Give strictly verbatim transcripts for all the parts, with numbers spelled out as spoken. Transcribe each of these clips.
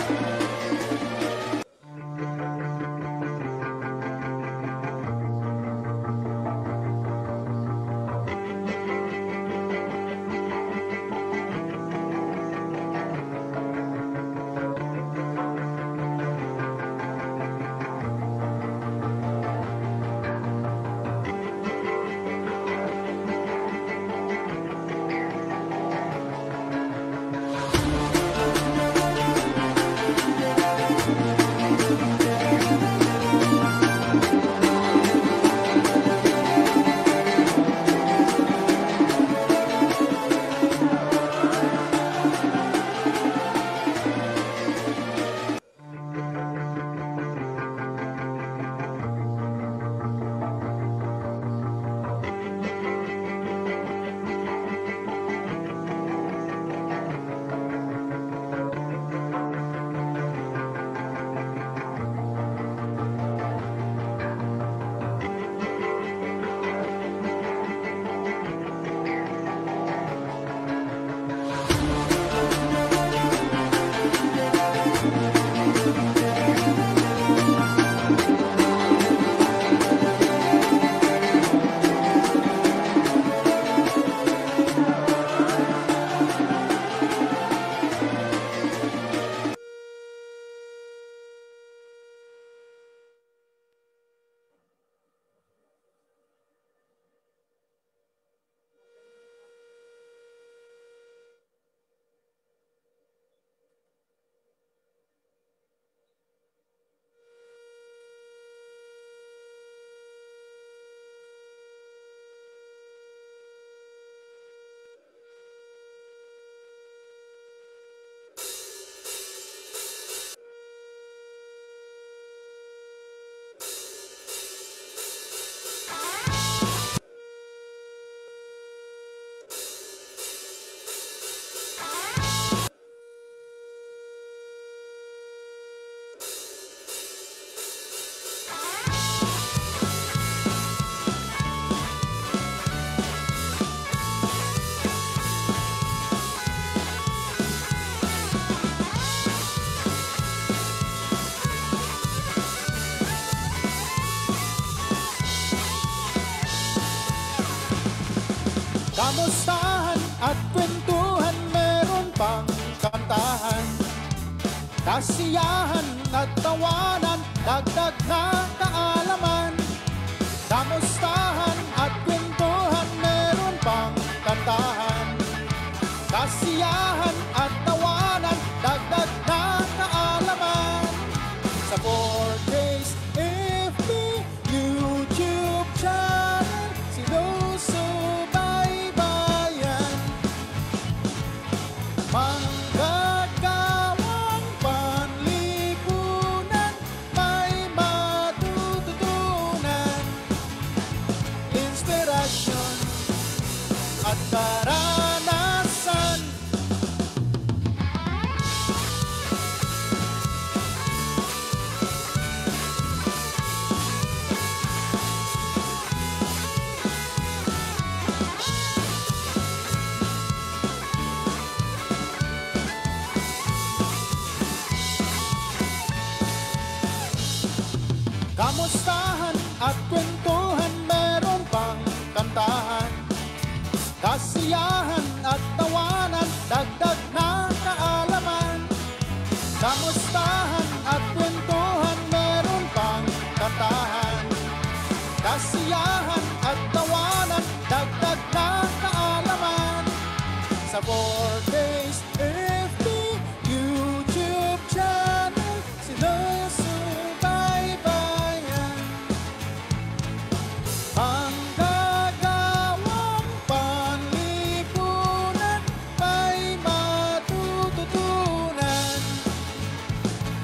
Kamustahan at kwentuhan, meron pang kantahan, kasiyahan at tawanan, dagdag na kaalaman. Kamustahan at kwentuhan, meron pang kantahan, kasiyahan at tawanan, dagdag na kaalaman. Sa four Ks F B YouTube channel, sinusubaybayan, manggagawang panlipunan, may matututunan, inspirasyon at karanasan. Kamustahan at kwentuhan, meron pang kantahan, kasiyahan at tawanan, dagdag na kaalaman. Kamustahan at kwentuhan, meron pang kantahan, kasiyahan at tawanan, dagdag na kaalaman. Sa four Ks F B YouTube channel, sinusubaybayan, manggagawang panlipunan, may matututunan,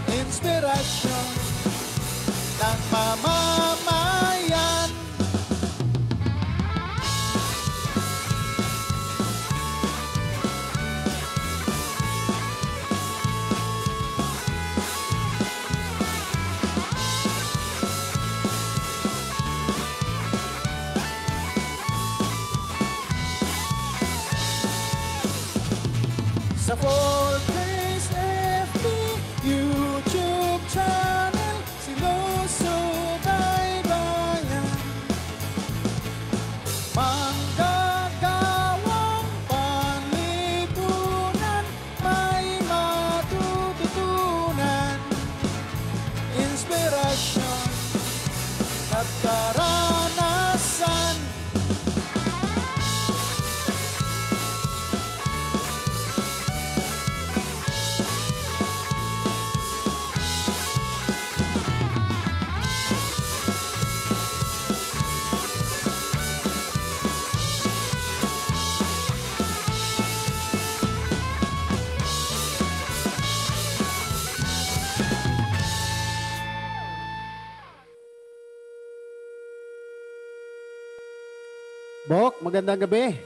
Bok, magandang gabi.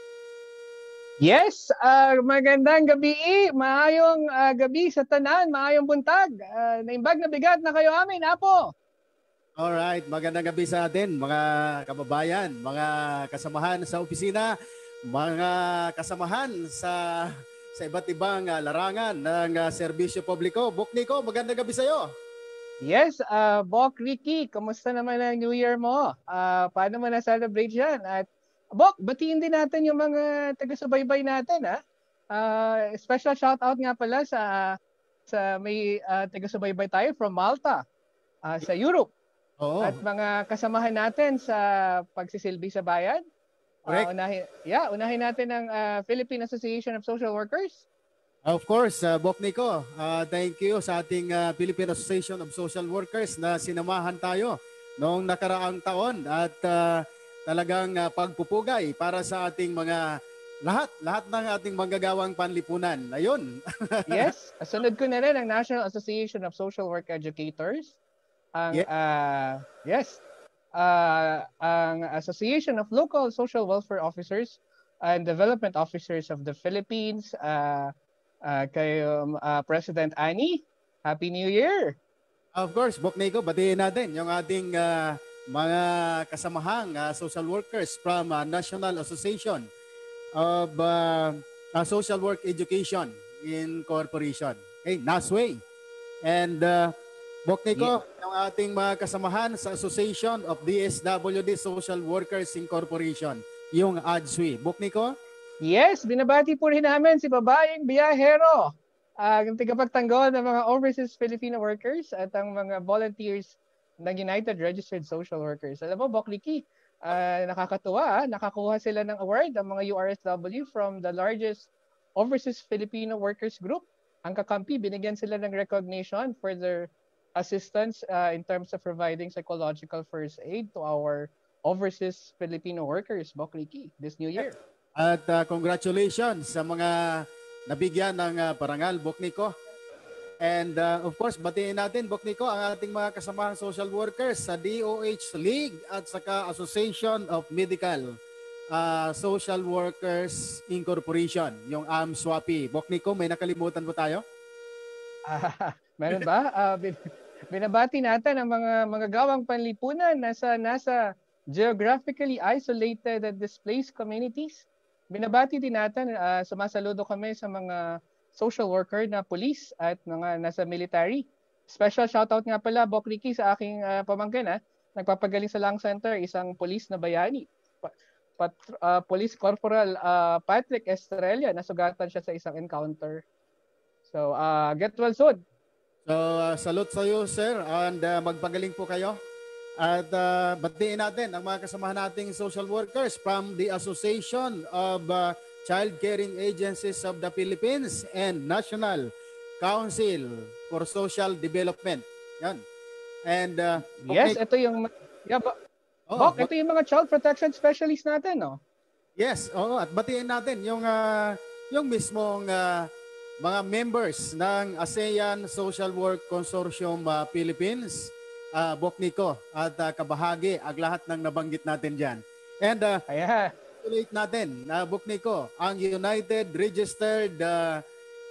Yes, uh, magandang gabi. Maayong uh, gabi sa tanan, maayong buntag. Uh, naimbag na bigat na kayo amin, Apo. Alright, magandang gabi sa atin, mga kababayan, mga kasamahan sa opisina, mga kasamahan sa sa iba't ibang uh, larangan ng uh, serbisyo publiko. Bok Nico, magandang gabi sa iyo. Yes, uh, Bok Ricky, kamusta naman ang New Year mo? Uh, paano mo na-celebrate yan? At Bok, batiin din natin yung mga taga-subaybay natin, ha? Uh, special shout out nga pala sa sa may uh, taga-subaybay tayo from Malta, uh, sa Europe. Oo. At mga kasamahan natin sa pagsisilbi sa bayan. Correct. Uh, unahin, yeah, unahin natin ang uh, Philippine Association of Social Workers. Of course, uh, Bok Nico, uh, thank you sa ating uh, Philippine Association of Social Workers na sinamahan tayo noong nakaraang taon at uh, talagang uh, pagpupugay para sa ating mga lahat, lahat ng ating manggagawang panlipunan. Ayun. Yes, sunod ko na rin ang National Association of Social Work Educators. Ang Yeah. uh, yes, uh, ang Association of Local Social Welfare Officers and Development Officers of the Philippines. Uh, uh, kay um, uh, President Ani, Happy New Year! Of course, Bok Nico, batiin natin yung ating uh, mga kasamahang uh, social workers from uh, National Association of uh, uh, Social Work Education Incorporation. Okay, NASWay. And uh, Bok Nico, yeah. Yung ating mga kasamahan sa Association of D S W D Social Workers Incorporation, yung A D S W. Bok Nico? Yes, binabati po rin namin si babaeng biyahero, uh, ang tagapagtanggol ng mga overseas Filipino workers at ang mga volunteers ng United Registered Social Workers. Alam mo, Bok Ricky, uh, nakakatuwa, nakakuha sila ng award ang mga U R S W from the largest overseas Filipino workers group. Ang kakampi, binigyan sila ng recognition for their assistance uh, in terms of providing psychological first aid to our overseas Filipino workers, Bok Ricky, this new year. At uh, congratulations sa mga nabigyan ng uh, parangal, Bok Nico. And uh, of course, batiin natin, Bok Nico, ang ating mga kasamahang social workers sa D O H League at saka Association of Medical uh, Social Workers Incorporation, yung A M S W A P I. Bok Nico, may nakalimutan po tayo? Uh, meron ba? Uh, bin- binabati natin ang mga mga gawang panlipunan nasa nasa geographically isolated and displaced communities. Binabati din natin, uh, sumasaludo kami sa mga social worker na police at mga nasa military. Special shoutout nga pala, Bok Ricky, sa aking uh, pamangkin. Ha? Nagpapagaling sa Lang Center, isang police na bayani. Pa- pat- uh, Police Corporal uh, Patrick Estrella, nasugatan siya sa isang encounter. So, uh, get well soon. So, uh, salute sa iyo, sir, and uh, magpagaling po kayo. At uh, batiin natin ang mga kasamahan nating social workers from the Association of uh, Child Caring Agencies of the Philippines and National Council for Social Development. Yan. And uh, yes, okay. Ito yung yeah, ba, oh, Bok, ito yung mga child protection specialist natin, no? Yes, oo, at batiin natin yung uh, yung mismong uh, mga members ng ASEAN Social Work Consortium uh, Philippines. Uh, Bok Nico at uh, kabahagi ang lahat ng nabanggit natin dyan. And uh, congratulate natin na uh, Bok Nico, ang United Registered uh,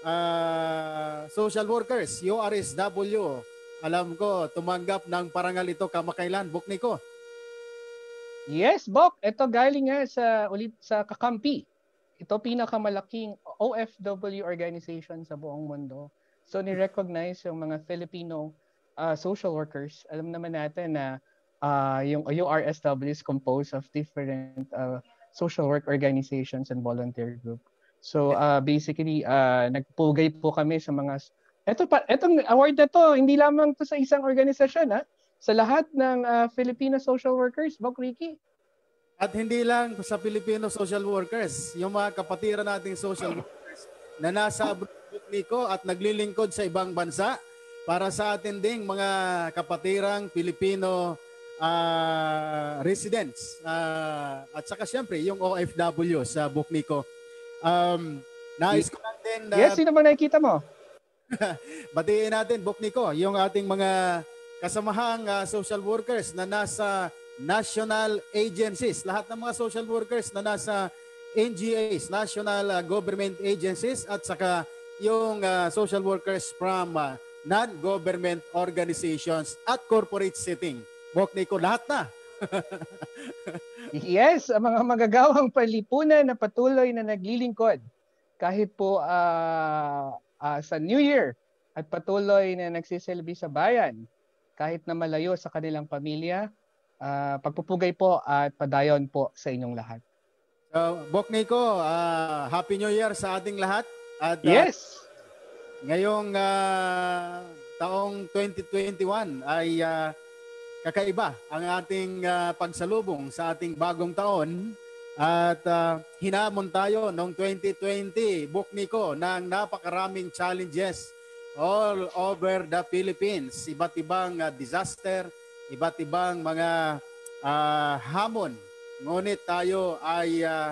uh, Social Workers, U R S W. Alam ko, tumanggap ng parangal ito kamakailan, Bok Nico. Yes, Bok. Ito galing nga sa, ulit sa kakampi. Ito pinakamalaking O F W organization sa buong mundo. So, ni-recognize yung mga Filipino Uh, social workers. Alam naman natin na uh, yung U R S W is composed of different uh, social work organizations and volunteer group. So uh, basically, uh, nagpugay po kami sa mga... Ito pa, itong award na to, hindi lamang to sa isang organisasyon, ha? Sa lahat ng uh, Filipino social workers, Bok Ricky. At hindi lang sa Filipino social workers, yung mga kapatiran nating social workers na nasa abroad, Nico, at naglilingkod sa ibang bansa, para sa atin ding mga kapatirang Pilipino uh, residents uh, at saka siyempre yung O F W sa Bok Nico. Um, nais ko lang din na... Yes, sino ba nakikita mo? Batiin natin, Bok Nico, yung ating mga kasamahang uh, social workers na nasa national agencies, lahat ng mga social workers na nasa N G As, National uh, Government Agencies, at saka yung uh, social workers from uh, non-government organizations at corporate setting. Bok Nico, lahat na. Yes, ang mga magagawang palipunan na patuloy na naglilingkod kahit po uh, uh, sa New Year at patuloy na nagsisilbi sa bayan kahit na malayo sa kanilang pamilya. Uh, pagpupugay po at padayon po sa inyong lahat. So, Bok Nico, uh, Happy New Year sa ating lahat. At uh, yes! Ngayong uh, taong twenty twenty-one ay uh, kakaiba ang ating uh, pagsalubong sa ating bagong taon. At uh, hinamon tayo noong twenty twenty, Bok Nico, ng napakaraming challenges all over the Philippines. Iba't ibang uh, disaster, iba't ibang mga uh, hamon. Ngunit tayo ay uh,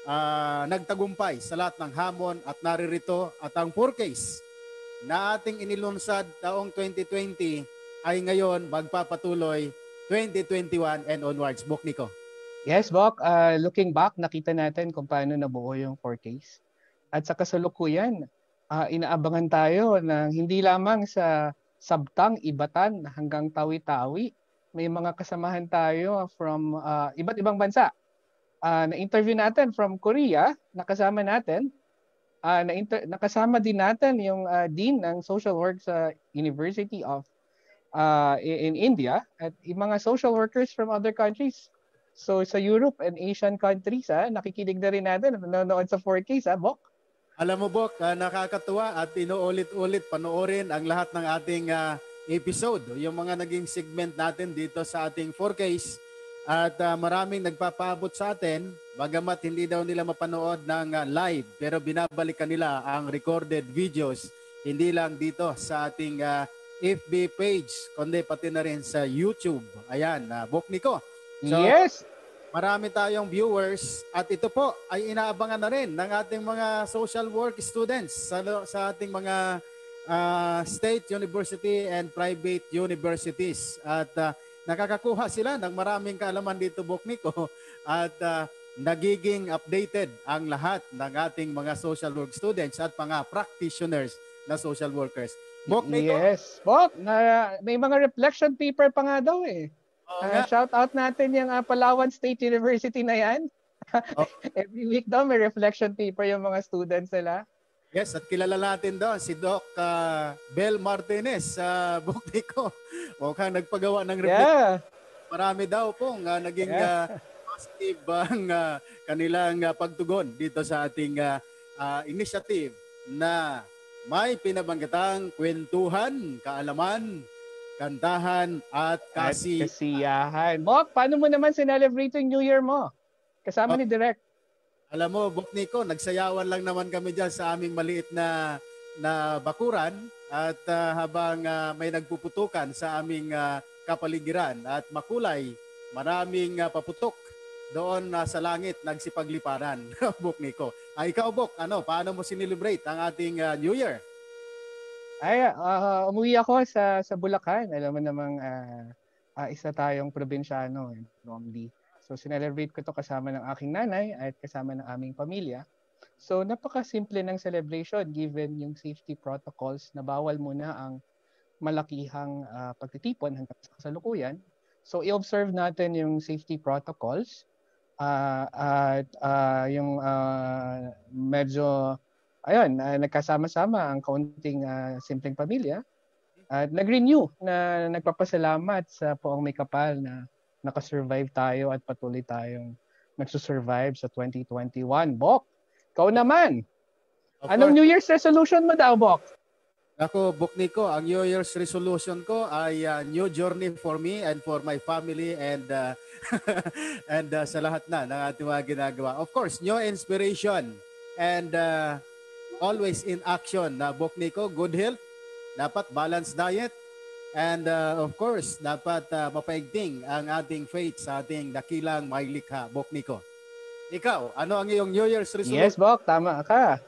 uh, nagtagumpay sa lahat ng hamon at naririto at ang forecast na ating inilunsad taong twenty twenty ay ngayon magpapatuloy twenty twenty-one and onwards. Bok Nico. Yes, Bok. Uh, looking back, nakita natin kung paano nabuo yung forecast. At sa kasalukuyan, uh, inaabangan tayo na hindi lamang sa Sabtang, Ibatan hanggang Tawi-Tawi. May mga kasamahan tayo from uh, iba't ibang bansa. Uh, na-interview natin from Korea, nakasama natin. Uh, na nakasama din natin yung uh, Dean ng Social Work sa University of uh, in India at yung mga social workers from other countries. So sa Europe and Asian countries, ha, nakikinig na rin natin, nanonood sa four K, ha, Bok? Alam mo, Bok, uh, nakakatuwa at inuulit-ulit panoorin ang lahat ng ating uh, episode, yung mga naging segment natin dito sa ating four Ks. At uh, maraming nagpapaabot sa atin, bagamat hindi daw nila mapanood ng uh, live, pero binabalikan nila ang recorded videos, hindi lang dito sa ating uh, F B page, kundi pati na rin sa YouTube. Ayan, uh, Bok Nico. So, yes! Marami tayong viewers at ito po ay inaabangan na rin ng ating mga social work students sa, sa ating mga uh, state university and private universities. At uh, nakakakuha sila ng maraming kaalaman dito, Bok Nico, at uh, nagiging updated ang lahat ng ating mga social work students at mga practitioners na social workers. Bok Nico? Yes, Bok, na, may mga reflection paper pa nga daw eh. Uh, shout out natin yung uh, Palawan State University na yan. Oh. Every week daw may reflection paper yung mga students nila. Yes, at kilala natin doon si Doc uh, Bel Martinez sa uh, Bok Nico. Mukhang nagpagawa ng reflection. Yeah. Marami daw pong uh, naging yeah. uh, positive ang uh, kanilang uh, pagtugon dito sa ating uh, uh, initiative na may pinabanggatang kwentuhan, kaalaman, kantahan at kasi at kasiyahan. Bok, paano mo naman sinelebrate yung New Year mo? Kasama oh, ni Direk. Alam mo, Bok Nico, nagsayawan lang naman kami dyan sa aming maliit na na bakuran at uh, habang uh, may nagpuputukan sa aming uh, kapaligiran at makulay, maraming uh, paputok doon uh, sa langit nagsipagliparan. Bok Nico. Ah, ikaw, Bok, ano, paano mo sinelebrate ang ating uh, New Year? Ay, uh, umuwi ako sa sa Bulacan. Alam mo namang uh, uh, isa tayong probinsyano, eh, normally. So, sinelebrate ko to kasama ng aking nanay at kasama ng aming pamilya. So, napaka-simple ng celebration given yung safety protocols na bawal muna ang malakihang uh, pagtitipon hanggang sa kasalukuyan. So, i-observe natin yung safety protocols uh, at uh, yung uh, medyo ayun, uh, nagkasama-sama ang kaunting uh, simpleng pamilya at nag-renew na nagpapasalamat sa poong may kapal na nakasurvive tayo at patuloy tayong nagsusurvive sa twenty twenty-one. Bok, ikaw naman. Of Anong course. New Year's resolution mo daw, Bok? Ako, Bok Nico, ang New Year's resolution ko ay uh, new journey for me and for my family and uh, and uh, sa lahat na ng ating mga ginagawa. Of course, new inspiration and uh, always in action na Bok Nico, good health, dapat balanced diet, and uh, of course, dapat uh, mapaigting ang ating faith sa ating dakilang may likha, Bok Nico. Ikaw, ano ang iyong New Year's resolution? Yes, Bok, tama ka.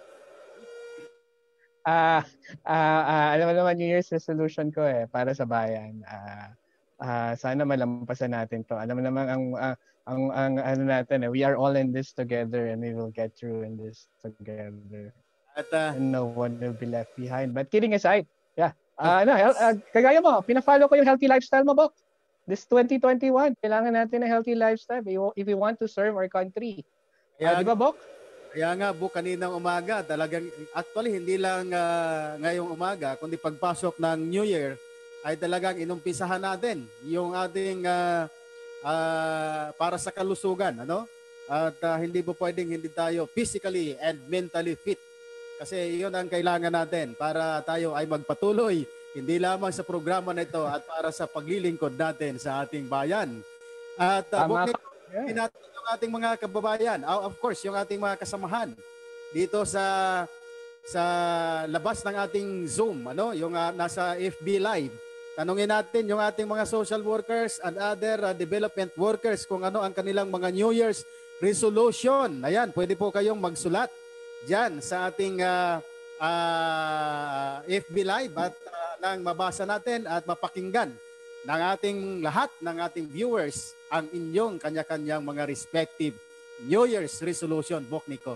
Ah, uh, uh, uh, alam mo naman New Year's resolution ko eh, para sa bayan. Uh, Uh, sana malampasan natin to. Alam mo naman ang uh, ang ang ano natin, eh, we are all in this together and we will get through in this together. At uh, and no one will be left behind. But kidding aside, yeah. Uh, ano, uh, kagaya mo, pina-follow ko yung healthy lifestyle mo, Bok. This twenty twenty-one, kailangan natin ng healthy lifestyle if we want to serve our country. Uh, di ba, Bok? Kaya nga, Bok, kaninang umaga, talagang, actually, hindi lang uh, ngayong umaga, kundi pagpasok ng New Year, ay talagang inumpisahan natin yung ating uh, uh, para sa kalusugan, ano? At uh, hindi po pwedeng hindi tayo physically and mentally fit. Kasi iyon ang kailangan natin para tayo ay magpatuloy, hindi lamang sa programa na ito at para sa paglilingkod natin sa ating bayan. At uh, Bok, yeah. natin yung ating mga kababayan, uh, of course, yung ating mga kasamahan dito sa sa labas ng ating Zoom, ano, yung uh, nasa F B Live. Tanungin natin yung ating mga social workers and other uh, development workers kung ano ang kanilang mga New Year's resolution. Ayan, pwede po kayong magsulat diyan sa ating uh, uh, F B Live at uh, nang mabasa natin at mapakinggan ng ating lahat ng ating viewers ang inyong kanya-kanyang mga respective New Year's resolution, Bok Nico.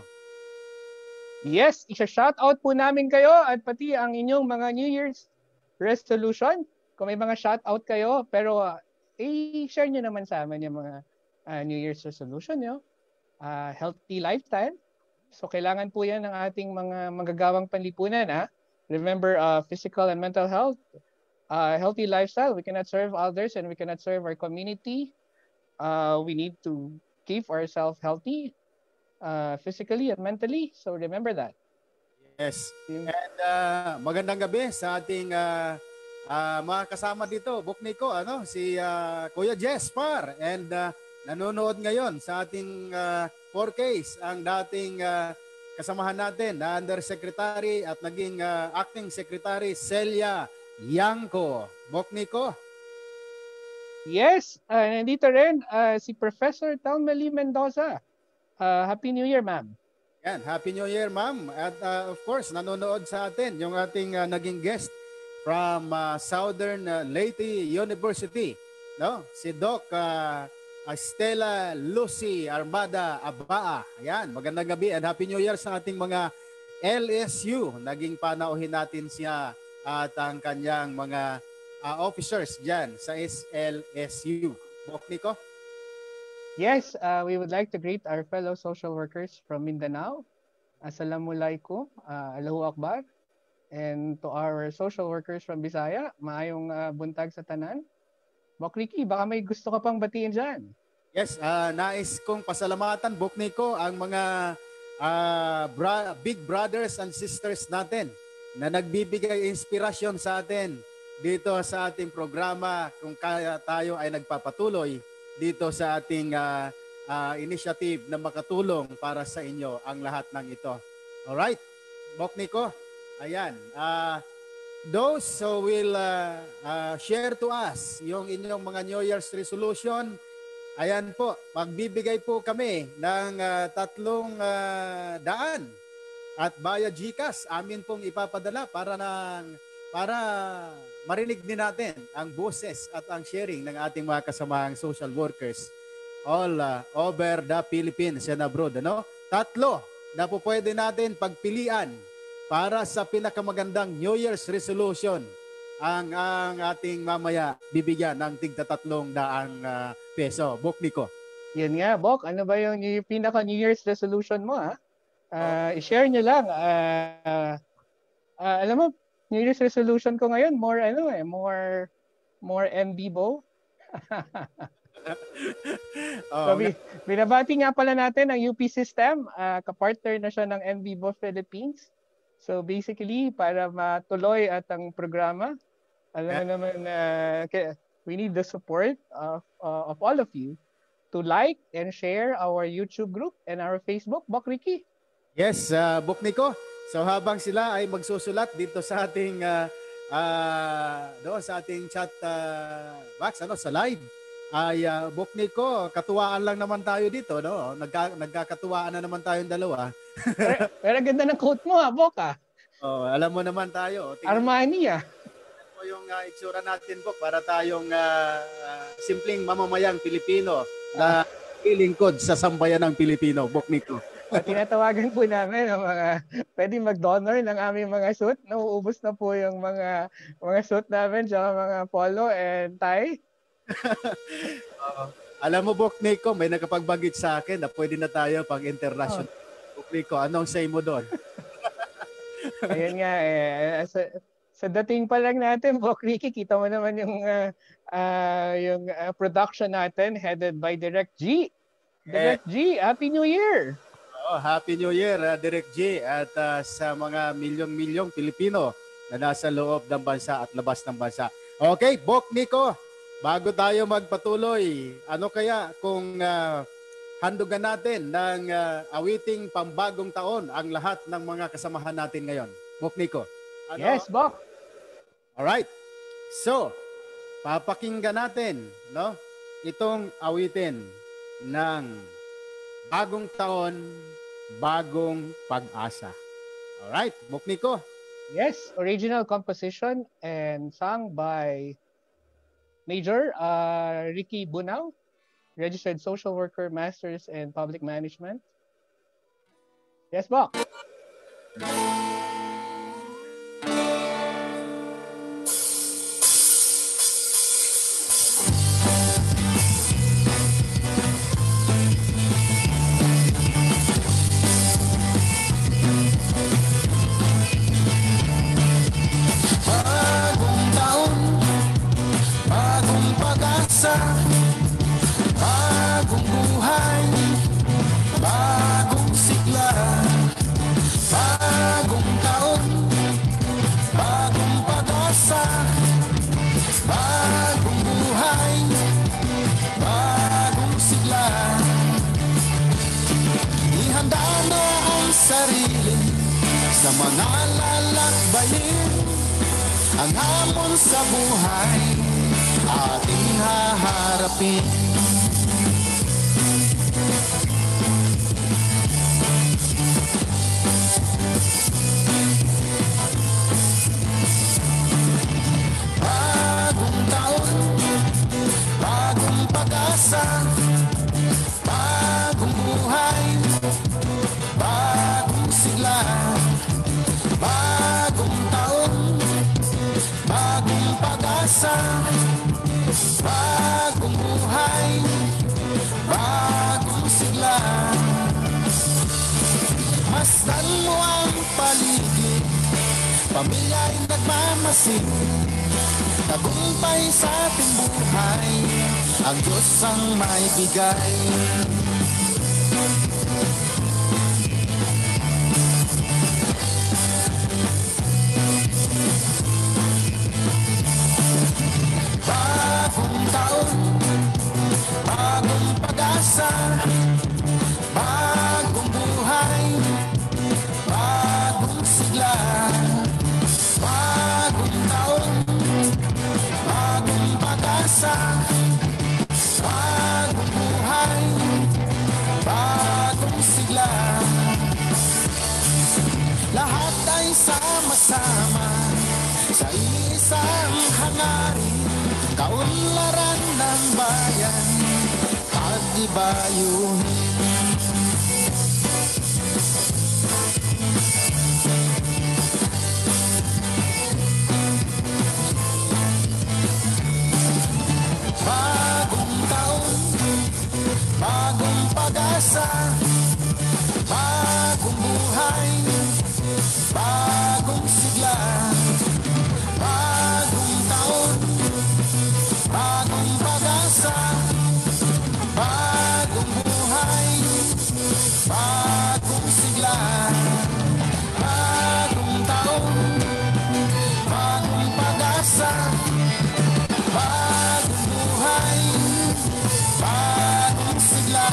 Yes, isa-shout out po namin kayo at pati ang inyong mga New Year's resolution. Kung may mga shout out kayo, pero uh, i-share nyo naman sa amin yung mga uh, New Year's resolution nyo. Uh, healthy lifestyle. So kailangan po yan ng ating mga magagawang panlipunan. Ha? Remember, uh, physical and mental health, uh, healthy lifestyle. We cannot serve others and we cannot serve our community. Uh, we need to keep ourselves healthy, uh, physically and mentally. So remember that. Yes. And uh, magandang gabi sa ating uh, uh, mga kasama dito. Bok Nico, ano, si uh, Kuya Jespar. And uh, nanonood ngayon sa ating uh, four Ks ang dating uh, kasamahan natin na Undersecretary at naging uh, Acting Secretary Celia Yanko. Bok Nico. Yes, uh, nandito rin uh, si Professor Talmeli Mendoza. Uh, Happy New Year, ma'am. Yan, Happy New Year, ma'am. At uh, of course, nanonood sa atin yung ating uh, naging guest from uh, Southern uh, Leyte University, no? Si Doc uh, Estela Lucy Armada Abaa. Ayan, magandang gabi and Happy New Year sa ating mga L S U. Naging panauhin natin siya at ang kanyang mga uh, officers dyan sa S L S U. Bok Nico? Yes, uh, we would like to greet our fellow social workers from Mindanao. Assalamualaikum, uh, Allahu Akbar. And to our social workers from Bisaya, maayong uh, buntag sa tanan. Bok Ricky, baka may gusto ka pang batiin dyan. Yes, uh, nais kong pasalamatan, Bok Nico, ang mga uh, bra- big brothers and sisters natin na nagbibigay inspirasyon sa atin dito sa ating programa kung kaya tayo ay nagpapatuloy dito sa ating uh, uh, initiative na makatulong para sa inyo ang lahat ng ito. Alright, Bok Nico, ayan. Uh, those who will uh, uh, share to us yung inyong mga New Year's resolution, ayan po, magbibigay po kami ng uh, tatlong uh, daan at via GCash amin pong ipapadala para ng para marinig din natin ang boses at ang sharing ng ating mga kasamahang social workers all uh, over the Philippines and abroad. Ano? Tatlo na po pwede natin pagpilian para sa pinakamagandang New Year's resolution ang, ang ating mamaya bibigyan ng tigta tatlong daang uh, peso. Bok Nico. Yan nga, Bok. Ano ba yung, yung pinaka New Year's resolution mo? Ha? Uh, oh. I-share nyo lang. Uh, uh, alam mo, New Year's resolution ko ngayon, more ano eh, more more M B B O. oh, so, binabati nga pala natin ang U P system, uh, kapartner na siya ng M B B O Philippines. So basically, para matuloy at ang programa, alam mo naman uh, we need the support of uh, of all of you to like and share our YouTube group and our Facebook. Bok Ricky. Yes, uh, Bok Nico. So habang sila ay magsusulat dito sa ating uh, uh, do, sa ating chat uh, box ano sa live ay uh, Bok Nico, katuwaan lang naman tayo dito, no? Nagka, nagkakatuwaan na naman tayong dalawa. pero, pero ganda ng quote mo, ha, Bok, ah. Oh, alam mo naman tayo. Tingnan Armani, ah. Mo yung uh, itsura natin, Bok, para tayong uh, uh, simpleng mamamayang Pilipino na ilingkod sa sambayan ng Pilipino, Bok Nico. Uh, tinatawagan po namin ang mga pwedeng mag-donor ng aming mga suit. Nauubos na po yung mga mga suit namin, tsaka mga polo and tie. uh, alam mo, Bok Nico, may nakapagbagit sa akin na pwede na tayo pag international. Oh. Bok Nico, anong say mo doon? Ayun nga eh. Sa, sa dating pa lang natin, Bok Ricky, kita mo naman yung uh, uh, yung uh, production natin headed by Direct G. Direct eh, G, Happy New Year! Oh, Happy New Year, uh, Direct G, at uh, sa mga milyong-milyong Pilipino na nasa loob ng bansa at labas ng bansa. Okay, Bok Nico, bago tayo magpatuloy, ano kaya kung uh, handugan natin ng uh, awiting pambagong taon ang lahat ng mga kasamahan natin ngayon? Bok Nico. Ano? Yes, Bok. Alright. So, papakinggan natin, no, itong awitin ng bagong taon, bagong pag-asa. Alright, Bok Nico. Yes, original composition and sung by Major uh, Ricky Bunao, registered social worker, masters in public management. Yes, Bok. Bagong taon, bagong pag-asa, bagong buhay, bagong sigla. Bagong taon, bagong pag-asa, bagong buhay, bagong sigla. Ihanda na ang sarili sa mga lalakbayin, ang hamon sa buhay ating haharapin. Bagong taon, bagong pag-asa, bagong buhay, bagong sigla. Bagong taon, bagong pag-asa, bagong buhay, bagong sigla. Masdan mo ang paligid, pamilya'y nagmamasid. Tagumpay sa ating buhay, ang Diyos ang may bigay. Bagong taon, bagong pag-asa, bagong buhay, bagong sigla. Bagong taon, bagong pag-asa, bagong buhay, bagong sigla. Lahat ay sama-sama sa isang hangarin, kaunlaran ng bayan, pag-ibayuhin. Bagong taon, bagong pag-asa, bagong buhay, bagong sigla. Bagong taon, bagong pag-asa, bagong buhay, bagong sigla. Bagong taon, bagong pag-asa, bagong buhay, bagong sigla.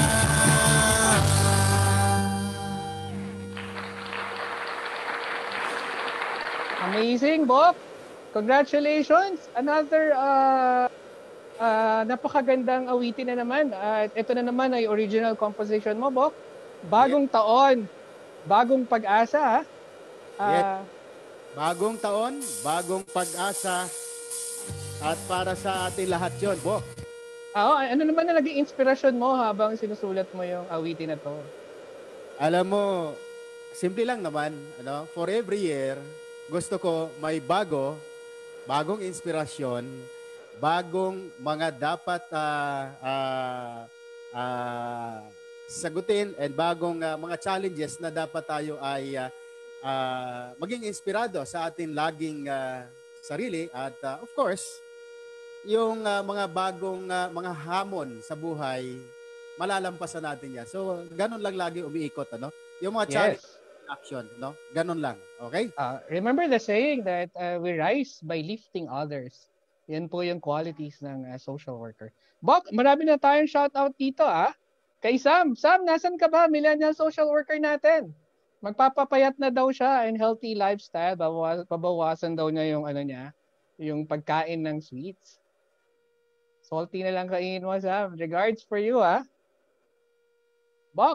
Amazing, Bok. Congratulations. Another uh, uh, napakagandang awitin na naman. At uh, ito na naman ay original composition mo, Bok. Bagong taon, bagong pag-asa. Uh, Yes. Bagong taon, bagong pag-asa, at para sa ating lahat yon, Bok. Ah, oh, ano naman na naging inspirasyon mo habang sinusulat mo yung awitin na to? Alam mo, simple lang naman, ano, for every year, gusto ko may bago, bagong inspirasyon, bagong mga dapat ah, ah, ah, sagutin and bagong ah, mga challenges na dapat tayo ay ah, ah, maging inspirado sa ating laging ah, sarili at ah, of course, yung ah, mga bagong ah, mga hamon sa buhay, malalampasan natin yan. So, ganun lang lagi umiikot, ano? Yung mga challenge Yes. action, no? Ganun lang, okay? Uh, remember the saying that uh, we rise by lifting others. Yan po yung qualities ng uh, social worker. Bok, marami na tayong shoutout dito ah. Kay Sam. Sam, nasan ka ba? Millennial social worker natin. Magpapapayat na daw siya and healthy lifestyle. Babawas, pabawasan daw niya yung ano niya, yung pagkain ng sweets. Salty na lang kainin mo, Sam. Regards for you ah. Bok.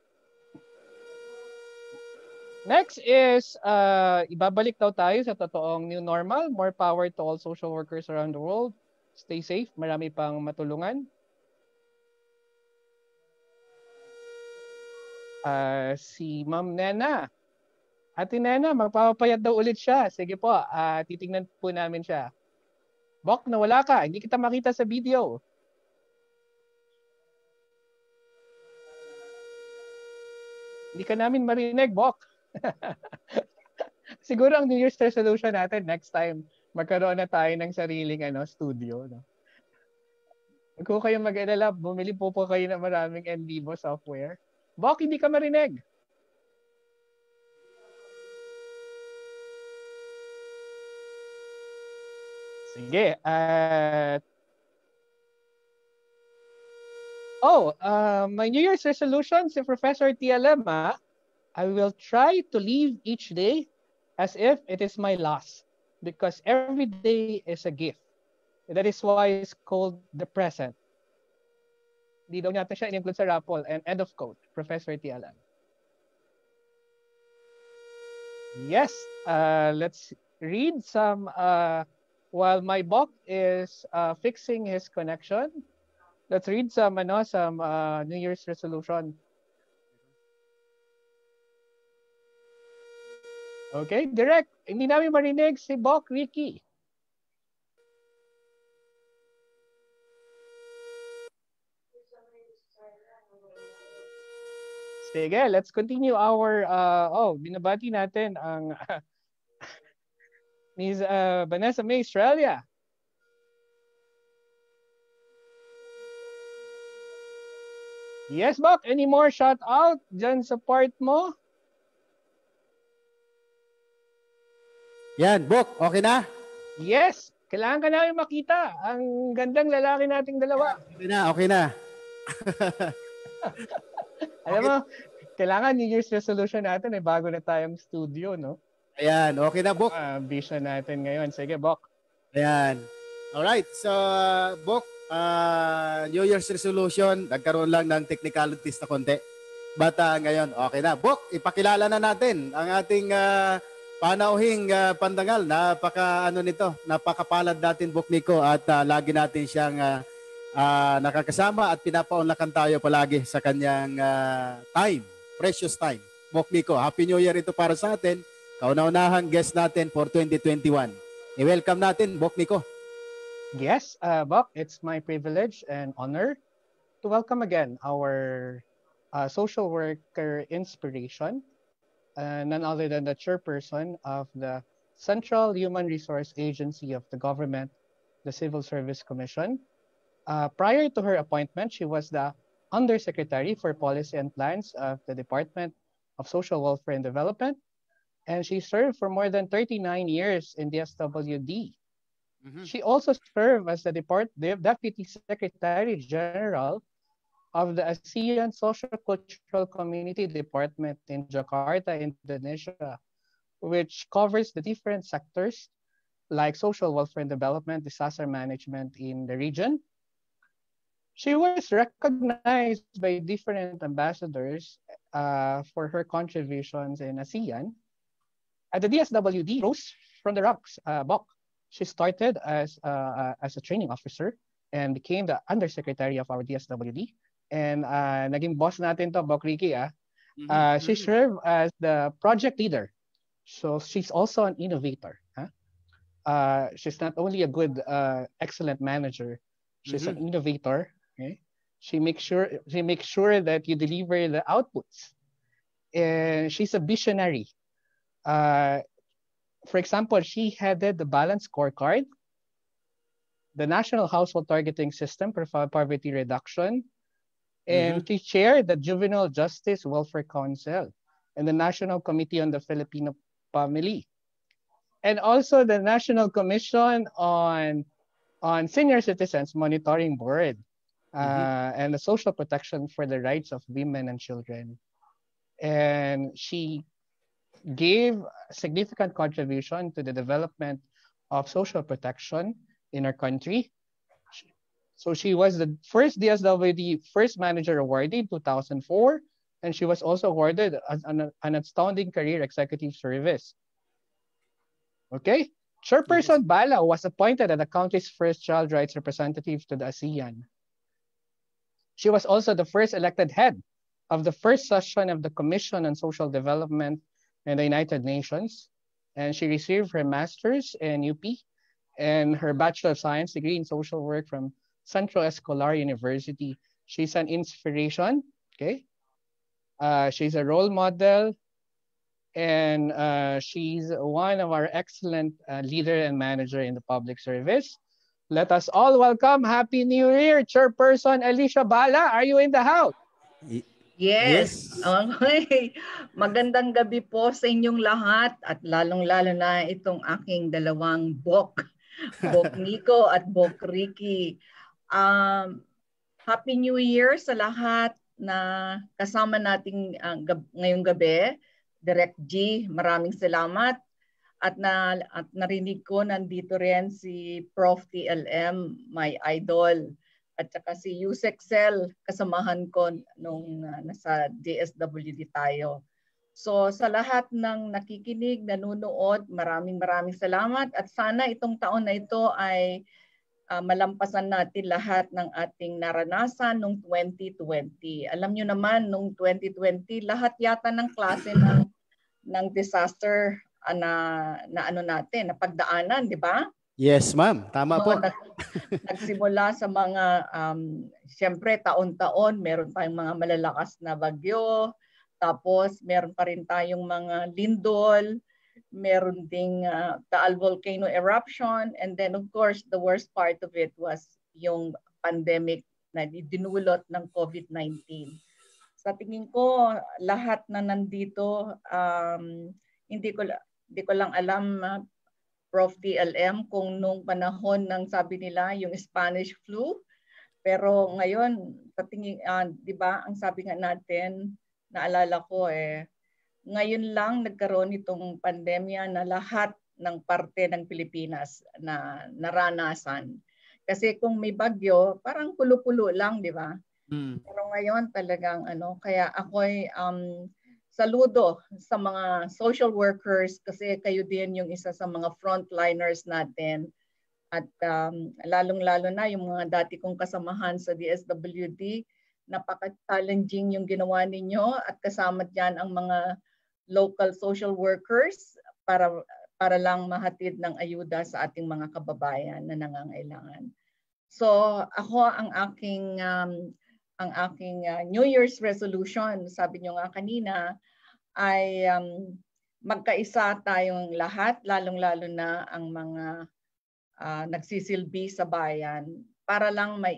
Next is, uh, ibabalik daw tayo sa totoong new normal. More power to all social workers around the world. Stay safe. Marami pang matulungan. Uh, si Ma'am Nena. Ate Nena, magpapapayat daw ulit siya. Sige po, uh, titingnan po namin siya. Bok, nawala ka. Hindi kita makita sa video. Hindi ka namin marinig, Bok. Siguro ang New Year's resolution natin next time, magkaroon na tayo ng sariling ano, studio. No? Huwag ko kayong mag-alala, bumili po po kayo ng maraming en vivo software. Bok, hindi ka marinig. Sige. At... Uh... Oh, uh, my New Year's resolution si Professor T L M, ah, I will try to live each day as if it is my last because every day is a gift. That is why it's called the present. Hindi daw natin siya in-include sa raffle. And end of quote, Professor T L M. Yes, uh, let's read some, uh, while my Bok is uh, fixing his connection, let's read some, ano, some uh, New Year's resolution. Okay, direct. Hindi namin marinig si Bok Ricky. Sige, let's continue our, uh, oh, binabati natin ang uh, Miz uh, Vanessa May, Australia. Yes, Bok, any more shout out dyan sa part mo? Yan, Bok, okay na? Yes, kailangan ka namin makita. Ang gandang lalaki nating dalawa. Okay na, okay na. Alam mo, kailangan New Year's resolution natin ay bago na tayong studio, no? Ayan, okay na, Bok. Uh, vision natin ngayon. Sige, Bok. Ayan. Alright, so, uh, Bok, uh, New Year's resolution, nagkaroon lang ng technicalities na konti. But uh, ngayon, okay na. Bok, ipakilala na natin ang ating uh, panauhing uh, pandangal. Napaka, ano nito, napakapalad natin, Bok Nico, at uh, lagi natin siyang uh, uh, nakakasama at pinapaunlakan tayo palagi sa kanyang uh, time, precious time. Bok Nico, Happy New Year ito para sa atin. Kauna-unahang guest natin for twenty twenty-one. I-welcome natin, Bok Nico. Yes, uh, Bok, it's my privilege and honor to welcome again our uh, social worker inspiration, uh, none other than the chairperson of the Central Human Resource Agency of the government, the Civil Service Commission. Uh, prior to her appointment, she was the Undersecretary for Policy and Plans of the Department of Social Welfare and Development, and she served for more than thirty-nine years in the S W D. Mm-hmm. She also served as the, Depart- the Deputy Secretary General of the ASEAN Social Cultural Community Department in Jakarta, Indonesia, which covers the different sectors like social welfare and development, disaster management in the region. She was recognized by different ambassadors uh, for her contributions in ASEAN. At the D S W D, rose from the ranks. Uh, Bok, she started as uh, as a training officer and became the undersecretary of our D S W D. And uh, naging boss natin to, Bok Ricky. Ah. Mhm, Uh, she mhm. served as the project leader. So she's also an innovator. Huh? Uh, she's not only a good, uh, excellent manager, she's an Mhm. innovator. Okay? She makes sure she makes sure that you deliver the outputs. And she's a visionary. Uh, for example, she headed the Balance Scorecard, the National Household Targeting System for Poverty Reduction, and Mhm. she chaired the Juvenile Justice Welfare Council and the National Committee on the Filipino Family, and also the National Commission on on Senior Citizens Monitoring Board, Mhm. uh, and the Social Protection for the Rights of Women and Children. And she gave significant contribution to the development of social protection in our country. So she was the first D S W D First Manager Awardee in two thousand four, and she was also awarded as an, an Outstanding Career Executive Service. Okay? Yes. Chairperson Bala was appointed as the country's first child rights representative to the ASEAN. She was also the first elected head of the first session of the Commission on Social Development in the United Nations, and she received her master's in U P and her Bachelor of Science degree in social work from Central Escolar University. She's an inspiration, okay? Uh, she's a role model, and uh, she's one of our excellent uh, leader and manager in the public service. Let us all welcome Happy New Year, Chairperson Alicia Bala. Are you in the house? Y- Yes. Yes. Okay. Magandang gabi po sa inyong lahat at lalong-lalo na itong aking dalawang Bok, Bok Nico at Bok Ricky. Um, Happy New Year sa lahat na kasama nating uh, gab- ngayong gabi. Direct G, maraming salamat. At, na, at narinig ko nandito rin si Prof T L M, my idol. At saka si Yusexel, kasamahan ko nung uh, nasa D S W D tayo. So sa lahat ng nakikinig, nanonood, maraming maraming salamat. At sana itong taon na ito ay uh, malampasan natin lahat ng ating naranasan nung twenty twenty. Alam nyo naman, nung twenty twenty, lahat yata ng klase ng, ng disaster uh, na, na ano natin, na pagdaanan, di ba? Yes, ma'am. Tama So, po. nag, nagsimula sa mga, um, siyempre taon-taon, meron tayong mga malalakas na bagyo, tapos meron pa rin tayong mga lindol, meron ding uh, Taal volcano eruption, and then of course, the worst part of it was yung pandemic na dinulot ng COVID nineteen. Sa tingin ko, lahat na nandito, um, hindi ko, hindi ko lang alam, uh, Prof T L M, kung nung panahon ng sabi nila yung Spanish flu, pero ngayon patingin uh, 'di ba ang sabi nga natin, naalala ko eh ngayon lang nagkaroon itong pandemya na lahat ng parte ng Pilipinas na naranasan. Kasi kung may bagyo, parang pulo-pulo lang, 'di ba? Mm. Pero ngayon talagang ano, kaya ako'y um saludo sa mga social workers kasi kayo din yung isa sa mga frontliners natin. At um, lalong-lalo na yung mga dati kong kasamahan sa D S W D, napaka-challenging yung ginawa ninyo at kasama dyan ang mga local social workers para para lang mahatid ng ayuda sa ating mga kababayan na nangangailangan. So ako ang aking um, ang aking uh, New Year's resolution, sabi nyo nga kanina, ay um, magkaisa tayong lahat, lalong-lalo na ang mga uh, nagsisilbi sa bayan para lang mai,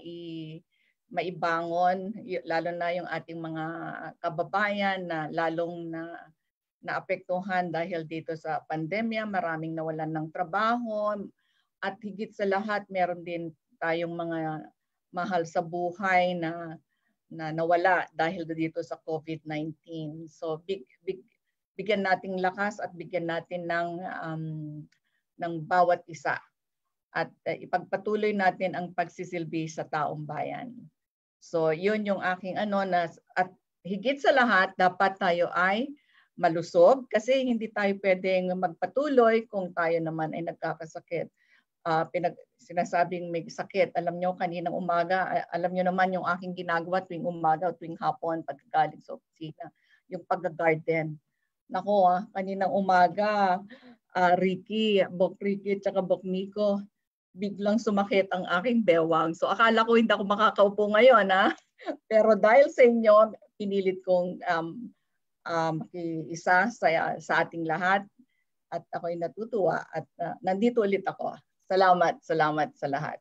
maibangon, lalo na yung ating mga kababayan na lalong na naapektuhan dahil dito sa pandemya, maraming nawalan ng trabaho, at higit sa lahat, meron din tayong mga mahal sa buhay na na nawala dahil dito sa COVID nineteen. So big big bigyan nating lakas at bigyan natin ng um, ng bawat isa at uh, ipagpatuloy natin ang pagsisilbi sa taong bayan. So yun yung aking ano na at higit sa lahat dapat tayo ay malusog kasi hindi tayo pwedeng magpatuloy kung tayo naman ay nagkakasakit. Uh, pinag sinasabing may sakit. Alam nyo, kaninang umaga, alam nyo naman yung aking ginagawa tuwing umaga o tuwing hapon pagkagaling sa opisina, yung pag-garden. Nako, ah, kaninang umaga, uh, Ricky, Bok Ricky, tsaka Bok Nico, biglang sumakit ang aking bewang. So akala ko hindi ako makakaupo ngayon, ha? Pero dahil sa inyo, pinilit kong um, um, isa sa, sa ating lahat at ako'y natutuwa at uh, nandito ulit ako. Salamat, salamat sa lahat.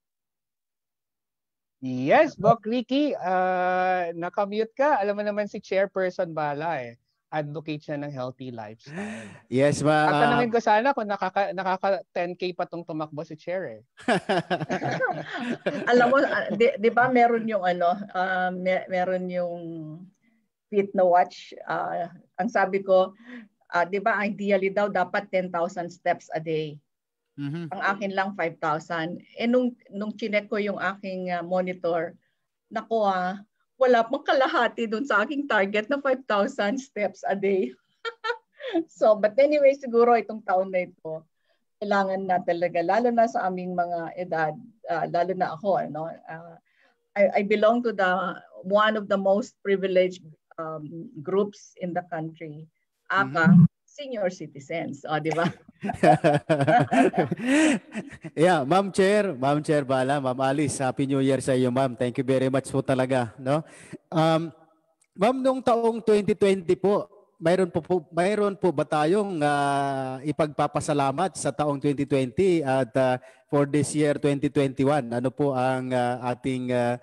Yes, Bok Ricky, uh, nakamute ka. Alam mo naman si Chairperson Bala eh. Advocate siya ng healthy lifestyle. Yes, ma. At tanungin ko sana kung nakaka, nakaka ten K pa tong tumakbo si Chair eh. Alam mo, di, di ba meron yung ano, uh, mer meron yung fit na watch. Uh, ang sabi ko, uh, di ba ideally daw dapat ten thousand steps a day. Mm-hmm. Ang akin lang five thousand. Eh nung, nung chinek ko yung aking uh, monitor, naku ah, wala pang kalahati dun sa aking target na five thousand steps a day. So, but anyway, siguro itong taon na ito, kailangan na talaga, lalo na sa aming mga edad, uh, lalo na ako, ano, uh, I, I belong to the one of the most privileged um, groups in the country, aka mm-hmm. senior citizens, o, di ba? Yeah, Ma'am Chair, Ma'am Chair Bala, Ma'am Alice, Happy New Year sa iyo, Ma'am. Thank you very much po talaga, no? Um, Ma'am, nung taong twenty twenty po, mayroon po, po mayroon po ba tayong uh, ipagpapasalamat sa taong twenty twenty at uh, for this year twenty twenty-one? Ano po ang uh, ating uh,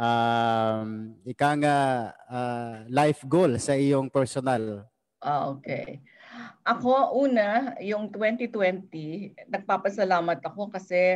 um, ikang uh, life goal sa iyong personal? Ah, okay. Ako, una, yung twenty twenty, nagpapasalamat ako kasi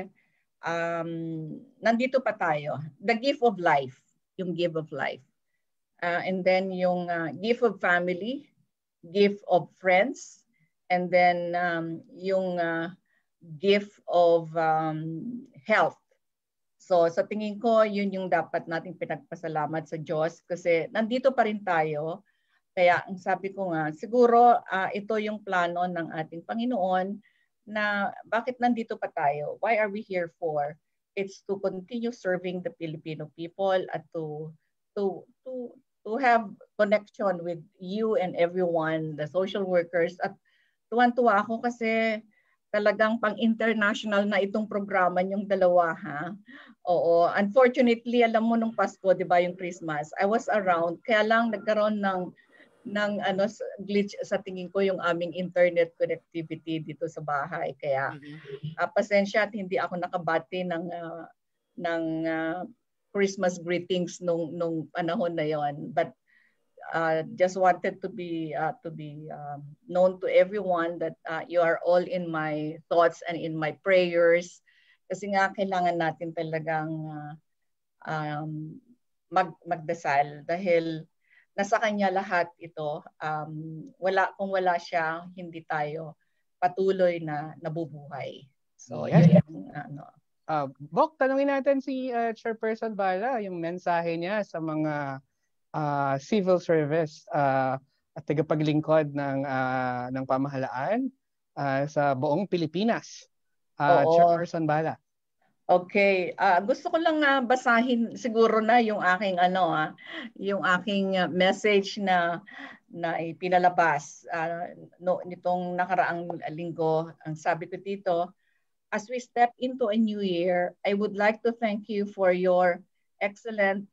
um, nandito pa tayo. The gift of life, yung gift of life. Uh, and then yung uh, gift of family, gift of friends, and then um, yung uh, gift of um, health. So sa tingin ko, yun yung dapat nating pinagpasalamat sa Diyos kasi nandito pa rin tayo. Kaya ang sabi ko nga, siguro uh, ito yung plano ng ating Panginoon na bakit nandito pa tayo? Why are we here for? It's to continue serving the Filipino people at to to to to have connection with you and everyone, the social workers. At tuwan-tuwa ako kasi talagang pang-international na itong programa yung dalawa, ha? Oo. Unfortunately, alam mo nung Pasko, di ba, yung Christmas, I was around, kaya lang nagkaroon ng ng ano glitch sa tingin ko yung aming internet connectivity dito sa bahay, kaya uh, pasensya at hindi ako nakabati ng uh, ng uh, Christmas greetings nung nung panahon na yon, but uh, just wanted to be uh, to be um, known to everyone that uh, you are all in my thoughts and in my prayers kasi nga kailangan natin talagang uh, um, mag magdasal dahil nasa kanya lahat ito. Um, wala, kung wala siya, hindi tayo patuloy na nabubuhay. So, yes. Yun yung ano. Uh, Bok, tanungin natin si uh, Chairperson Bala, yung mensahe niya sa mga uh, civil service uh, at tagapaglingkod ng, uh, ng pamahalaan uh, sa buong Pilipinas. Uh, Chairperson Bala. Okay, uh, gusto ko lang uh, basahin siguro na yung aking ano ah, yung aking uh, message na na ipinalabas uh, no, nitong nakaraang linggo. Ang sabi ko dito, as we step into a new year, I would like to thank you for your excellent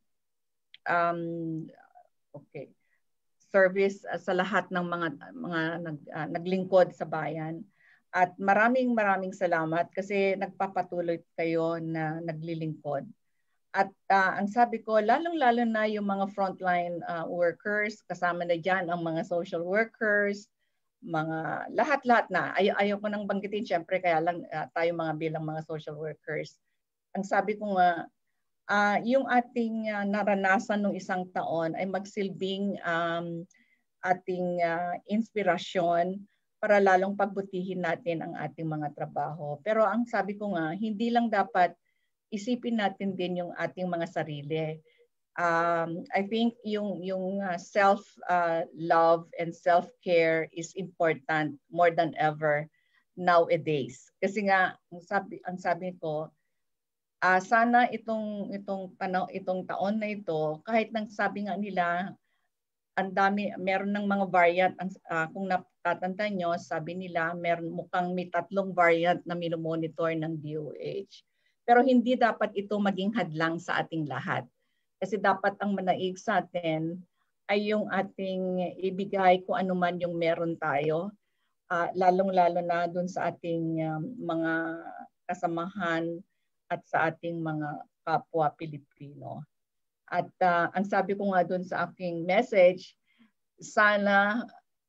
um, okay, service uh, sa lahat ng mga mga nag, uh, naglingkod sa bayan. At maraming maraming salamat kasi nagpapatuloy kayo na naglilingkod. At uh, ang sabi ko, lalong-lalo na yung mga frontline uh, workers, kasama na dyan ang mga social workers, mga lahat-lahat na. Ay ayaw ko nang banggitin, syempre kaya lang uh, tayo mga bilang mga social workers. Ang sabi ko nga, uh, yung ating uh, naranasan ng isang taon ay magsilbing um, ating uh, inspirasyon para lalong pagbutihin natin ang ating mga trabaho. Pero ang sabi ko nga, hindi lang dapat isipin natin din yung ating mga sarili. Um, I think yung yung uh, self uh, love and self-care is important more than ever nowadays. Kasi nga ang sabi ang sabi ko, uh, sana itong itong panahon itong taon na ito, kahit nang sabi nga nila ang dami, meron ng mga variant, uh, kung natatandaan nyo, sabi nila meron mukhang may tatlong variant na minomonitor ng D O H. Pero hindi dapat ito maging hadlang sa ating lahat. Kasi dapat ang manaig sa atin ay yung ating ibigay kung ano man yung meron tayo, uh, lalong-lalo na dun sa ating um, mga kasamahan at sa ating mga kapwa Pilipino. At uh, ang sabi ko nga dun sa aking message, sana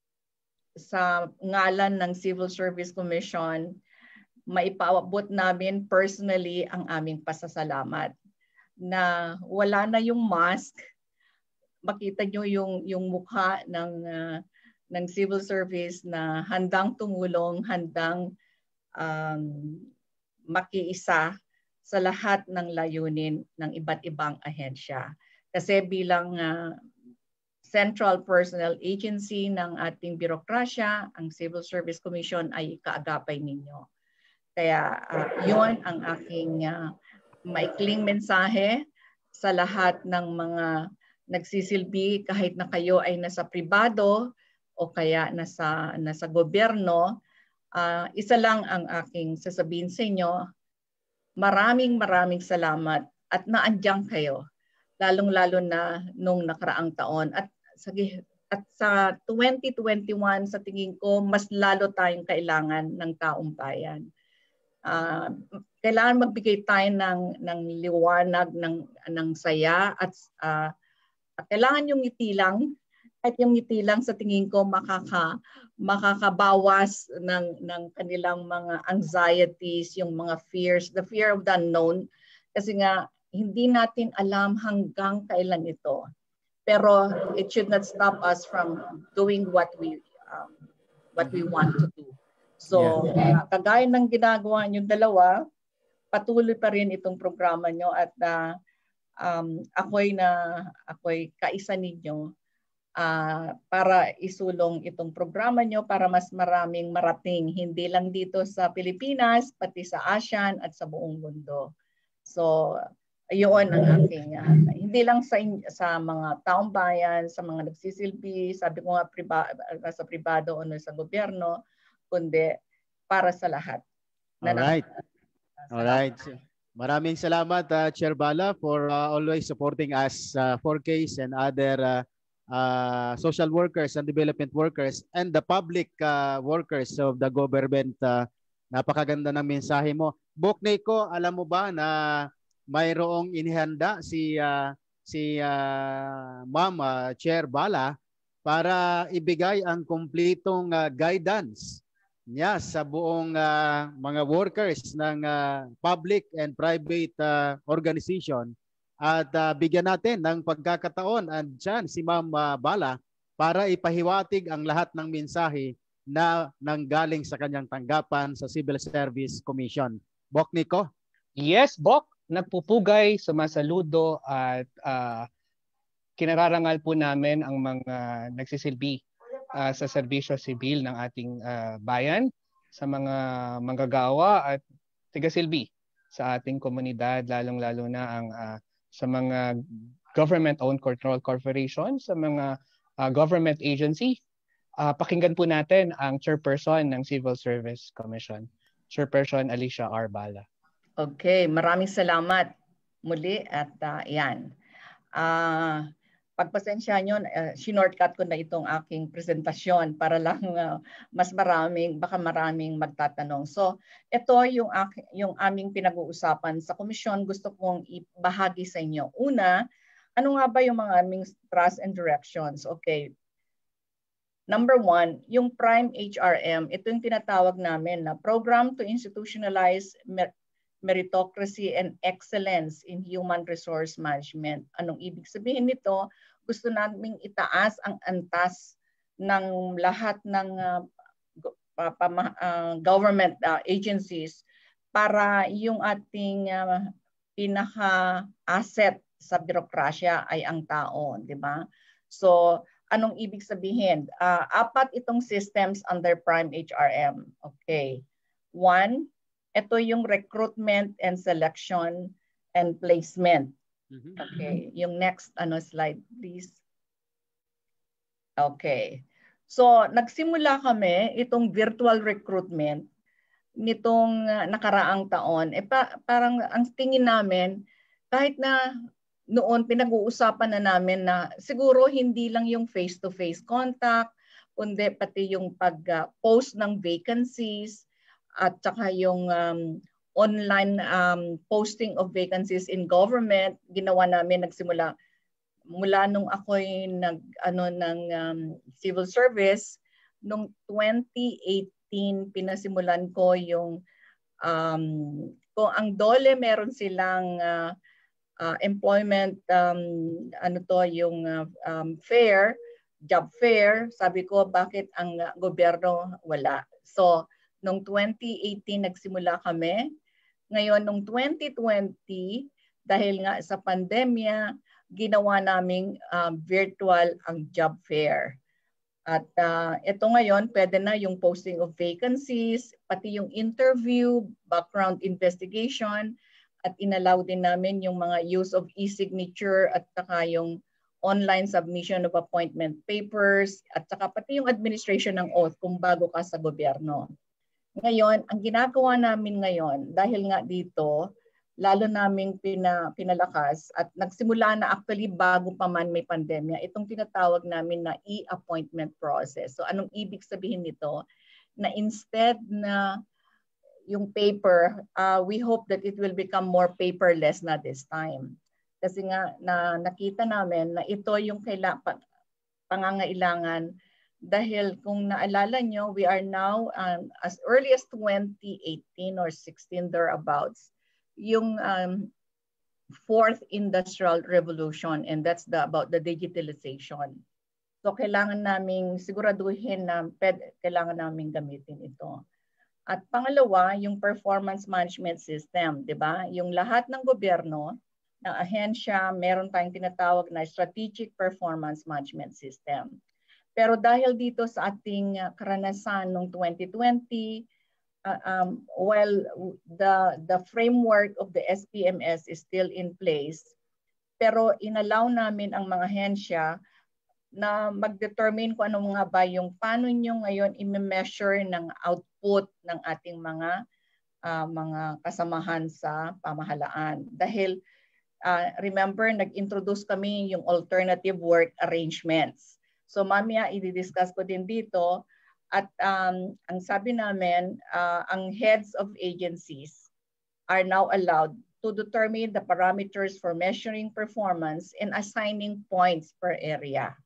sa ngalan ng Civil Service Commission, maipaabot namin personally ang aming pasasalamat na wala na yung mask, makita nyo yung yung mukha ng uh, ng civil service na handang tumulong, handang um, makiisa sa lahat ng layunin ng iba't ibang ahensya. Kasi bilang uh, central personnel agency ng ating birokrasya, ang Civil Service Commission ay kaagapay ninyo. Kaya uh, yun ang aking uh, maikling mensahe sa lahat ng mga nagsisilbi kahit na kayo ay nasa pribado o kaya nasa nasa gobyerno. Uh, isa lang ang aking sasabihin sa inyo, maraming maraming salamat at naandiyan kayo, lalong-lalo na nung nakaraang taon. At sa, at sa twenty twenty-one, sa tingin ko, mas lalo tayong kailangan ng taong bayan. Uh, kailangan magbigay tayo ng, ng liwanag, ng, ng saya at uh, kailangan yung ngiti lang. At yung ngiti lang sa tingin ko makaka, makakabawas ng, ng kanilang mga anxieties, yung mga fears, the fear of the unknown. Kasi nga hindi natin alam hanggang kailan ito. Pero it should not stop us from doing what we um, what we want to do. So, yeah. uh, kagaya ng ginagawa nyo dalawa, patuloy pa rin itong programa nyo at uh, um, ako'y, na, ako'y kaisa ninyo uh, para isulong itong programa nyo para mas maraming marating, hindi lang dito sa Pilipinas, pati sa ASEAN at sa buong mundo. So, yun ang aking, uh, hindi lang sa, sa mga taong bayan, sa mga nagsisilbi, sabi ko nga priba, sa pribado o sa gobyerno, kundi para sa lahat. Alright. Alright. Maraming salamat, uh, Chair Bala, for uh, always supporting us, uh, four Ks and other uh, uh, social workers and development workers and the public uh, workers of the government. Uh, napakaganda ng mensahe mo. Bokney ko, alam mo ba na mayroong inihanda si uh, si uh, Ma'am uh, Chair Bala para ibigay ang kumplitong uh, guidance niya sa buong uh, mga workers ng uh, public and private uh, organization at uh, bigyan natin ng pagkakataon andyan si Ma'am uh, Bala para ipahiwatig ang lahat ng mensahe na nanggaling sa kanyang tanggapan sa Civil Service Commission. Bok Nico? Yes, Bok. Nagpupugay, sumasaludo at uh, kinararangal po namin ang mga nagsisilbi Uh, sa serbisyo sibil ng ating uh, bayan, sa mga manggagawa at tigasilbi sa ating komunidad, lalong-lalo na ang uh, sa mga government-owned control corporation, sa mga uh, government agency. Uh, pakinggan po natin ang chairperson ng Civil Service Commission, Chairperson Alicia R. Bala. Okay, maraming salamat muli at uh, yan. Ah... Uh, Pagpasensya nyo, uh, sinortcut ko na itong aking presentasyon para lang uh, mas maraming, baka maraming magtatanong. So, ito yung, yung aming pinag-uusapan sa komisyon. Gusto kong ibahagi sa inyo. Una, ano nga ba yung mga aming trust and directions? Okay. Number one, yung Prime H R M, ito yung tinatawag namin na Program to Institutionalize Mer Meritocracy and Excellence in Human Resource Management. Anong ibig sabihin nito? Gusto naming itaas ang antas ng lahat ng uh, uh, government uh, agencies para yung ating uh, pinaka-asset sa birokrasya ay ang tao, di ba? So, anong ibig sabihin? Uh, apat itong systems under Prime H R M. Okay. One, ito yung recruitment and selection and placement. Okay. Yung next ano slide, please. Okay. So, nagsimula kami itong virtual recruitment nitong uh, nakaraang taon. Eh, pa, parang ang tingin namin, kahit na noon pinag-uusapan na namin na siguro hindi lang yung face-to-face contact, kundi pati yung pag-post uh, ng vacancies at saka yung um, online um, posting of vacancies in government. Ginawa namin, nagsimula mula nung ako'y nag ano ng um, civil service nung twenty eighteen pinasimulan ko yung um, kung ang D O L E meron silang uh, uh, employment um, ano to yung uh, um, fair, job fair. Sabi ko bakit ang uh, gobyerno wala. So nung twenty eighteen nagsimula kami. Ngayon nung twenty twenty dahil nga sa pandemya ginawa naming um, virtual ang job fair. At uh, ito ngayon, pwede na yung posting of vacancies, pati yung interview, background investigation, at inallow din namin yung mga use of e-signature at saka yung online submission of appointment papers, at saka pati yung administration ng oath kung bago ka sa gobyerno. Ngayon, ang ginagawa namin ngayon, dahil nga dito, lalo naming pina, pinalakas at nagsimula na actually bago pa man may pandemya, itong tinatawag namin na e-appointment process. So anong ibig sabihin nito? Na instead na yung paper, uh, we hope that it will become more paperless na this time. Kasi nga na nakita namin na ito yung kaila, pangangailangan dahil kung naalala nyo, we are now um, as early as twenty eighteen or sixteen thereabouts, yung um, fourth industrial revolution, and that's the about the digitalization. So kailangan naming siguraduhin na ped, kailangan naming gamitin ito. At pangalawa, yung performance management system, di ba? Yung lahat ng gobyerno, ng ahensya, meron tayong tinatawag na strategic performance management system. Pero dahil dito sa ating karanasan noong twenty twenty, Uh, um, while the the framework of the S P M S is still in place, pero inallow namin ang mga hensya na mag-determine kung ano nga ba yung paano nyo ngayon i-measure ng output ng ating mga uh, mga kasamahan sa pamahalaan. Dahil uh, remember, nag-introduce kami yung alternative work arrangements. So mamaya i-discuss ko din dito. At um, ang sabi namin, uh, ang heads of agencies are now allowed to determine the parameters for measuring performance and assigning points per area.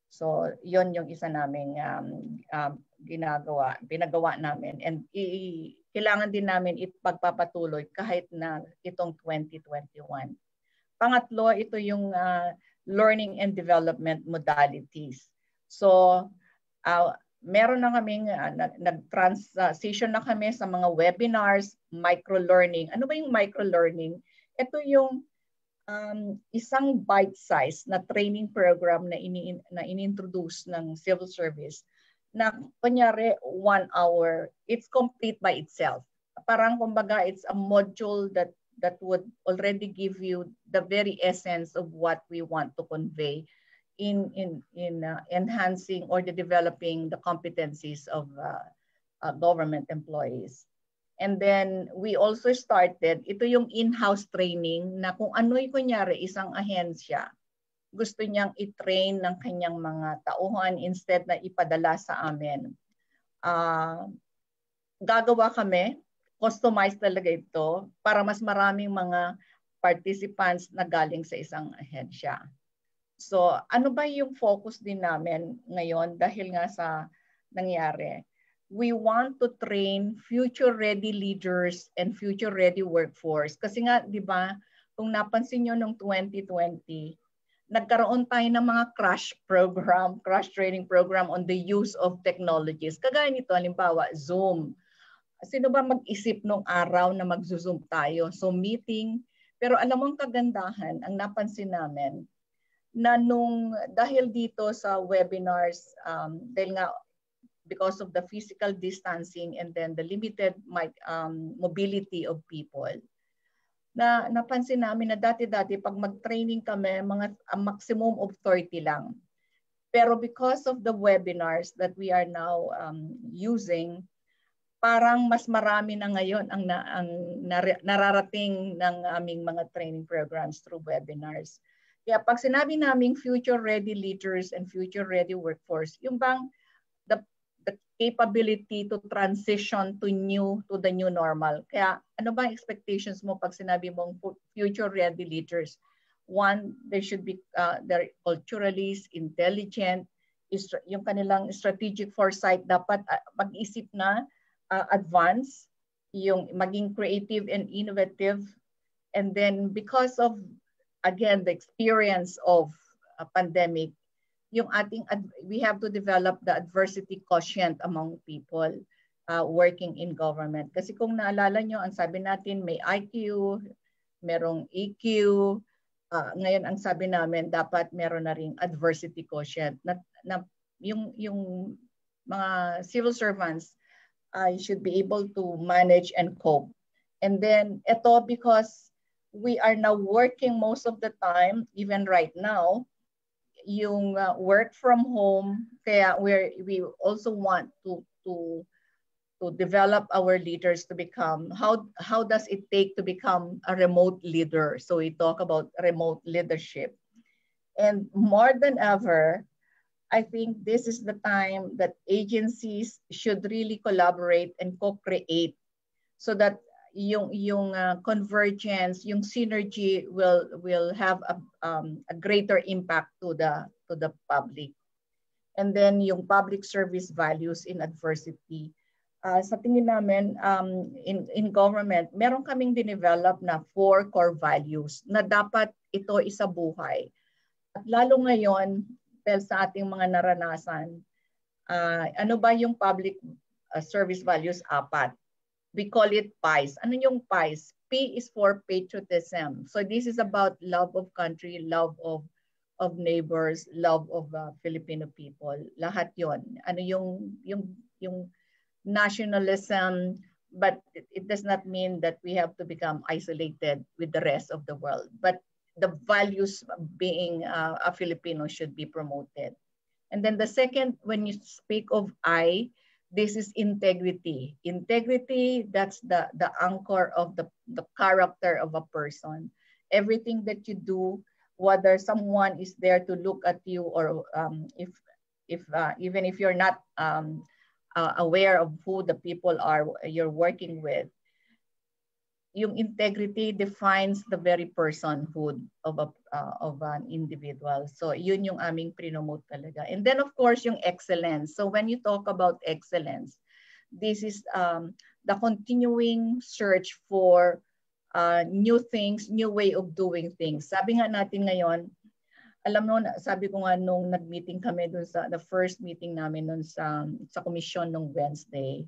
So yon yung isa naming um, um, ginagawa, pinagawa namin. And i- kailangan din namin ipagpapatuloy kahit na itong twenty twenty-one. Pangatlo, ito yung uh, learning and development modalities. So, uh, meron na kaming uh, nag-transition na kami sa mga webinars, micro-learning. Ano ba yung micro-learning? Ito yung um, isang bite-size na training program na, ini na inintroduce ng civil service na kunyari one hour, it's complete by itself. Parang kumbaga it's a module that, that would already give you the very essence of what we want to convey in in in uh, enhancing or the developing the competencies of uh, uh, government employees. And then we also started, ito yung in-house training na kung ano'y kunyari isang ahensya, gusto niyang i-train ng kanyang mga tauhan instead na ipadala sa amin. Uh, gagawa kami, customized talaga ito para mas maraming mga participants na galing sa isang ahensya. So ano ba yung focus din namin ngayon dahil nga sa nangyari? We want to train future-ready leaders and future-ready workforce. Kasi nga, di ba, kung napansin nyo noong twenty twenty, nagkaroon tayo ng mga crash program, crash training program on the use of technologies. Kagaya nito, halimbawa, Zoom. Sino ba mag-isip nung araw na mag-Zoom tayo? So meeting Pero alam mo ang kagandahan, ang napansin namin, na nung dahil dito sa webinars, um, dahil nga because of the physical distancing and then the limited um, mobility of people, na napansin namin na dati-dati pag mag-training kami, mga a maximum of thirty lang. Pero because of the webinars that we are now um, using, parang mas marami na ngayon ang, na, ang nar nararating ng aming mga training programs through webinars. Kaya pag sinabi naming future-ready leaders and future-ready workforce, yung bang the, the capability to transition to new to the new normal. Kaya ano ba expectations mo pag sinabi mong future-ready leaders? One, they should be uh, they're culturally intelligent, is yung kanilang strategic foresight dapat uh, mag-isip na Uh, advance, yung maging creative and innovative. And then because of, again, the experience of a pandemic, yung ating, we have to develop the adversity quotient among people uh, working in government. Kasi kung naalala nyo, ang sabi natin may I Q, merong E Q, uh, ngayon ang sabi namin dapat meron na ring adversity quotient. Na, na, yung, yung mga civil servants, I should be able to manage and cope. And then ito, because we are now working most of the time, even right now, yung uh, work from home, kaya we're, we also want to, to, to develop our leaders to become, how, how does it take to become a remote leader? So we talk about remote leadership. And more than ever, I think this is the time that agencies should really collaborate and co-create so that yung, yung uh, convergence, yung synergy will, will have a, um, a greater impact to the, to the public. And then yung public service values in adversity. Uh, sa tingin namin, um, in, in government, meron kaming dinevelop na four core values na dapat ito isa buhay. At lalo ngayon, sa ating mga naranasan, uh, ano ba yung public uh, service values? Apat. We call it P I S. Ano yung P I S? P is for patriotism. So this is about love of country, love of of neighbors, love of uh, Filipino people. Lahat yon. Ano yung yung yung nationalism, but it, it does not mean that we have to become isolated with the rest of the world. But the values being uh, a Filipino should be promoted. And then the second, when you speak of I, this is integrity. Integrity, that's the, the anchor of the, the character of a person. Everything that you do, whether someone is there to look at you or um, if, if uh, even if you're not um, uh, aware of who the people are you're working with, yung integrity defines the very personhood of a uh, of an individual. So yun yung aming promote talaga. And then of course yung excellence. So when you talk about excellence, this is um, the continuing search for uh, new things, new way of doing things. Sabi nga natin ngayon, alam mo, sabi ko nga nung nag-meeting kami dun sa the first meeting namin dun sa sa komisyon nung Wednesday.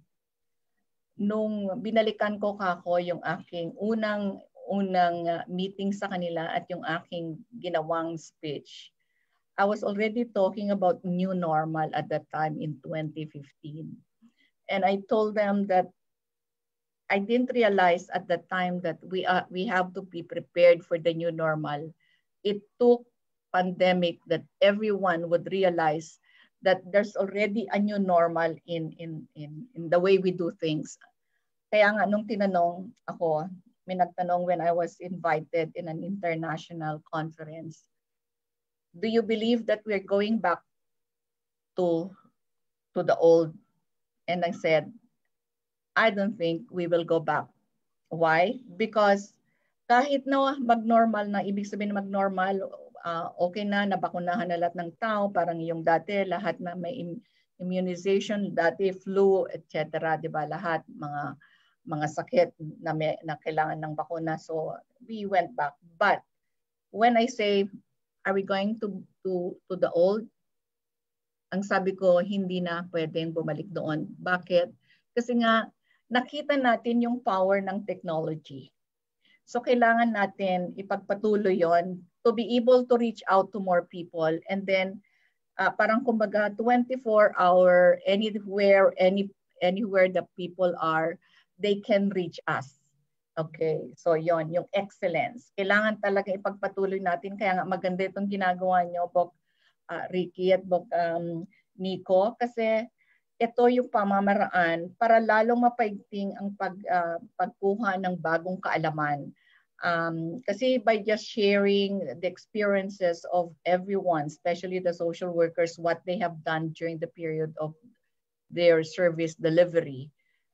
Nung binalikan ko kako yung aking unang unang meeting sa kanila at yung aking ginawang speech, I was already talking about new normal at that time in twenty fifteen. And I told them that I didn't realize at that time that we are we have to be prepared for the new normal. It took pandemic that everyone would realize that there's already a new normal in in in, in the way we do things. Kaya nga nung tinanong ako, may nagtanong when I was invited in an international conference, do you believe that we're going back to, to the old? And I said, I don't think we will go back. Why? Because kahit na mag-normal na, ibig sabihin na mag-normal, uh, okay na, nabakunahan na lahat ng tao, parang yung dati, lahat na may im- immunization, dati flu, et cetera. Diba? Lahat mga mga sakit na, may, na kailangan ng bakuna. So we went back. But when I say, are we going to, to, to the old? Ang sabi ko, hindi na pwedeng bumalik doon. Bakit? Kasi nga, nakita natin yung power ng technology. So kailangan natin ipagpatuloy yon to be able to reach out to more people, and then uh, parang kumbaga twenty-four hour, anywhere, any, anywhere the people are, they can reach us. Okay, so yon yung excellence. Kailangan talaga ipagpatuloy natin, kaya nga maganda itong ginagawa nyo, Bok uh, Ricky at Bok um, Nico, kasi ito yung pamamaraan para lalong mapaigting ang pag, uh, pagkuha ng bagong kaalaman. Um, kasi by just sharing the experiences of everyone, especially the social workers, what they have done during the period of their service delivery,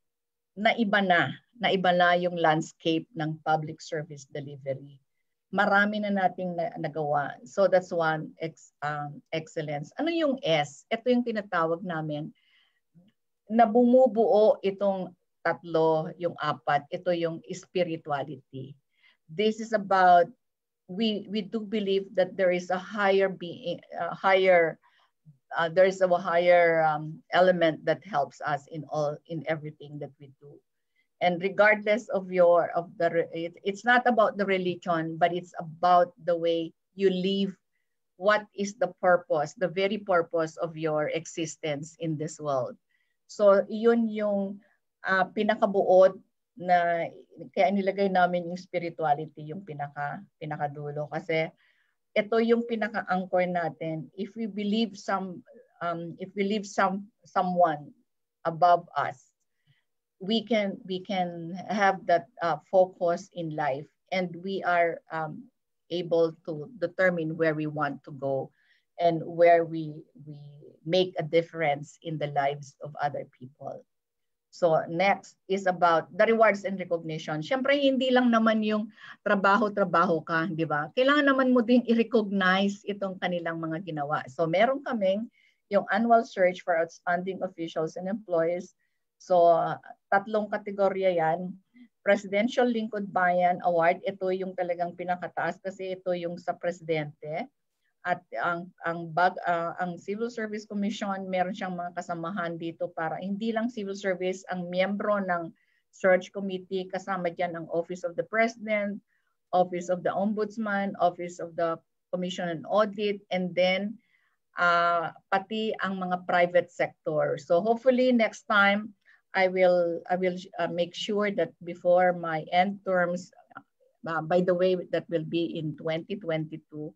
naiba na, naiba na yung landscape ng public service delivery. Marami na nating na, nagawa. So that's one, ex, um, excellence. Ano yung S? Ito yung tinatawag namin na bumubuo itong tatlo, yung apat, ito yung spirituality. This is about, we we do believe that there is a higher being, uh, higher, uh, there is a higher um, element that helps us in all, in everything that we do. And regardless of your, of the, it, it's not about the religion, but it's about the way you live. What is the purpose, the very purpose of your existence in this world? So, yun yung uh, pinakabuod na kaya nilagay namin yung spirituality, yung pinaka, pinakadulo. Kasi ito yung pinaka-anchor natin. If we believe some, um, if we believe some, someone above us, we can, we can have that uh, focus in life, and we are um, able to determine where we want to go and where we, we make a difference in the lives of other people. So next is about the rewards and recognition. Siyempre, hindi lang naman yung trabaho-trabaho ka, di ba? Kailangan naman mo din i-recognize itong kanilang mga ginawa. So meron kaming yung annual search for outstanding officials and employees. So tatlong kategorya yan. Presidential Lingkod Bayan Award, ito yung talagang pinakataas kasi ito yung sa presidente. At ang ang bag uh, ang Civil Service Commission, meron siyang mga kasamahan dito para hindi lang civil service ang miyembro ng search committee, kasama diyan ang Office of the President, Office of the Ombudsman, Office of the Commission on Audit, and then uh, pati ang mga private sector. So hopefully next time I will I will uh, make sure that before my end terms, uh, by the way, that will be in twenty twenty-two,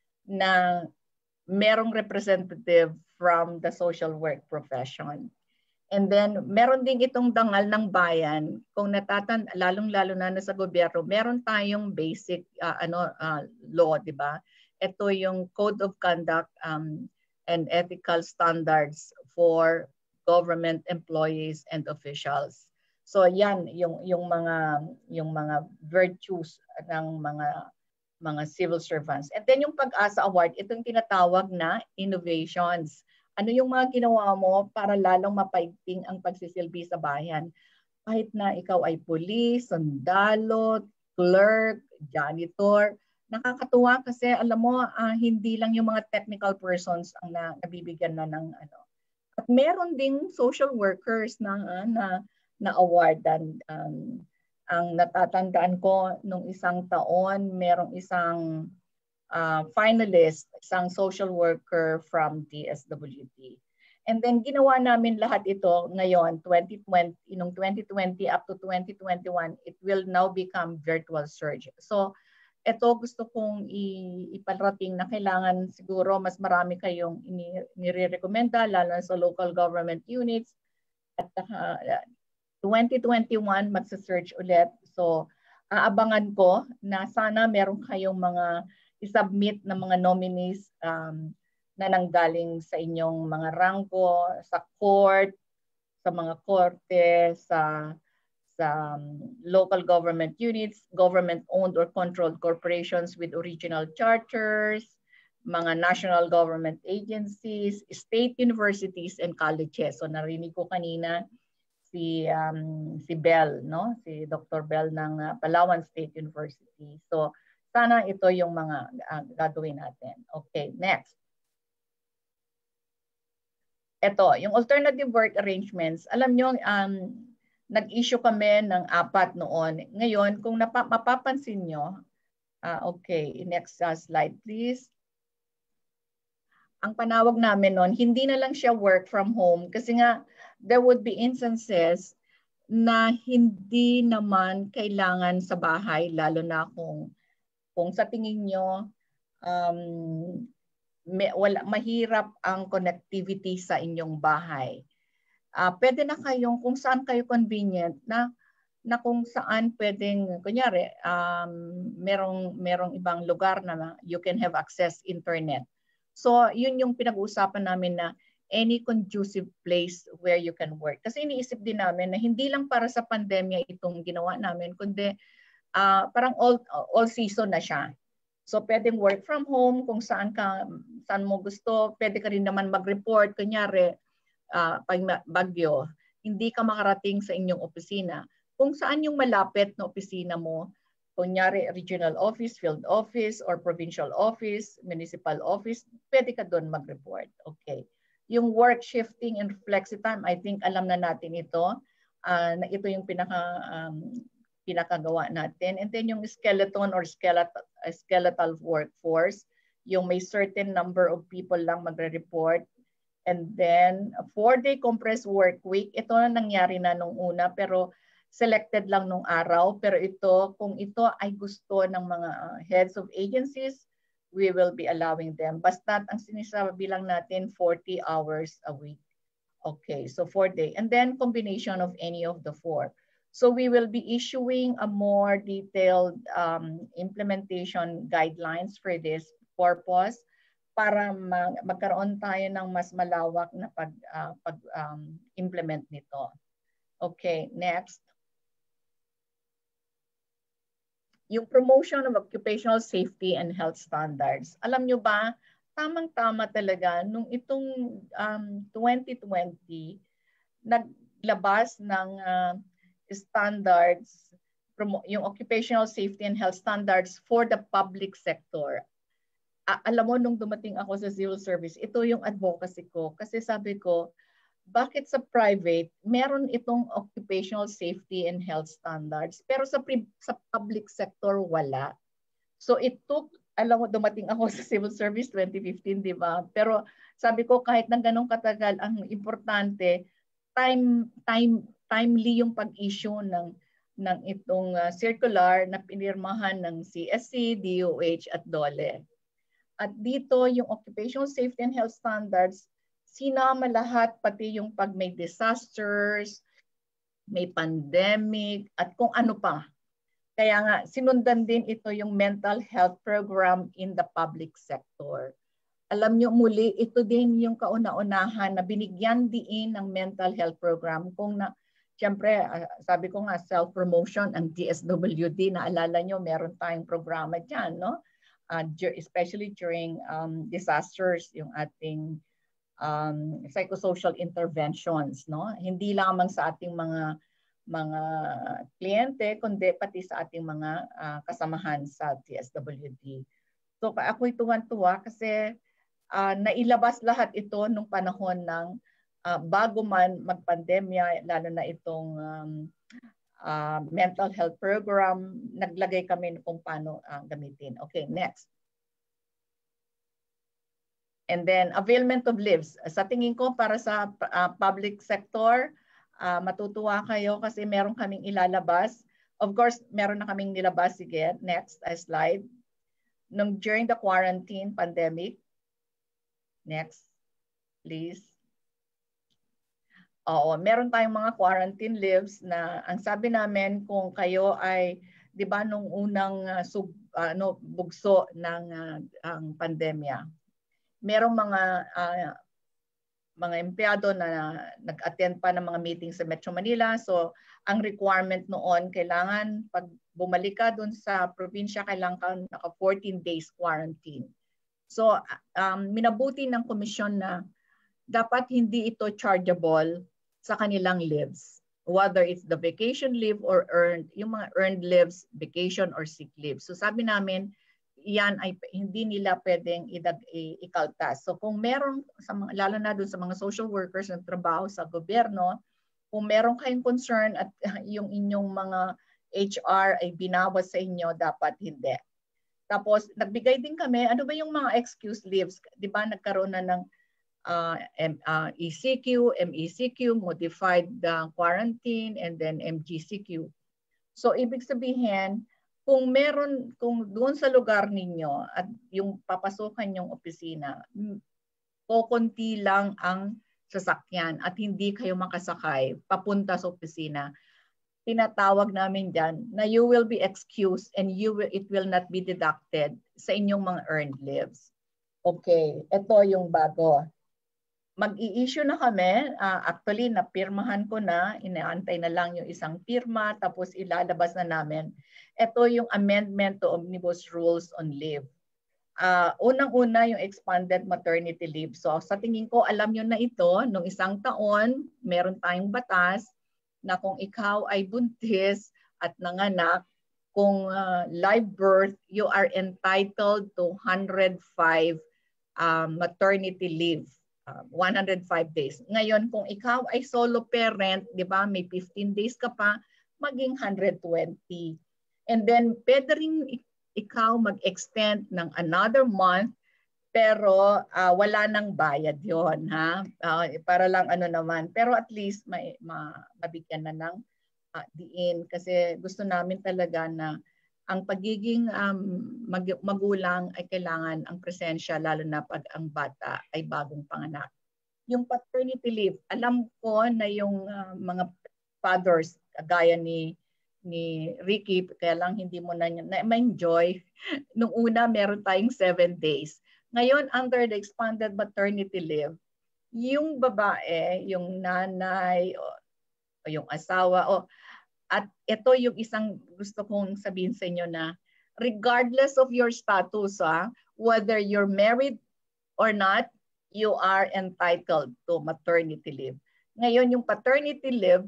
na merong representative from the social work profession. And then meron din itong dangal ng bayan, kung natatan lalong-lalo na sa gobyerno, meron tayong basic uh, ano uh, law, di ba? Ito yung Code of Conduct um, and Ethical Standards for government employees and officials. So yan yung yung mga yung mga virtues ng mga mga civil servants. And then yung Pag-asa Award, itong tinatawag na innovations. Ano yung mga ginawa mo para lalong mapaigting ang pagsisilbi sa bayan? Kahit na ikaw ay police, sundalo, clerk, janitor, nakakatuwa kasi alam mo, uh, hindi lang yung mga technical persons ang na, nabibigyan na ng ano. At meron ding social workers na, uh, na, na awardan. Um, Ang natatandaan ko nung isang taon, merong isang uh, finalist, isang social worker from T S W T. And then ginawa namin lahat ito ngayon, twenty twenty, nung twenty twenty up to twenty twenty-one, it will now become virtual search. So ito gusto kong iparating na kailangan siguro mas marami kayong nire-recommenda, lalo sa local government units. At uh, twenty twenty-one, magsa-search ulit. So, aabangan ko na sana meron kayong mga isubmit na mga nominees um, na nanggaling sa inyong mga ranggo, sa court, sa mga korte, sa, sa um, local government units, government-owned or controlled corporations with original charters, mga national government agencies, state universities, and colleges. So, narinig ko kanina, si um, si Bell, no? Si Doctor Bell ng uh, Palawan State University. So sana ito yung mga uh, gagawin natin. Okay, next. Ito, yung alternative work arrangements. Alam nyo, um, nag-issue kami ng apat noon. Ngayon, kung napa, mapapansin nyo, uh, okay, next uh, slide please. Ang panawag namin noon, hindi na lang siya work from home kasi nga there would be instances na hindi naman kailangan sa bahay, lalo na kung kung sa tingin nyo um, may, wala, mahirap ang connectivity sa inyong bahay. Uh, pwede na kayong kung saan kayo convenient na na kung saan pwedeng kunyari um, merong merong ibang lugar na you can have access internet. So yun yung pinag-uusapan namin na any conducive place where you can work. Kasi iniisip din namin na hindi lang para sa pandemya itong ginawa namin, kundi uh, parang all, all season na siya. So pwedeng work from home kung saan ka, saan mo gusto. Pwede ka rin naman mag-report. Kunyari, uh, pag bagyo, hindi ka makarating sa inyong opisina. Kung saan yung malapit na opisina mo, kunyari regional office, field office, or provincial office, municipal office, pwede ka doon mag-report. Okay. Yung work shifting and flexi time, I think alam na natin ito. Uh, na ito yung pinaka um, pinakagawa natin. And then yung skeleton or skeletal skeletal workforce, yung may certain number of people lang magre-report. And then a four-day compressed work week, ito na nangyari na nung una pero selected lang nung araw. Pero ito, kung ito ay gusto ng mga uh, heads of agencies, we will be allowing them. Basta ang sinisabi lang natin, forty hours a week. Okay, so four day. And then combination of any of the four. So we will be issuing a more detailed um, implementation guidelines for this purpose para mag magkaroon tayo ng mas malawak na pag, uh, pag um, implement nito. Okay, next. Yung promotion of occupational safety and health standards. Alam nyo ba, tamang-tama talaga nung itong um, twenty twenty, naglabas ng uh, standards, yung occupational safety and health standards for the public sector. Uh, alam mo, nung dumating ako sa civil service, ito yung advocacy ko. Kasi sabi ko, bakit sa private, meron itong occupational safety and health standards, pero sa, sa public sector, wala. So it took, alam mo, dumating ako sa civil service twenty fifteen, di ba? Pero sabi ko, kahit nang ganong katagal, ang importante, time, time, timely yung pag-issue ng, ng itong uh, circular na pinirmahan ng C S C, D O H at DOLE. At dito, yung occupational safety and health standards, sinama lahat, pati yung pag may disasters, may pandemic, at kung ano pa. Kaya nga, sinundan din ito yung mental health program in the public sector. Alam nyo, muli, ito din yung kauna-unahan na binigyan din ng mental health program. Kung na, siyempre, sabi ko nga, self-promotion, ang D S W D, naalala nyo, meron tayong programa dyan, no? Uh, especially during um, disasters, yung ating Um, psychosocial interventions, no? Hindi lamang sa ating mga mga kliyente, kundi pati sa ating mga uh, kasamahan sa D S W D. So ako'y tuwan-tuwa kasi uh, nailabas lahat ito nung panahon ng uh, bago man magpandemya, lalo na itong um, uh, mental health program, naglagay kami kung paano uh, gamitin. Okay, next. And then availment of leaves. Sa tingin ko para sa uh, public sector, uh, matutuwa kayo kasi meron kaming ilalabas. Of course, meron na kaming nilabas. Sige, next uh, slide. Nung during the quarantine pandemic. Next, please. Oo, meron tayong mga quarantine leaves na ang sabi namin kung kayo ay, di ba nung unang uh, sub, uh, no, bugso ng uh, ang pandemya, merong mga uh, mga empleyado na nag-attend pa ng mga meetings sa Metro Manila. So, ang requirement noon, kailangan pag bumalik ka dun sa probinsya, kailangan ka naka fourteen days quarantine. So, um, minabuti ng komisyon na dapat hindi ito chargeable sa kanilang leaves. Whether it's the vacation leave or earned, yung mga earned leaves, vacation or sick leave. So, sabi namin, yan ay hindi nila pwedeng idag, ikaltas. So kung meron, sa mga, lalo na doon sa mga social workers ng trabaho sa gobyerno, Kung meron kayong concern at yung inyong mga H R ay binawas sa inyo, dapat hindi. Tapos, nagbigay din kami, ano ba yung mga excuse leaves? Di ba nagkaroon na ng uh, M, uh, E C Q, M E C Q, modified uh, quarantine, and then M G C Q. So, ibig sabihin, kung meron, kung doon sa lugar ninyo at yung papasukan yung opisina, kukunti lang ang sasakyan at hindi kayo makasakay papunta sa opisina, tinatawag namin dyan na you will be excused and you will, it will not be deducted sa inyong mga earned leaves. Okay, ito yung bago. Mag-i-issue na kami. Uh, actually, napirmahan ko na. Inaantay na lang yung isang pirma tapos ilalabas na namin. Ito yung amendment to Omnibus Rules on Leave. Uh, unang-una yung expanded maternity leave. So sa tingin ko, alam nyo na ito, nung isang taon, meron tayong batas na kung ikaw ay buntis at nanganak, kung uh, live birth, you are entitled to one hundred five um, maternity leave, uh, one hundred five days. Ngayon, kung ikaw ay solo parent, di ba, may fifteen days ka pa, maging one hundred twenty. And then, pwede rin ikaw mag-extend ng another month pero uh, wala nang bayad yon, ha? Uh, para lang ano naman. Pero at least may ma, mabigyan na ng uh, diin kasi gusto namin talaga na ang pagiging um, mag, magulang ay kailangan ang presensya lalo na pag ang bata ay bagong panganak. Yung paternity leave, alam ko na yung uh, mga fathers gaya ni ni Ricky, kaya lang hindi mo na, na ma-enjoy. Nung una, meron tayong seven days. Ngayon, under the expanded maternity leave, yung babae, yung nanay, o, o yung asawa, o, at ito yung isang gusto kong sabihin sa inyo na regardless of your status, ah, whether you're married or not, you are entitled to maternity leave. Ngayon, yung paternity leave,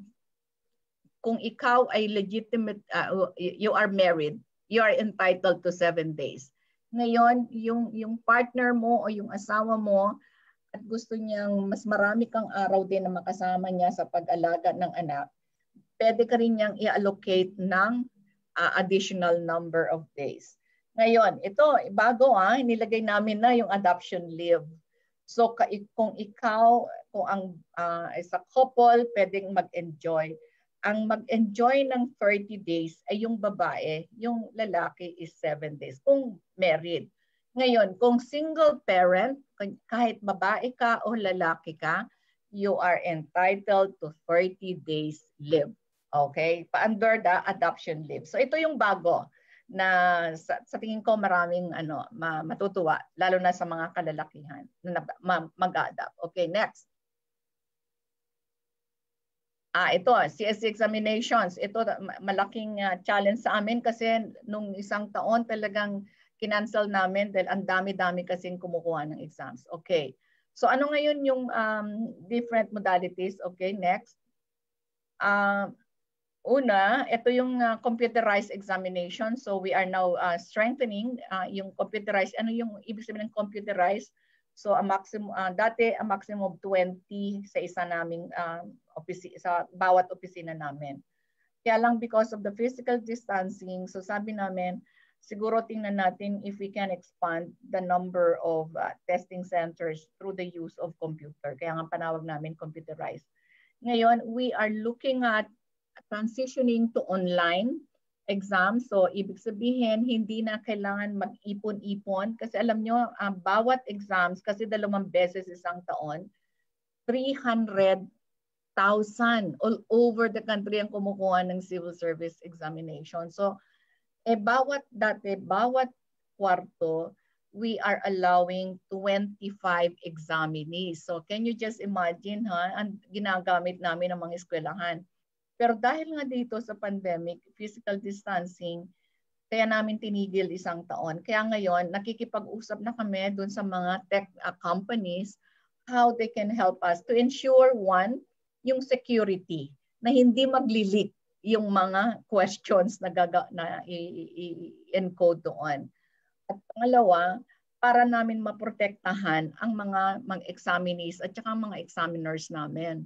kung ikaw ay legitimate, uh, you are married, you are entitled to seven days. Ngayon, yung, yung partner mo o yung asawa mo at gusto niyang mas marami kang araw din na makasama niya sa pag-alaga ng anak, pwede ka rin niyang i-allocate ng uh, additional number of days. Ngayon, ito, bago ah, nilagay namin na yung adoption leave. So kung ikaw, kung ang uh, isa couple, pwedeng mag-enjoy. Ang mag-enjoy ng thirty days ay yung babae, yung lalaki is seven days, kung married. Ngayon, kung single parent, kahit babae ka o lalaki ka, you are entitled to thirty days leave. Okay? Pa-under the adoption leave. So ito yung bago na sa, sa tingin ko maraming ano, ma, matutuwa, lalo na sa mga kalalakihan na mag-adapt. Okay, next. Ah, ito, C S C examinations. Ito, malaking uh, challenge sa amin kasi nung isang taon talagang kinancel namin dahil ang dami-dami kasing kumukuha ng exams. Okay. So ano ngayon yung um, different modalities? Okay, next. Uh, una, ito yung uh, computerized examination. So we are now uh, strengthening uh, yung computerized. Ano yung ibig sabihin ng computerized? So a maximum, uh, dati a maximum of twenty sa isa naming uh, opisi, sa bawat opisina namin. Kaya lang because of the physical distancing, so sabi namin, siguro tingnan natin if we can expand the number of uh, testing centers through the use of computer. Kaya nga panawag namin computerized. Ngayon, we are looking at transitioning to online exams. So, ibig sabihin, hindi na kailangan mag-ipon-ipon. Kasi alam nyo, uh, bawat exams, kasi dalawang beses isang taon, three hundred thousand all over the country ang kumukuha ng civil service examination. So, eh, bawat dati, bawat kwarto, we are allowing twenty-five examinees. So, can you just imagine, ha, ang ginagamit namin ng mga eskwelahan. Pero dahil nga dito sa pandemic, physical distancing, kaya namin tinigil isang taon. Kaya ngayon, nakikipag-usap na kami dun sa mga tech uh, companies how they can help us to ensure, one, yung security, na hindi magli-leak yung mga questions na, gaga, na i-encode doon. At pangalawa, para namin maprotektahan ang mga, mga examinees at saka mga examiners namin.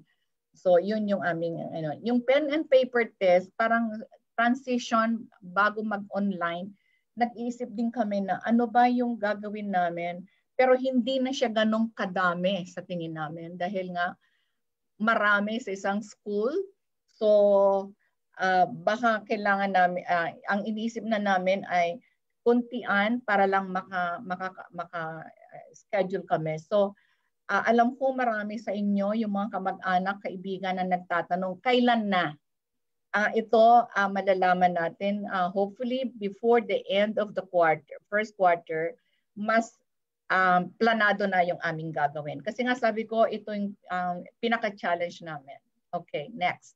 So yun yung aming ano, yung pen and paper test, parang transition bago mag-online, nag-iisip din kami na ano ba yung gagawin namin, pero hindi na siya ganong kadami sa tingin namin dahil nga marami sa isang school. So uh, baka kailangan namin, uh, ang iniisip na namin ay kuntian para lang maka, maka, maka schedule kami. So Uh, alam ko marami sa inyo, yung mga kamag-anak, kaibigan na nagtatanong, kailan na? Uh, ito uh, malalaman natin, uh, hopefully before the end of the quarter, first quarter, mas um, planado na yung aming gagawin. Kasi nga sabi ko, ito yung um, pinaka-challenge namin. Okay, next.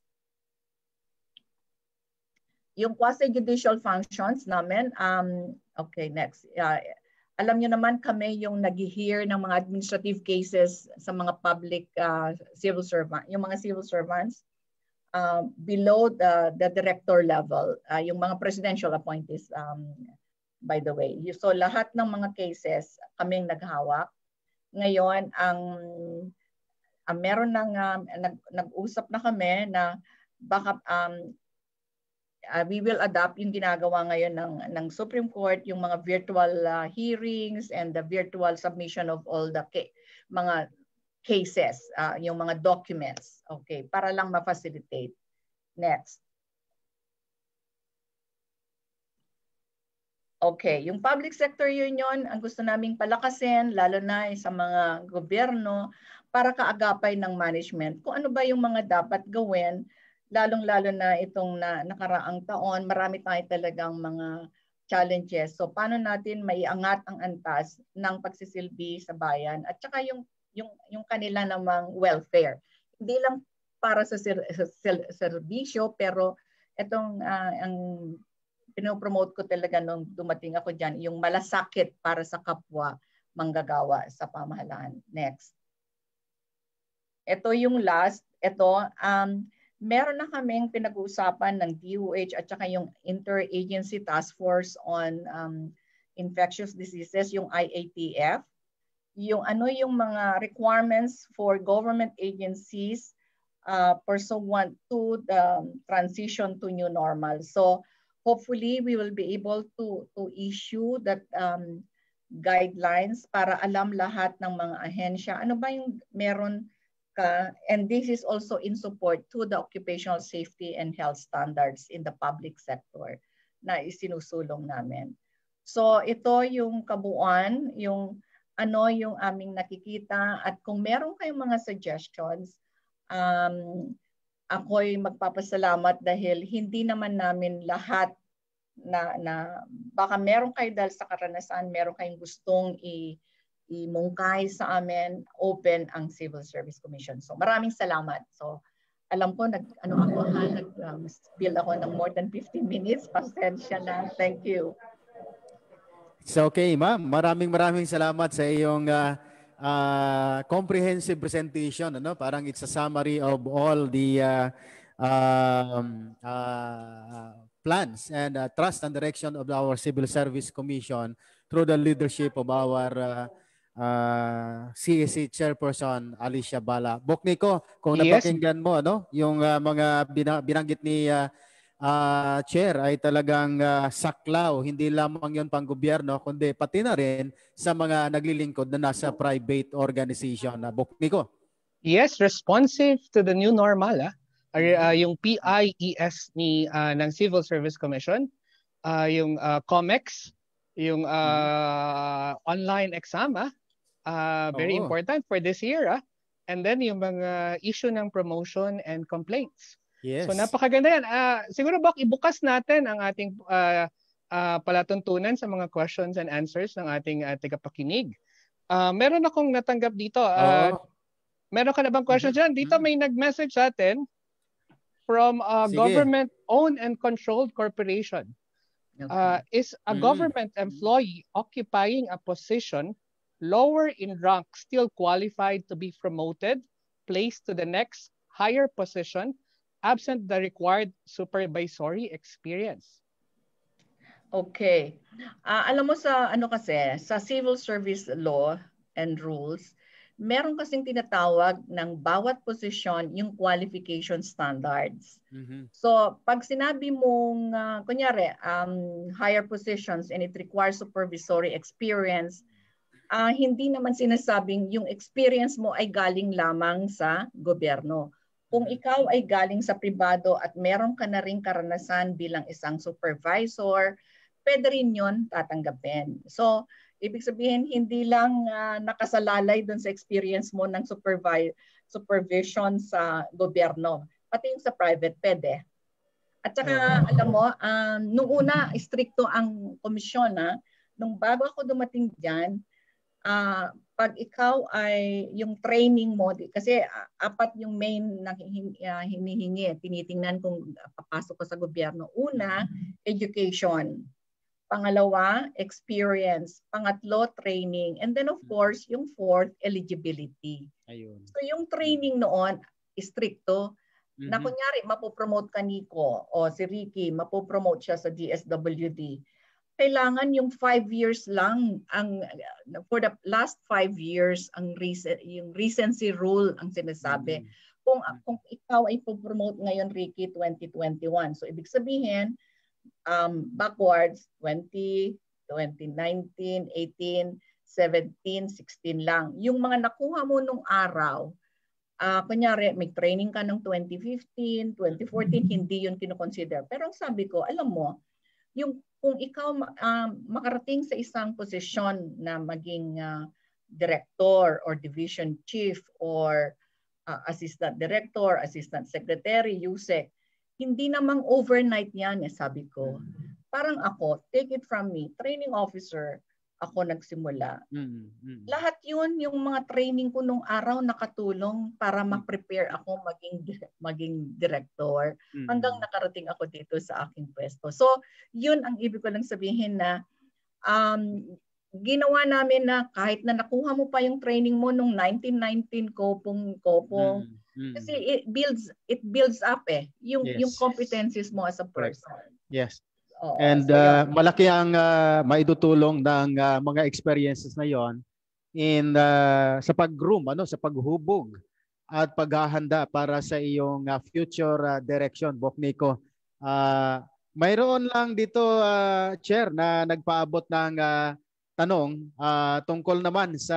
Yung quasi-judicial functions namin, um, okay, next. Uh, Alam niyo naman kami yung nag-hear ng mga administrative cases sa mga public uh, civil servant, yung mga civil servants uh, below the, the director level, uh, yung mga presidential appointees, um, by the way. So lahat ng mga cases kaming naghawak. Ngayon, ang, ang meron ng, uh, nag, nag-usap na kami na baka um, Uh, we will adopt yung ginagawa ngayon ng, ng Supreme Court, yung mga virtual uh, hearings and the virtual submission of all the ca mga cases, uh, yung mga documents, okay, para lang ma-facilitate. Next. Okay, yung public sector union, ang gusto naming palakasin, lalo na sa mga gobyerno, para kaagapay ng management. Kung ano ba yung mga dapat gawin, lalong-lalo na itong na, nakaraang taon, marami tayo talagang mga challenges. So paano natin maiangat ang antas ng pagsisilbi sa bayan at saka yung, yung, yung kanila namang welfare. Hindi lang para sa ser, ser, serbisyo, pero itong uh, ang pinopromote ko talaga nung dumating ako dyan, yung malasakit para sa kapwa manggagawa sa pamahalaan. Next. Ito yung last. Ito, um, meron na kaming pinag-uusapan ng D O H at saka yung Interagency Task Force on um, Infectious Diseases, yung I A T F. Yung ano yung mga requirements for government agencies uh, pursuant to the transition to new normal. So hopefully we will be able to, to issue that um, guidelines para alam lahat ng mga ahensya. Ano ba yung meron ka, and this is also in support to the occupational safety and health standards in the public sector na isinusulong namin. So ito yung kabuuan, yung ano yung aming nakikita, at kung meron kayong mga suggestions, um, ako'y magpapasalamat dahil hindi naman namin lahat na, na baka meron kayo dahil sa karanasan, meron kayong gustong i imungkay sa amin, open ang Civil Service Commission. So maraming salamat. So alam ko, nag, ano ako ha, nag-spill um, ako ng more than fifteen minutes. Pasensya na. Thank you. So okay, ma'am. Maraming maraming salamat sa iyong uh, uh, comprehensive presentation. Ano? Parang it's a summary of all the uh, um, uh, plans and uh, trust and direction of our Civil Service Commission through the leadership of our uh, Uh, C S C Chairperson Alicia Bala. Bokniko, kung Yes. napakinggan mo ano, yung uh, mga binanggit ni uh, uh, Chair ay talagang uh, saklaw, hindi lamang yon pang gobyerno, kundi pati na rin sa mga naglilingkod na nasa private organization. Uh, Bokniko. Yes, responsive to the new normal. Ah. Uh, yung P I E S ni uh, ng Civil Service Commission, uh, yung uh, COMEX, yung uh, online exam, ah. Uh, very Oo. important for this year. Ah. And then yung mga issue ng promotion and complaints. Yes. So napakaganda yan. Uh, siguro Bok, ibukas natin ang ating uh, uh, palatuntunan sa mga questions and answers ng ating uh, tagapakinig. Uh, meron akong natanggap dito. Uh, Oo. meron ka na bang questions dyan? Dito may nag-message sa atin from a Sige. government-owned and controlled corporation. Uh, is a Mm. government employee occupying a position lower in rank still qualified to be promoted, placed to the next higher position, absent the required supervisory experience? Okay. Uh, alam mo sa ano kasi, sa civil service law and rules, meron kasing tinatawag ng bawat posisyon yung qualification standards. Mhm. So, pag sinabi mong, uh, kunyari, um, higher positions and it requires supervisory experience, uh, hindi naman sinasabing yung experience mo ay galing lamang sa gobyerno. Kung Mhm. ikaw ay galing sa pribado at meron ka na rin karanasan bilang isang supervisor, pwede rin yun tatanggapin. So, ibig sabihin, hindi lang uh, nakasalalay dun sa experience mo ng supervi- supervision sa gobyerno. Pati yung sa private, pwede. At saka, Oo. alam mo, um, nung una, stricto ang komisyon. Ha? Nung bago ako dumating dyan, uh, pag ikaw ay yung training mo, kasi uh, apat yung main na uh, hinihingi, tinitingnan kung papasok ko sa gobyerno. Una, education. Pangalawa, experience. Pangatlo, training. And then of course, yung fourth, eligibility. Ayun. So yung training noon, stricto, Mhm. na kunyari mapopromote ka Nico o si Ricky, mapopromote siya sa D S W D. Kailangan yung five years lang, ang for the last five years, ang recent, yung recency rule ang sinasabi. Mhm. Kung, kung ikaw ay po-promote ngayon, Ricky, twenty twenty-one. So ibig sabihin, um, backwards, twenty, twenty nineteen, eighteen, seventeen, sixteen lang. Yung mga nakuha mo nung araw, uh, kunyari may training ka ng twenty fifteen, twenty fourteen, hindi yun kinoconsider. Pero ang sabi ko, alam mo, yung kung ikaw uh, makarating sa isang posisyon na maging uh, director or division chief or uh, assistant director, assistant secretary, U S E C, hindi namang overnight yan, eh, sabi ko. Parang ako, take it from me, training officer, ako nagsimula. Mm-hmm. Lahat yun, yung mga training ko nung araw nakatulong para ma-prepare ako maging maging director Mm-hmm. hanggang nakarating ako dito sa aking pwesto. So, yun ang ibig ko lang sabihin na um, ginawa namin na kahit na nakuha mo pa yung training mo nung nineteen nineteen kopong kopong mm-hmm. kasi it builds it builds up eh yung yes. yung competencies mo as a person. Yes. Oo, And so uh, malaki ang uh, maidutulong ng uh, mga experiences na yon in uh, sa pag-groom, ano, sa paghubog at paghahanda para sa iyong uh, future uh, direction, Bok Nico. Uh, mayroon lang dito, uh, Chair, na nagpaabot ng uh, tanong uh, tungkol naman sa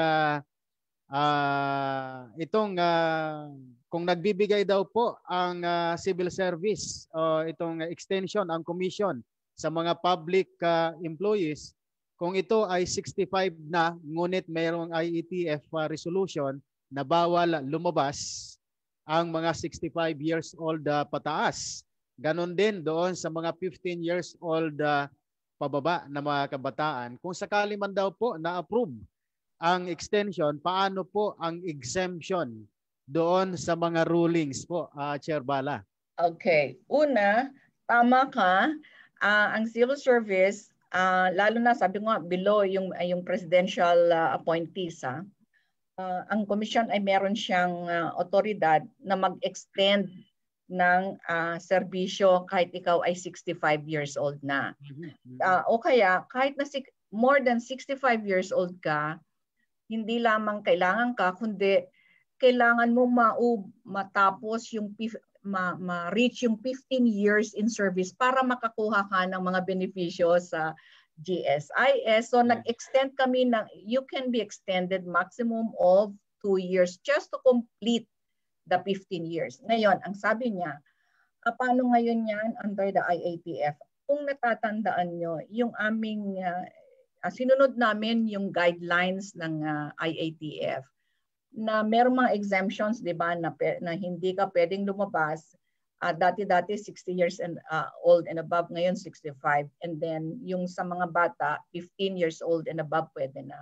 uh, itong uh, kung nagbibigay daw po ang uh, civil service o uh, itong extension, ang commission sa mga public uh, employees, kung ito ay sixty-five na, ngunit mayroong I A T F uh, resolution na bawal lumabas ang mga sixty-five years old uh, pataas. Ganon din doon sa mga fifteen years old uh, pababa na mga kabataan. Kung sakali man daw po na-approve ang extension, paano po ang exemption doon sa mga rulings po, uh, Chair Bala? Okay. Una, tama ka. Uh, ang civil service, uh, lalo na sabi nga below yung, uh, yung presidential uh, appointees, ha? Uh, ang commission ay meron siyang uh, otoridad na mag-extend ng uh, serbisyo kahit ikaw ay sixty-five years old na. Uh, o kaya kahit na si, more than sixty-five years old ka, hindi lamang kailangan ka, kundi kailangan mo ma- matapos yung ma-reach yung fifteen years in service para makakuha ka ng mga benepisyo sa G S I S. So nag-extend kami ng, you can be extended maximum of two years just to complete the fifteen years. Ngayon, ang sabi niya, paano ngayon yan under the I A T F? Kung natatandaan nyo, yung aming, uh, sinunod namin yung guidelines ng uh, I A T F na merong mga exemptions, di ba, na, na hindi ka pwedeng lumabas. Uh, dati-dati sixty years and uh, old and above, ngayon sixty-five. And then yung sa mga bata, fifteen years old and above pwede na.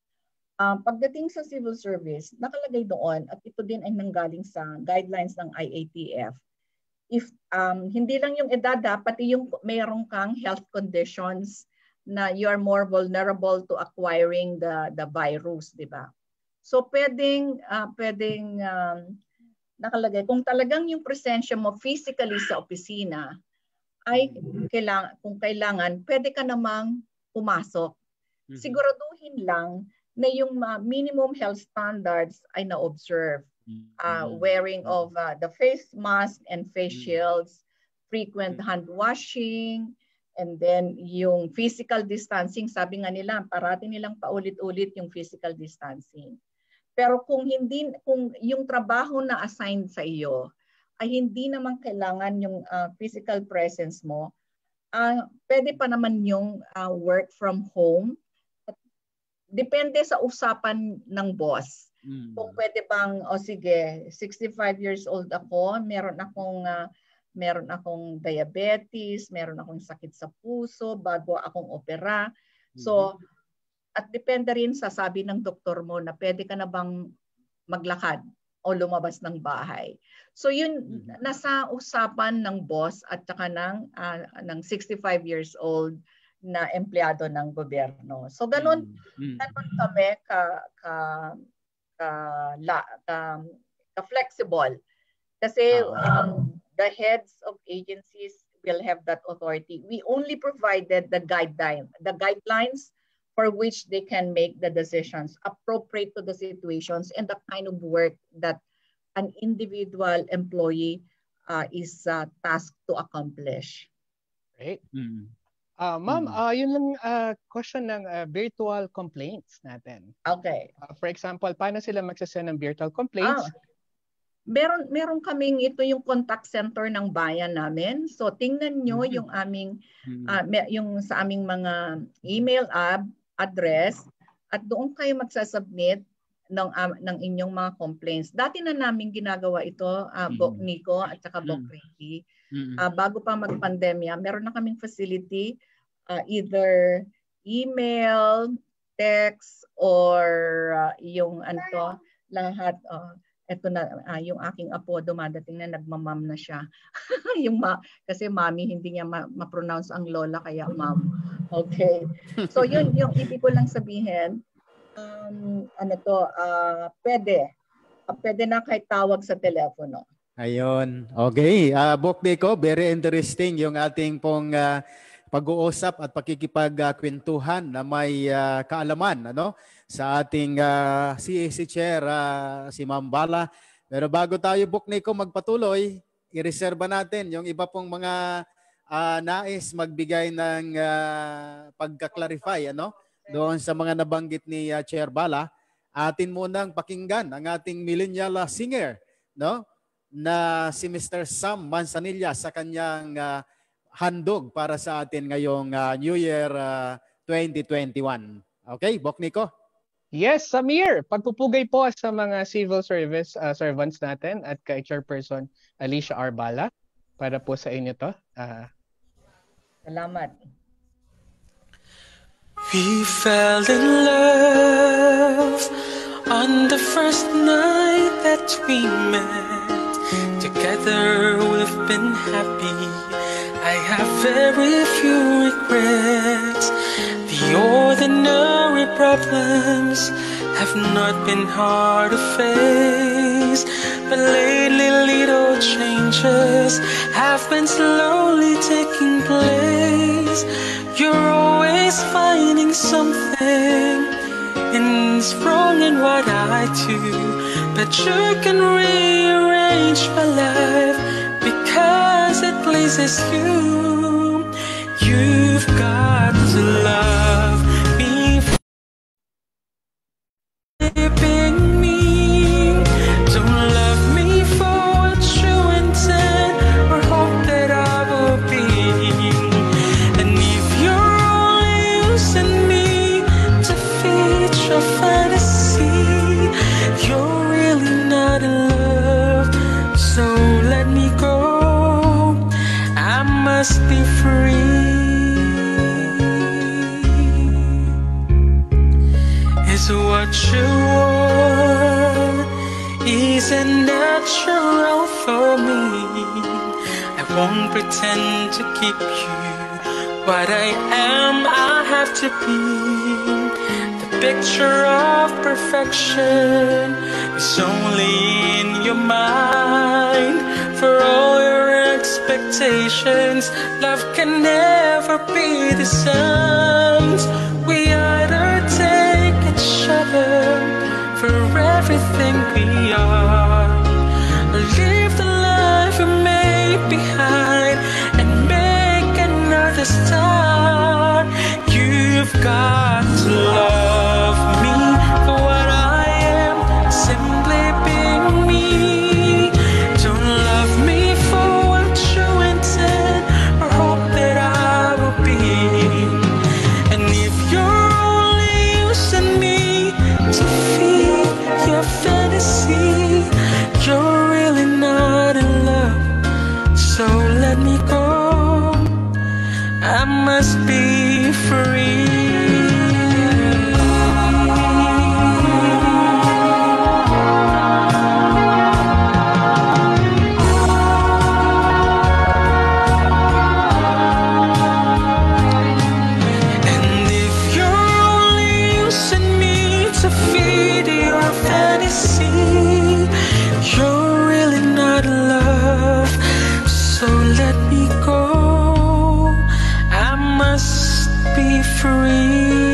Uh, pagdating sa civil service, nakalagay doon, at ito din ay nanggaling sa guidelines ng I A T F. If um, hindi lang yung edad, pati yung mayroong kang health conditions na you are more vulnerable to acquiring the, the virus, di ba? So pwedeng, uh, pwedeng um, nakalagay, kung talagang yung presensya mo physically sa opisina, ay kailangan, kung kailangan, pwede ka namang pumasok. Siguraduhin lang na yung uh, minimum health standards ay na-observe. Uh, wearing of uh, the face mask and face shields, frequent hand washing, and then yung physical distancing, sabi nga nila, parati nilang paulit-ulit yung physical distancing. Pero kung hindi, kung yung trabaho na assigned sa iyo ay hindi naman kailangan yung uh, physical presence mo, uh, pwede pa naman yung uh, work from home. Depende sa usapan ng boss. Mm. Kung pwede bang, o oh, sige, sixty-five years old ako, meron akong uh, meron akong diabetes, meron akong sakit sa puso, bago akong opera. So, at depende rin sa sabi ng doktor mo na pwede ka na bang maglakad o lumabas ng bahay. So, yun, mm-hmm. nasa usapan ng boss at saka ng, uh, ng sixty-five years old na empleyado ng gobyerno. So, ganun, mm-hmm. ganun kami ka, ka ka, la, ka, ka flexible. Kasi um, the heads of agencies will have that authority. We only provided the guideline, the guidelines for which they can make the decisions appropriate to the situations and the kind of work that an individual employee uh, is uh, tasked to accomplish. Right. Mm-hmm. Uh, Ma'am, hmm. uh, yun lang uh, question ng uh, virtual complaints natin. Okay. Uh, for example, paano sila magsasend ng virtual complaints? Ah, meron, meron kaming ito yung contact center ng bayan namin. So tingnan nyo mm-hmm. yung aming, uh, yung sa aming mga email ab, address at doon kayo magsasubmit ng, um, ng inyong mga complaints. Dati na namin ginagawa ito, uh, mm-hmm. Bok Nico at saka mm-hmm. Bok Ricky. Mm-hmm. Uh, bago pa mag-pandemya, meron na kaming facility, uh, either email, text, or uh, yung ano to, lahat, uh, eto na, uh, yung aking apo dumadating na nagmamam na siya. yung ma kasi mami, hindi niya ma- ma-pronounce ang lola, kaya mom. Okay. So yun, yung ibig ko lang sabihin, um, ano to, uh, pwede. Uh, pwede na kahit tawag sa telepono. Ayun. Okay. Uh, Bok Nico, very interesting yung ating pong uh, pag-uusap at pakikipagkwentuhan na may uh, kaalaman ano sa ating uh, C S C Chair, uh, si Ma'am Bala. Pero bago tayo, Bok Nico, magpatuloy, i-reserva natin yung iba pong mga uh, nais magbigay ng uh, pagka-clarify ano, doon sa mga nabanggit ni uh, Chair Bala. Atin munang pakinggan ang ating millennial uh, singer, no? Na si Mister Sam Manzanilla sa kanyang uh, handog para sa atin ngayong uh, New Year uh, twenty twenty-one. Okay, Bok Nico? Yes, Samir. Pagpupugay po sa mga civil service uh, servants natin at kay Chairperson Alicia R. Bala para po sa inyo to. Uh, Salamat. We fell in love on the first night that we met. Together we've been happy. I have very few regrets. The ordinary problems have not been hard to face. But lately little changes have been slowly taking place. You're always finding something is wrong in what I do, but you can rearrange my life because it pleases you. You've got to love me for keeping me. Don't love me for what you intend or hope that I will be. And if you're only using me to feed your fantasy, you're really not in love. So let me go, I must be free. Is what you want isn't natural for me. I won't pretend to keep you. What I am, I have to be. The picture of perfection is only in your mind. For all your expectations, love can never be the same. We either take it short got to love me for what I am, simply being me. Don't love me for what you intend or hope that I will be. And if you're only using me to feed your fantasy, you're really not in love. So let me go, I must be free. And if you're only using me to feed your fantasy, you're really not in love. So let me go, I must be free.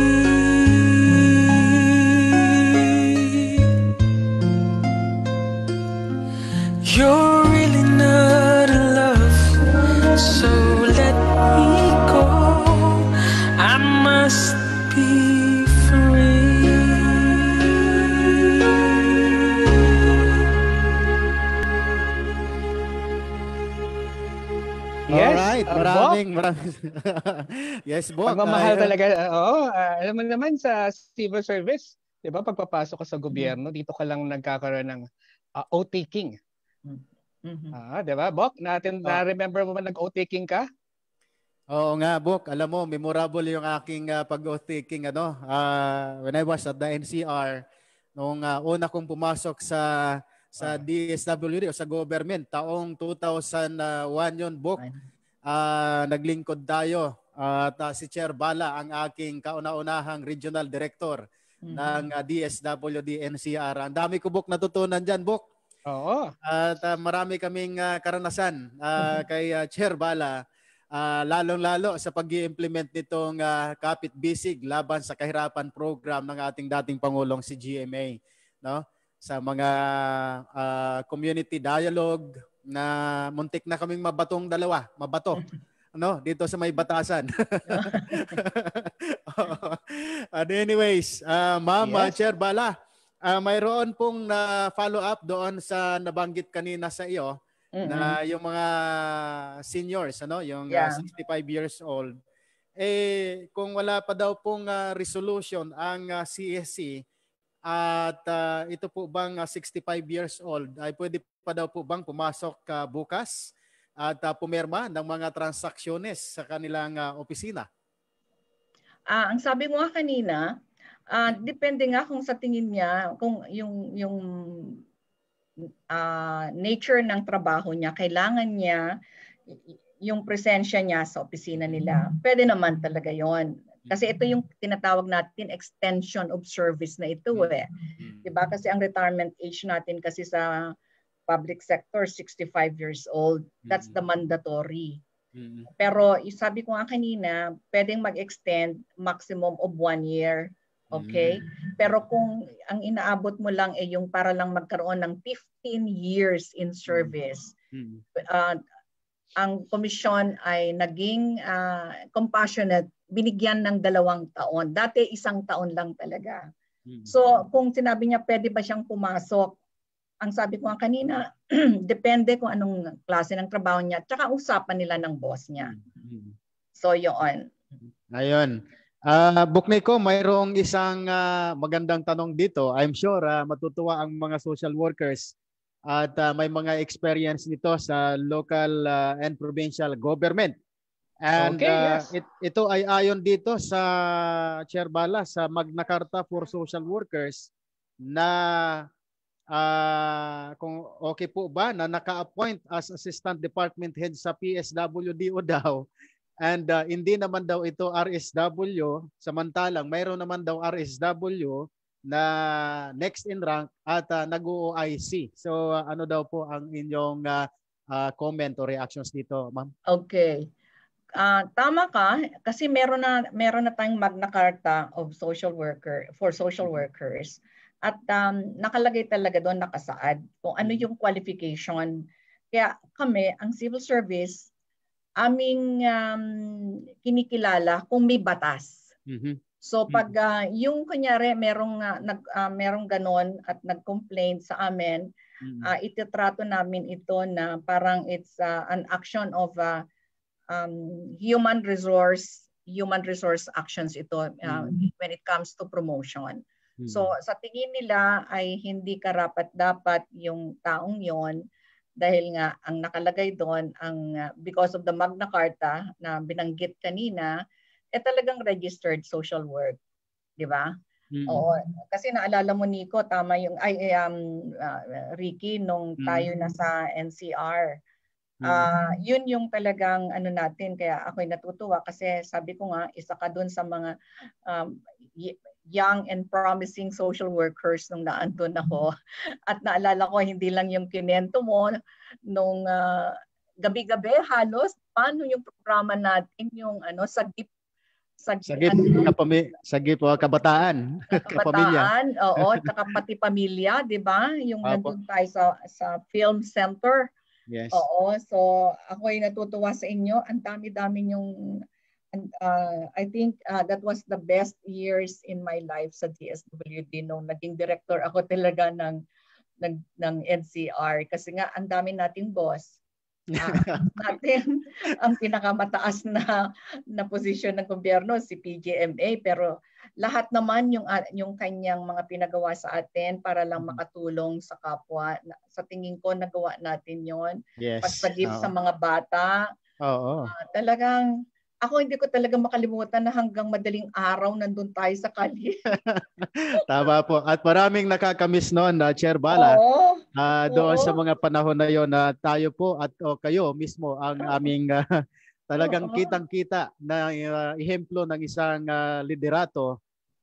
You're really not in love, so let me go, I must be free. Yes, Alright, uh, Bok. maraming maraming Yes, Bok. Pagmamahal Ay, talaga. Oo, ah, alam mo naman sa civil service, 'di ba? Pagpapasok ka sa gobyerno, dito ka lang nagkakaroon ng ah, oath-taking. Mhm. Ah, 'di ba? Bok, natin Ah. na-remember mo ba nag-oath-taking ka? Oo nga, Bok. Alam mo, memorable yung aking uh, pag-oath-taking ano, ah, when I was at the N C R nung uh, una kong pumasok sa sa D S W D o sa government taong two thousand one yun, Bok. Uh, naglingkod tayo at uh, si Chair Bala ang aking kauna-unahang regional director Mhm. ng uh, D S W D N C R. Ang dami ko, Bok, natutunan diyan, Bok. Oo. At uh, marami kaming uh, karanasan uh, kay uh, Chair Bala, uh, lalong-lalo sa pag-i-implement nitong uh, Kapit Bisig laban sa kahirapan program ng ating dating Pangulong si G M A, no? Sa mga uh, community dialogue na muntik na kaming mabatong dalawa, mabato. No, dito sa may batasan. And anyways, uh, Ma'am uh, Yes. Chair Bala, uh, mayroon pong na follow up doon sa nabanggit kanina sa iyo na yung mga seniors, ano, yung uh, Yeah. sixty-five years old, eh kung wala pa daw pong uh, resolution ang uh, C S C at uh, ito po bang uh, sixty-five years old ay pwede pa daw po bang pumasok uh, bukas at uh, pumirma ng mga transaksyones sa kanilang uh, opisina? Ah, ang sabi ko nga kanina, ah, depende nga kung sa tingin niya, kung yung yung ah, nature ng trabaho niya, kailangan niya y- yung presensya niya sa opisina nila. Pwede naman talaga yon. Kasi ito yung tinatawag natin extension of service na ito eh. Diba? Kasi ang retirement age natin kasi sa public sector, sixty-five years old. That's the mandatory. Pero sabi ko nga kanina, pwedeng mag-extend maximum of one year. Okay? Pero kung ang inaabot mo lang ay yung para lang magkaroon ng fifteen years in service, uh, ang komisyon ay naging uh, compassionate, binigyan ng dalawang taon. Dati isang taon lang talaga. So kung sinabi niya pwede ba siyang pumasok, ang sabi ko nga kanina, depende kung anong klase ng trabaho niya, tsaka usapan nila ng boss niya. So yun. Ayun. Uh, Buknay ko, mayroong isang uh, magandang tanong dito. I'm sure uh, matutuwa ang mga social workers at uh, may mga experience nito sa local uh, and provincial government. And Okay, uh, yes. it, ito ay ayon dito sa Chair Bala sa Magna Carta for Social Workers na uh, kung okay po ba na naka-appoint as Assistant Department Head sa P S W D o daw. And uh, hindi naman daw ito R S W, samantalang mayroon naman daw R S W na next in rank at uh, nag-O I C. So uh, ano daw po ang inyong uh, uh, comment o reactions dito, ma'am? Okay. Uh, tama ka kasi meron na meron na tayong Magna Carta of social worker for social workers at um, nakalagay talaga doon, nakasaad kung ano yung qualification. Kaya kami, ang civil service, aming um, kinikilala kung may batas. Mhm. So pag uh, yung kunyari merong uh, nag uh, merong ganon at nag-complain sa amin, Mhm. uh, ititrato namin ito na parang it's uh, an action of uh, um, human resource human resource actions ito uh, Mhm. when it comes to promotion. Mhm. So sa tingin nila ay hindi karapat-dapat yung taong yon dahil nga ang nakalagay doon ang uh, because of the Magna Carta na binanggit kanina eh talagang registered social work, di ba? Mhm. Oo, kasi naalala mo Nico, tama yung ay um uh, Ricky nung tayo Mhm. nasa N C R. Mhm. Ah, uh, yun yung talagang ano natin kaya ako'y natutuwa kasi sabi ko nga isa ka doon sa mga um, young and promising social workers nung naandun ako. At naalala ko hindi lang yung kinento mo nung uh, gabi-gabi halos paano yung programa natin yung ano sa gip sa Sagip ano, kapami, sagip o kabataan, kapamilya. kabataan, oo, tsaka pati pamilya, 'di ba? Yung Apo. nandun tayo sa sa film center. Yes. Oo, so ako ay natutuwa sa inyo. Ang dami-dami yung uh, I think uh, that was the best years in my life sa D S W D nung naging director ako talaga ng ng, ng N C R kasi nga ang dami nating boss. Uh, natin ang pinakamataas na na posisyon ng gobyerno si P G M A pero lahat naman yung uh, yung kanyang mga pinagawa sa atin para lang makatulong sa kapwa. Sa tingin ko nagawa natin yon. Yes. Pagsagip Oo. sa mga bata. Oo. Uh, talagang ako hindi ko talaga makalimutan na hanggang madaling araw nandun tayo sa kalye. Tama po. At maraming nakakamiss noon na uh, Chair Bala. Oo. Uh, doon Oo. Sa mga panahon na yon na tayo po at o, kayo mismo ang aming uh, talagang Oo. kitang-kita na uh, ehemplo ng isang uh, liderato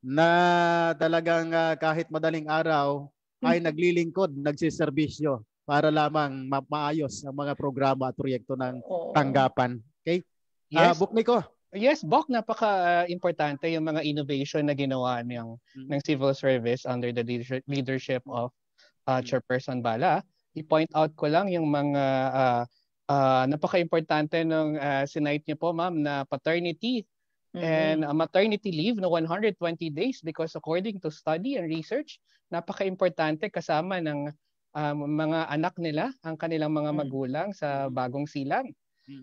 na talagang uh, kahit madaling araw ay naglilingkod, nagsiservisyo para lamang ma- maayos ang mga programa at proyekto ng Oo. tanggapan. Okay? Yes. Uh, Bukniko. Yes, Bok, napaka-importante uh, yung mga innovation na ginawa ng, mm-hmm. ng civil service under the leadership of uh, Chairperson Bala. I-point out ko lang yung mga uh, uh, napaka-importante ng uh, sinight niyo po, ma'am, na paternity mm-hmm. and uh, maternity leave na one hundred twenty days because according to study and research, napaka-importante kasama ng uh, mga anak nila, ang kanilang mga magulang sa bagong silang.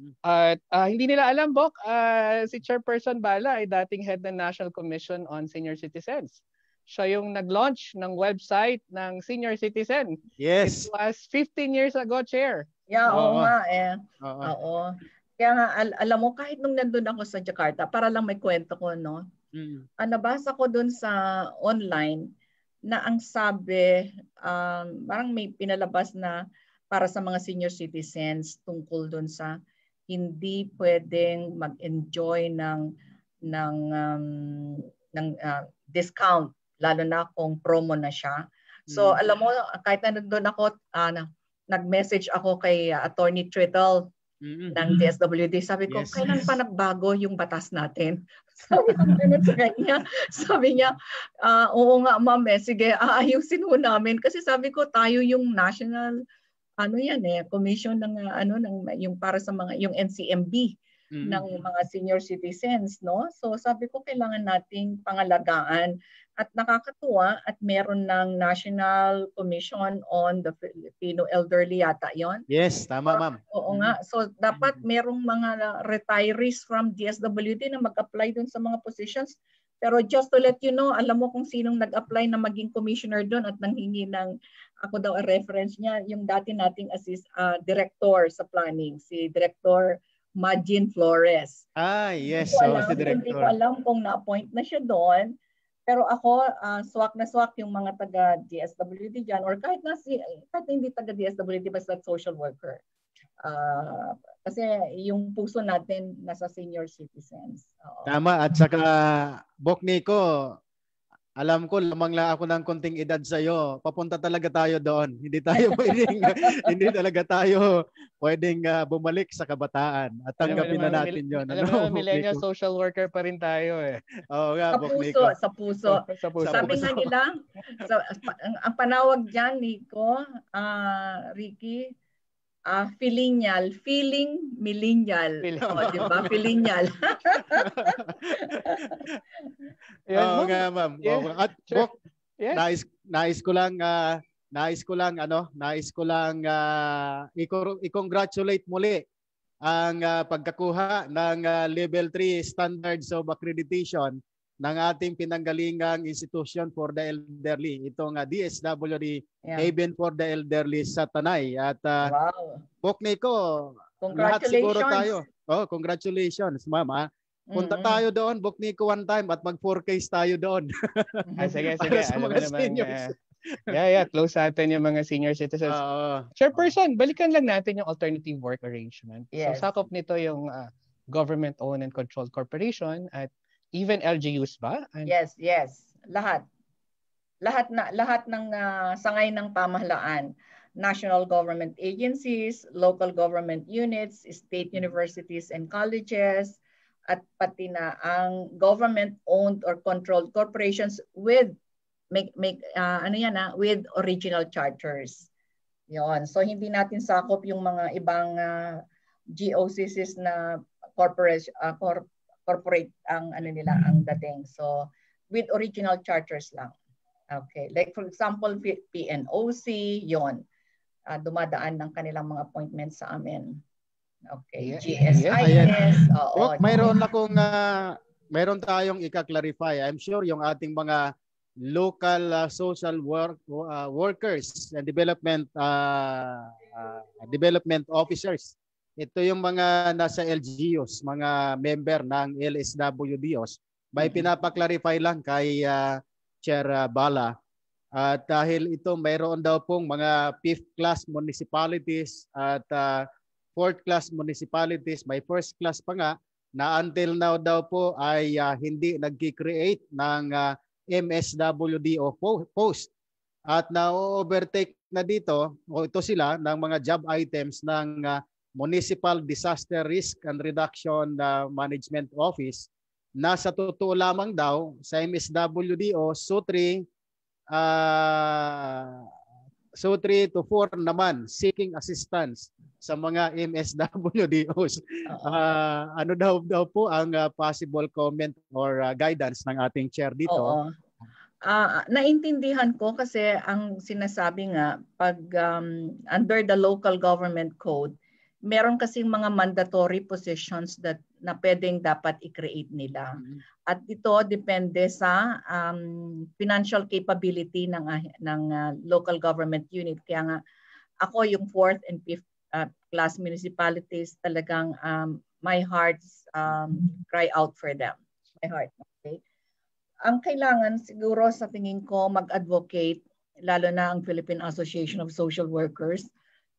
At uh, hindi nila alam, Bok, uh, si Chairperson Bala ay dating head ng National Commission on Senior Citizens. Siya yung nag-launch ng website ng senior citizen. Yes. It was fifteen years ago, Chair. Yeah, oo, oo nga eh. Oo. oo. Kaya nga, al- alam mo, kahit nung nandun ako sa Jakarta, para lang may kwento ko, no? Mm. Uh, nabasa ko dun sa online na ang sabi, um, parang may pinalabas na para sa mga senior citizens tungkol dun sa hindi pwedeng mag-enjoy ng ng um, ng uh, discount lalo na kung promo na siya. So mm. alam mo kahit na doon ako uh, nag-message ako kay uh, Attorney Trittle mm-hmm. ng D S W D. Sabi ko, yes. Kailan pa nagbago yung batas natin? Sabi ko ganun sa kanya. Sabi niya, uh, oo nga ma'am, eh, sige, aayusin ho namin. Kasi sabi ko, tayo yung national ano yan eh, commission ng uh, ano ng yung para sa mga yung N C M B mm-hmm. ng mga senior citizens, no? So sabi ko kailangan nating pangalagaan at nakakatuwa at meron ng National Commission on the Filipino Elderly yata yon. Yes, tama ma'am. Oo mm-hmm. nga. So dapat merong mga retirees from D S W D na mag-apply dun sa mga positions. Pero just to let you know, alam mo kung sinong nag-apply na maging commissioner doon at nanghingi ng, ako daw a reference niya, yung dati nating assist, uh, director sa planning, si Director Majin Flores. Ah, yes. Hindi ko alam, oh, si Director. Hindi ko alam kung na-appoint na siya doon. Pero ako, uh, swak na swak yung mga taga D S W D dyan or kahit, na si, kahit hindi taga D S W D basta social worker. Uh, kasi yung puso natin nasa senior citizens. Oo. Tama at saka Bokniko, alam ko lamang lang ako ng konting edad sa iyo. Papunta talaga tayo doon. Hindi tayo pwedeng hindi talaga tayo pwedeng uh, bumalik sa kabataan at tanggapin na natin 'yon. Alam mo, ano, millennial social worker pa rin tayo eh. Oo nga, sa Bokniko. Puso, sa puso. sa puso. Sabi nga nila, sa, ang, ang panawag diyan, Nico, uh, Ricky, Ah, Filinial, feeling millennial. Feeling. Oh, di ba? Filinial. Yan, Oo ma'am. nga, ma'am. Yeah, Oo. At sure. Bok, Yes. nais nais ko lang ah, nais ko lang ano, nais ko lang ah, i- i-congratulate muli ang ah, pagkakuha ng ah, level three standards of accreditation ng ating pinanggalingang institution for the elderly, itong uh, D S W D Yeah. Haven for the Elderly sa Tanay. At uh, Wow. Bok Nico, lahat siguro tayo. Congratulations. Oh, congratulations, ma'am. ah. Punta Mm-mm. tayo doon, Bok Nico, one time at mag-four Ks tayo doon. Ah, sige, sige. Para sa Alam mo mga namang, seniors. uh, yeah, yeah, close sa atin yung mga senior citizens. Oo. Chairperson, balikan lang natin yung alternative work arrangement. So, Yes. sakop nito yung uh, government-owned and controlled corporation at even L G Us ba? And, Yes, yes. Lahat. Lahat na lahat ng uh, sangay ng pamahalaan, national government agencies, local government units, state universities and colleges, at pati na ang government-owned or controlled corporations with make make uh, ano yan ah, with original charters. Yon. So hindi natin sakop yung mga ibang uh, G O C Cs na corporate uh, cor corporate ang ano nila ang dating. So with original charters lang. Okay. Like for example, P N O C, yon. Uh, dumadaan ng kanilang mga appointments sa amin. Okay. Yeah, G S I yeah. S. Oo. Bok, mayroon akong uh, mayroon tayong ika-clarify. I'm sure yung ating mga local uh, social work uh, workers and development uh, uh, development officers. Ito yung mga nasa L G Us, mga member ng L S W D Os. May Mm-hmm. pinapa-clarify lang kay uh, Chair uh, Bala. At uh, dahil ito mayroon daw pong mga fifth class municipalities at uh, fourth class municipalities, may first class pa nga na until now daw po ay uh, hindi nagki-create ng uh, M S W D o post at na-overtake na dito o ito sila ng mga job items ng uh, Municipal Disaster Risk and Reduction uh, Management Office na sa totoo lamang daw sa M S W D o S U three uh, S U three to four naman seeking assistance sa mga M S W D Os. Uh, ano daw daw po ang uh, possible comment or uh, guidance ng ating chair dito? Oo. Uh, naintindihan ko kasi ang sinasabi nga pag um, under the local government code, meron kasing mga mandatory positions that na pwedeng dapat i-create nila. Mm-hmm. At ito depende sa um, financial capability ng ng uh, local government unit. Kaya nga ako yung fourth and fifth Uh, class municipalities, talagang um, my hearts um, cry out for them. My heart. Okay? Ang kailangan siguro sa tingin ko mag-advocate, lalo na ang Philippine Association of Social Workers,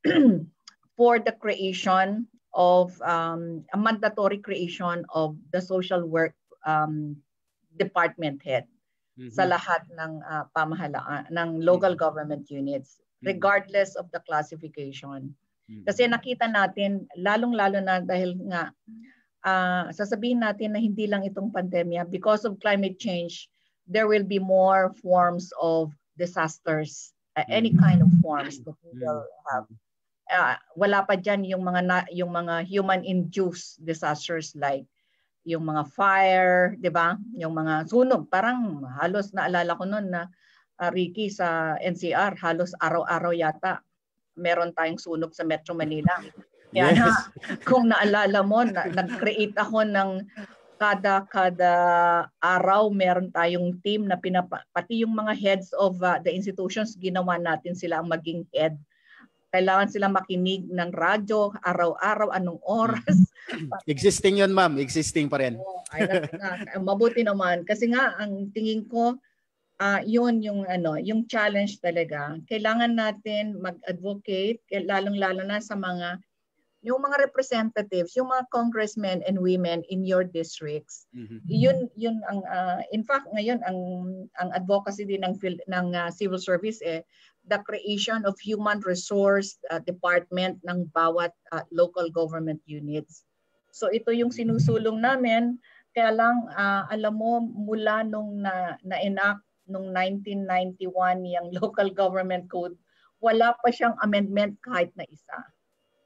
for the creation of um, a mandatory creation of the social work um, department head mm-hmm. sa lahat ng uh, pamahalaan, ng local government units, regardless of the classification. Kasi nakita natin, lalong-lalo na dahil nga, uh, sasabihin natin na hindi lang itong pandemya, because of climate change, there will be more forms of disasters, uh, any kind of forms that we will have. Uh, wala pa dyan yung mga, na, yung mga human-induced disasters like yung mga fire, di ba? Yung mga sunog. Parang halos naalala ko noon na uh, Ricky sa N C R, halos araw-araw yata meron tayong sunog sa Metro Manila. Kaya yes. na, kung naalala mo, na, nag-create ako ng kada kada araw meron tayong team na pinapa, pati yung mga heads of uh, the institutions, ginawa natin sila ang maging head. Kailangan sila makinig ng radyo araw-araw, anong oras. Existing yun, ma'am. Existing pa rin. Oh, ay, na, na, mabuti naman. Kasi nga, ang tingin ko, Uh, yun yung ano, yung challenge talaga. Kailangan natin mag-advocate, lalong-lalo na sa mga yung mga representatives, yung mga congressmen and women in your districts. Mm-hmm. Yun yun ang uh, in fact ngayon ang ang advocacy din ng ng uh, civil service eh the creation of human resource uh, department ng bawat uh, local government units. So ito yung sinusulong namin, kaya lang uh, alam mo mula nung na, na-enact nung nineteen ninety-one yung local government code, wala pa siyang amendment kahit na isa.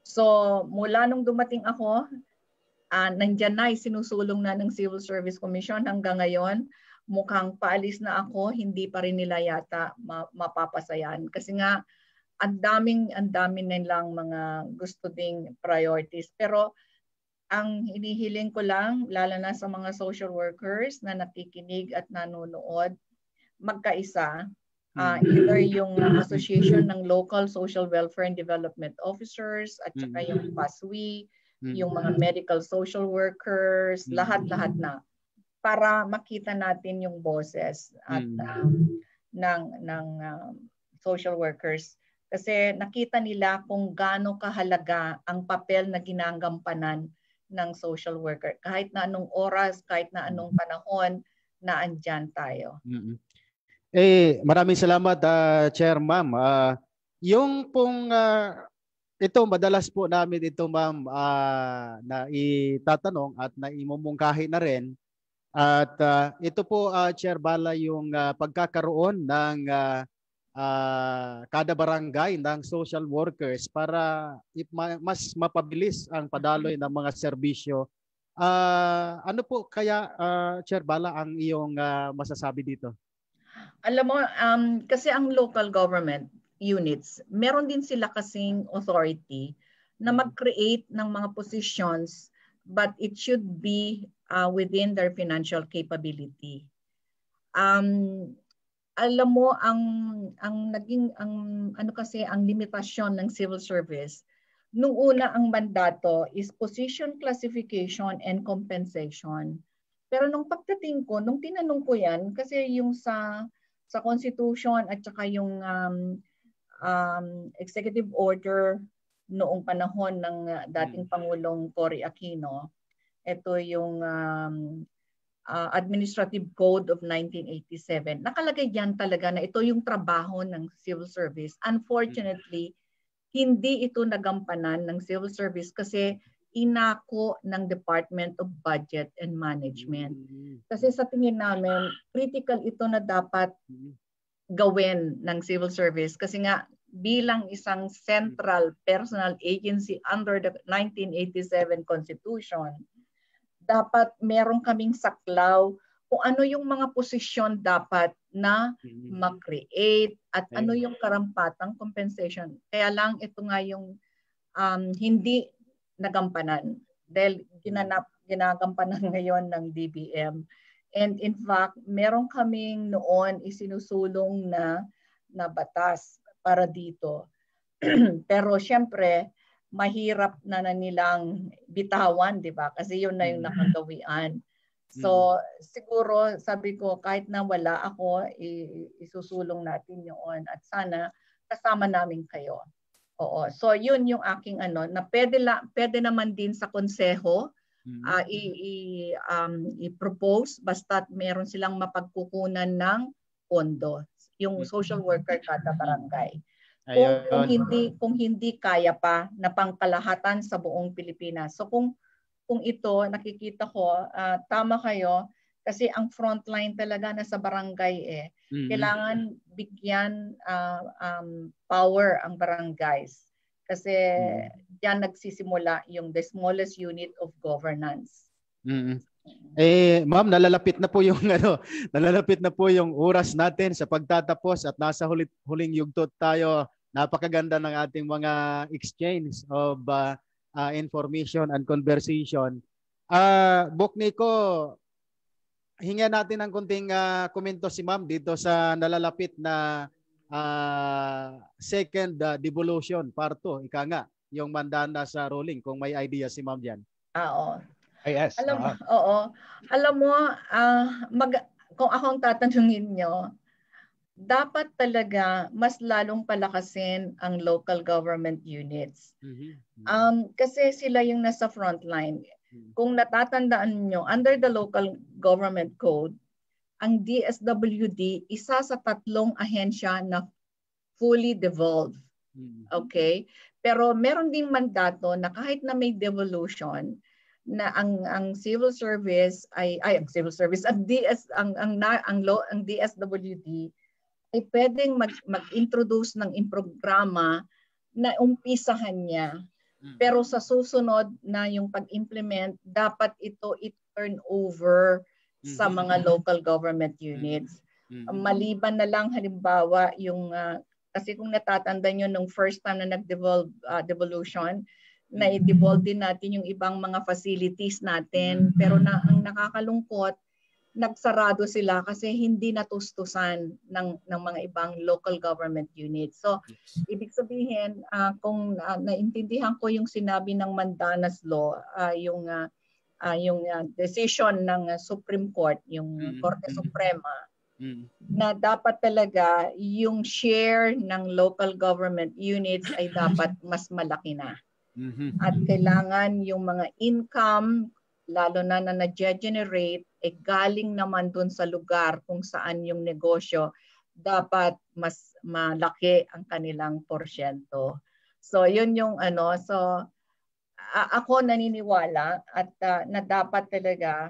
So mula nung dumating ako, uh, nandyan na, sinusulong na ng Civil Service Commission hanggang ngayon. Mukhang paalis na ako, hindi pa rin nila yata mapapasayan. Kasi nga, ang daming, ang daming nilang mga gusto ding priorities. Pero ang hinihiling ko lang, lalo na sa mga social workers na nakikinig at nanonood, magkaisa. Uh, either yung Association ng Local Social Welfare and Development Officers at saka yung P A S W I, yung mga medical social workers, lahat-lahat na, para makita natin yung boses at um, ng ng um, social workers, kasi nakita nila kung gaano kahalaga ang papel na ginagampanan ng social worker kahit na anong oras, kahit na anong panahon na andyan tayo. Mm-hmm. Eh, maraming salamat, uh, Chair Ma'am. Uh, yung pong uh, ito, madalas po namin ito, Ma'am, uh, na itatanong at na imumungkahi na rin. At uh, ito po, uh, Chair Bala, yung uh, pagkakaroon ng uh, uh, kada barangay ng social workers para mas mapabilis ang padaloy ng mga serbisyo. Uh, ano po kaya, uh, Chair Bala, ang iyong uh, masasabi dito? Alam mo, um, kasi ang local government units, meron din sila kasing authority na mag-create ng mga positions, but it should be uh, within their financial capability. Um, alam mo, ang ang naging ang ano kasi ang limitasyon ng civil service nung una, ang mandato is position classification and compensation. Pero nung pagdating ko, nung tinanong ko yan, kasi yung sa sa Constitution at saka yung um, um, executive order noong panahon ng uh, dating Pangulong Cory Aquino, ito yung um, uh, Administrative Code of nineteen eighty-seven. Nakalagay diyan talaga na ito yung trabaho ng civil service. Unfortunately, hindi ito nagampanan ng civil service kasi inako ng Department of Budget and Management. Kasi sa tingin namin, critical ito na dapat gawin ng civil service kasi nga bilang isang central personal agency under the nineteen eighty-seven Constitution, dapat meron kaming saklaw kung ano yung mga posisyon dapat na mag-create at ano yung karampatang compensation. Kaya lang ito nga yung um, hindi nagampanan dahil ginanap, ginagampanan ngayon ng D B M. And in fact, meron kaming noon isinusulong na, na batas para dito. Pero syempre, mahirap na na nilang bitawan, di ba? Kasi yun na yung nakagawian. So siguro sabi ko kahit na wala ako, isusulong natin yun at sana kasama namin kayo. Oo. So yun yung aking ano na pwede la, pwede naman din sa konseho uh, i, i um i-propose basta meron silang mapagkukunan ng pondo yung social worker kada barangay. Kung, kung hindi kung hindi kaya pa na pangkalahatan sa buong Pilipinas. So kung kung ito nakikita ko uh, tama kayo kasi ang frontline talaga nasa barangay eh. Mm-hmm. Kailangan bigyan uh, um, power ang barangays. Kasi mm-hmm. diyan nagsisimula yung the smallest unit of governance. Mm-hmm. Eh, ma'am, nalalapit na po yung ano, nalalapit na po yung oras natin sa pagtatapos at nasa hulit, huling yugto tayo. Napakaganda ng ating mga exchange of uh, uh, information and conversation. Uh, Bokniko, hinga natin ng kunting uh, komento si ma'am dito sa nalalapit na uh, second uh, devolution part two. Ika nga, yung mandana sa ruling kung may idea si ma'am diyan. Oo. Yes. Alam mo, uh-huh. oo. Alam mo, uh, mag, kung akong tatanungin nyo, dapat talaga mas lalong palakasin ang local government units. Mm-hmm. Um, kasi sila yung nasa frontline. Kung natatandaan nyo, under the local government code, ang D S W D, isa sa tatlong ahensya na fully devolved. Okay? Pero meron ding mandato na kahit na may devolution, na ang ang civil service ay ay ang civil service ang D S ang ang ang, ang, ang D S W D ay pwedeng mag, mag-introduce ng programa na umpisahan niya Pero sa susunod na yung pag-implement, dapat ito i-turn over sa mga local government units. Mm-hmm. Maliban na lang halimbawa yung, uh, kasi kung natatanda nyo nung first time na nag-devolve uh, devolution, na i-devolve din natin yung ibang mga facilities natin. Pero na, ang nakakalungkot, nagsarado sila kasi hindi natustusan ng, ng mga ibang local government units. So, yes. Ibig sabihin, uh, kung uh, naintindihan ko yung sinabi ng Mandanas Law, uh, yung, uh, uh, yung uh, decision ng uh, Supreme Court, yung mm-hmm. Korte Suprema, mm-hmm. na dapat talaga yung share ng local government units ay dapat mas malaki na. Mm-hmm. At kailangan yung mga income, lalo na na na-generate, eh galing naman dun sa lugar kung saan yung negosyo, dapat mas malaki ang kanilang porsyento. So yun yung ano, so uh, ako naniniwala at uh, na dapat talaga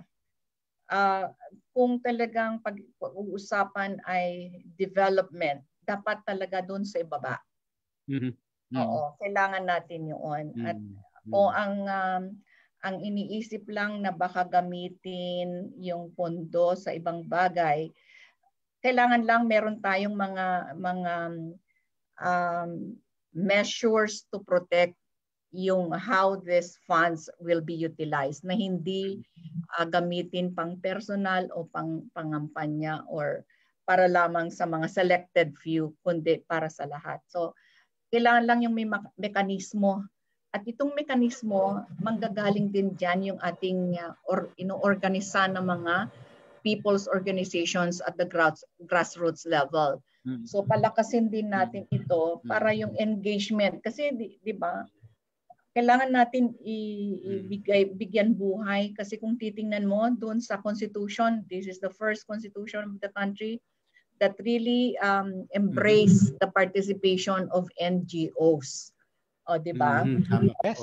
uh, kung talagang pag-uusapan ay development, dapat talaga dun sa ibaba. Mm-hmm. Oo, kailangan natin yun. At mm-hmm. kung ang um, ang iniisip lang na baka gamitin yung pondo sa ibang bagay, kailangan lang meron tayong mga mga um, measures to protect yung how these funds will be utilized, na hindi uh, gamitin pang personal o pang pangampanya or para lamang sa mga selected few, kundi para sa lahat. So kailangan lang yung may mekanismo. At itong mekanismo, manggagaling din dyan yung ating uh, or, ino-organisa ng mga people's organizations at the grass, grassroots level. Mm-hmm. So palakasin din natin ito para yung engagement. Kasi di, di ba, kailangan natin ibigay, bigyan buhay. Kasi kung titingnan mo doon sa Constitution, this is the first Constitution of the country that really um, embrace mm-hmm. the participation of N G Os. O, di ba? Mm-hmm. Yes.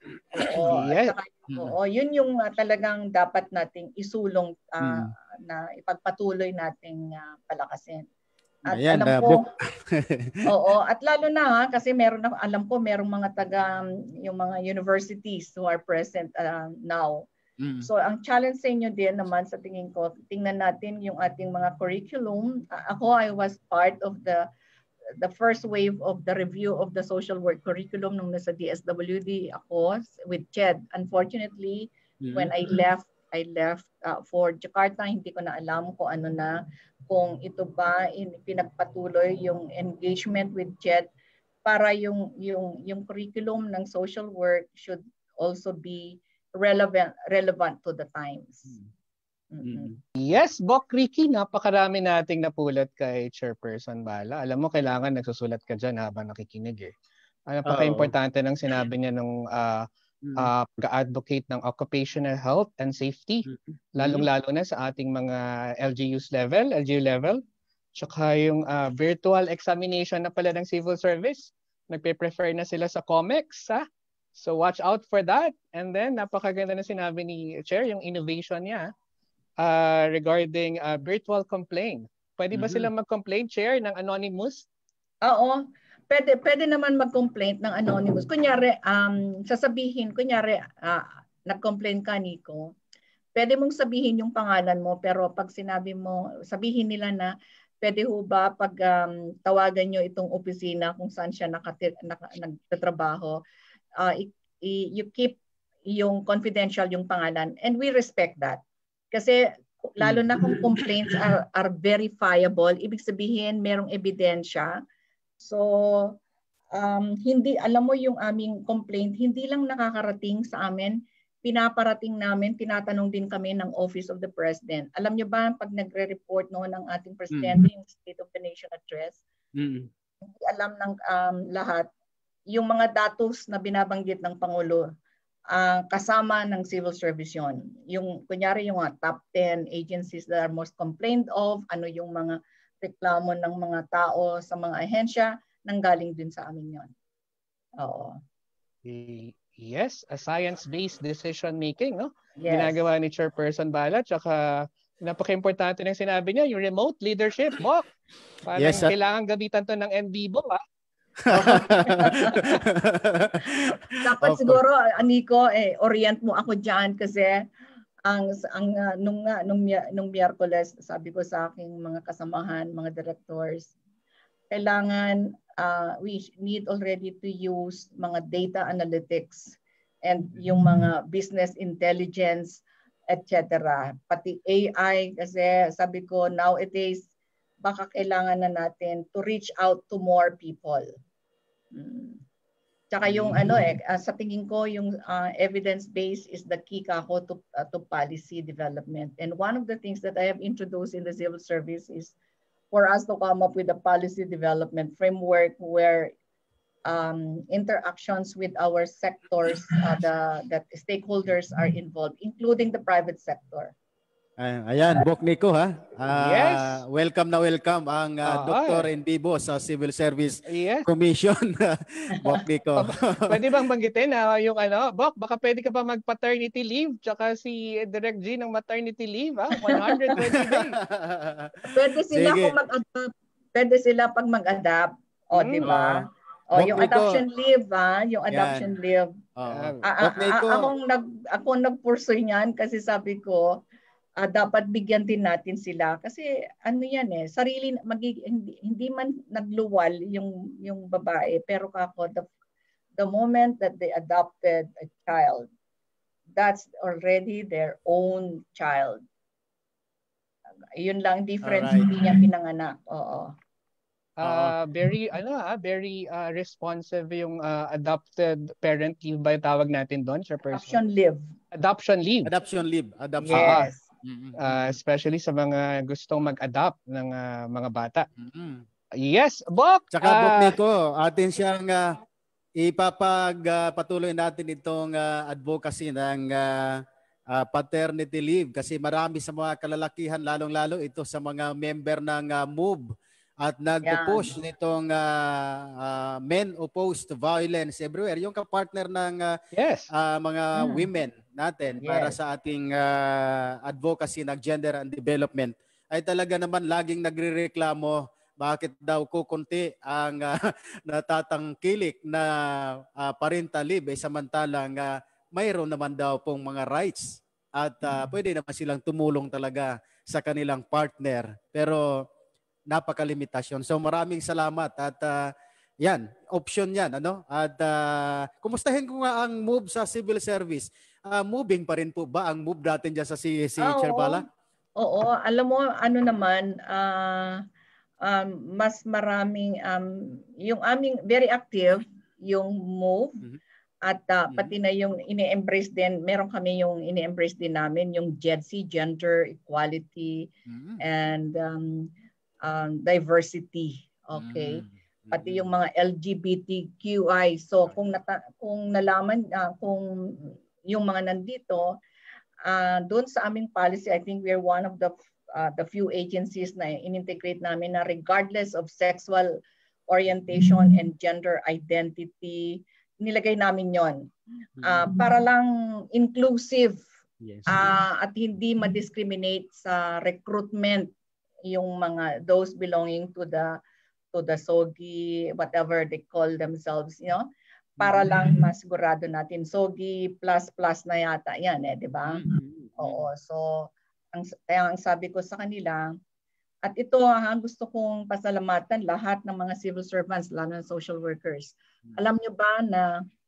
Oo, yes. Saka, oo, yun yung uh, talagang dapat nating isulong uh, mm. na ipagpatuloy nating uh, palakasin. At ayan, alam uh, ko, oo, at lalo na ha, kasi meron na, alam ko merong mga taga, yung mga universities who are present uh, now. Mm. So ang challenge sa inyo din naman sa tingin ko, tingnan natin yung ating mga curriculum. Uh, ako, I was part of the the first wave of the review of the social work curriculum nung nasa D S W D ako with C H E D. Unfortunately, mm-hmm. when I left, I left uh, for Jakarta, hindi ko na alam kung ano na, kung ito ba in, pinagpatuloy yung engagement with C H E D para yung, yung, yung curriculum ng social work should also be relevant, relevant to the times. Mm-hmm. Yes, Bok Ricky, napakarami nating napulot kay Chairperson Bala. Alam mo, kailangan nagsusulat ka dyan habang nakikinig eh. Ang napaka-importante ng sinabi niya nung uh, uh, pag-advocate ng occupational health and safety, lalong-lalo na sa ating mga L G Us level, L G U level, tsaka yung uh, virtual examination na pala ng civil service. Nagpe-prefer na sila sa COMEX, ha? So watch out for that. And then, napakaganda na sinabi ni Chair, yung innovation niya, Uh, regarding uh, virtual complaint. Pwede ba mm-hmm. silang mag-complain, Chair, ng anonymous? Oo. Pwede, pwede naman mag-complaint ng anonymous. Kunyari, um, sasabihin, kunyari, uh, nag-complain ka, Nico, pwede mong sabihin yung pangalan mo, pero pag sinabi mo, sabihin nila na, pwede ho ba pag um, tawagan nyo itong opisina kung saan siya nakati- nak- nagtatrabaho, uh, i- i- you keep yung confidential yung pangalan, and we respect that. Kasi lalo na kung complaints are, are verifiable, ibig sabihin merong ebidensya. So, um, hindi, alam mo yung aming complaint, hindi lang nakakarating sa amin, pinaparating namin, tinatanong din kami ng Office of the President. Alam niyo ba, pag nagre-report noon ng ating Presidente, mm. yung State of the Nation Address, mm. hindi alam ng um, lahat, yung mga datos na binabanggit ng Pangulo, Uh, kasama ng civil service yun. Yung, kunyari, yung mga top ten agencies that are most complained of, ano yung mga reklamo ng mga tao sa mga ahensya, nanggaling din sa amin yun. Oo. Yes, a science-based decision making, no? Yes. Ginagawa ni Chairperson Bala, tsaka napaka-importante ng sinabi niya, yung remote leadership, Bok. Parang yes, kailangan gamitan to ng en vivo, ha? Dapat Opo. siguro, Nico, eh, orient mo ako diyan kasi ang ang uh, nung nga nung nung Miyerkules, sabi ko sa aking mga kasamahan, mga directors, kailangan uh, we need already to use mga data analytics and yung mga business intelligence, et cetera. Pati A I kasi sabi ko nowadays baka kailangan na natin to reach out to more people. Hmm. Tsaka yung ano eh, uh, sa tingin ko yung uh, evidence-based is the key kako to, uh, to policy development. And one of the things that I have introduced in the civil service is for us to come up with a policy development framework where um, interactions with our sectors, uh, the that stakeholders are involved, including the private sector. Ayan, Bok Nico ha. Yes. Uh, welcome na welcome ang uh, Oo, Doktor eh. in Vivo sa Civil Service Yes. Commission. Bok Nico. Pa- Pwede bang banggitin na yung ano, Bok, baka pwede ka pa mag-paternity leave tsaka si Direct G ng maternity leave, ha? one hundred twenty days. Pwede sila Sige. kung mag-adapt. Pwede sila pag mag-adapt. O, Mm. di ba? Oh. O, yung Bok Nico. adoption leave, ha? Yung adoption Yan. leave. Oo. Ah, A- Bok a- Nico. a- akong nag ako nagpursoy niyan kasi sabi ko ah, dapat bigyan din natin sila kasi ano yan eh sarili magig, hindi, hindi man nagluwal yung yung babae pero kako the the moment that they adopted a child, that's already their own child. Yun lang difference, Alright. hindi niya pinanganak. Oo. Uh, very ano ah, very uh, responsive yung uh, adopted parent leave ba yung tawag natin doon, Chairperson? Adoption leave. Adoption leave. Adoption leave. Adoption Yes. leave. Uh, especially sa mga gustong mag-adopt ng uh, mga bata. Mm-hmm. Yes, Bok. Tsaka uh, Bok Nico, atin siyang uh, ipapagpatuloy uh, natin itong uh, advocacy ng uh, uh, paternity leave kasi marami sa mga kalalakihan lalong-lalo ito sa mga member ng uh, MOVE at nagpo-push yeah. nitong uh, uh, men opposed to violence everywhere. Yung kapartner ng uh, yes. uh, mga hmm. women natin yes. para sa ating uh, advocacy ng gender and development ay talaga naman laging nagrereklamo bakit daw kukunti ang uh, natatangkilik na uh, parental leave eh, samantalang uh, mayroon naman daw pong mga rights at uh, hmm. pwede naman silang tumulong talaga sa kanilang partner. Pero napakalimitasyon. So maraming salamat at uh, yan, option yan. Ano? At uh, kumustahin ko nga ang MOVE sa civil service. Uh, moving pa rin po ba ang MOVE natin dyan sa C S C, oh, Chair Bala? Oo, alam mo, ano naman, uh, um, mas maraming, um, yung aming very active, yung MOVE, mm-hmm. at uh, pati na yung ini-embrace din, meron kami yung ini-embrace din namin, yung G E D C, Gender Equality, mm-hmm. and um, Um, diversity, okay? Mm-hmm. Pati yung mga L G B T Q I. So kung nata kung nalaman uh, kung yung mga nandito uh, doon sa aming policy, I think we are one of the uh, the few agencies na in-integrate namin na regardless of sexual orientation and gender identity, nilagay namin yon uh, para lang inclusive yes. uh, at hindi ma-discriminate sa recruitment yung mga those belonging to the to the SOGI, whatever they call themselves, you know, para lang masigurado natin SOGI plus plus na yata yan eh, di ba? Mm-hmm. Oo, so ang kaya ang sabi ko sa kanila at ito ha, gusto kong pasalamatan lahat ng mga civil servants, lalo na social workers. Mm-hmm. Alam nyo ba na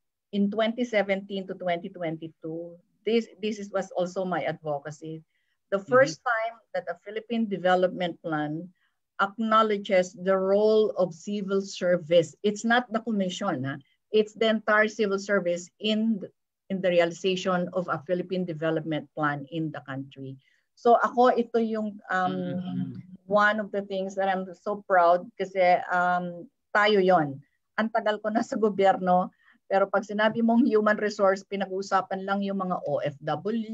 in twenty seventeen to twenty twenty-two, this this is was also my advocacy. The first mm-hmm. time that a Philippine Development Plan acknowledges the role of civil service. It's not the commission, huh? It's the entire civil service in the, in the realization of a Philippine Development Plan in the country. So ako, ito yung um, mm-hmm. one of the things that I'm so proud kasi um, tayo yon. Ang tagal ko na sa gobyerno, pero pag sinabi mong human resource, pinag-uusapan lang yung mga O F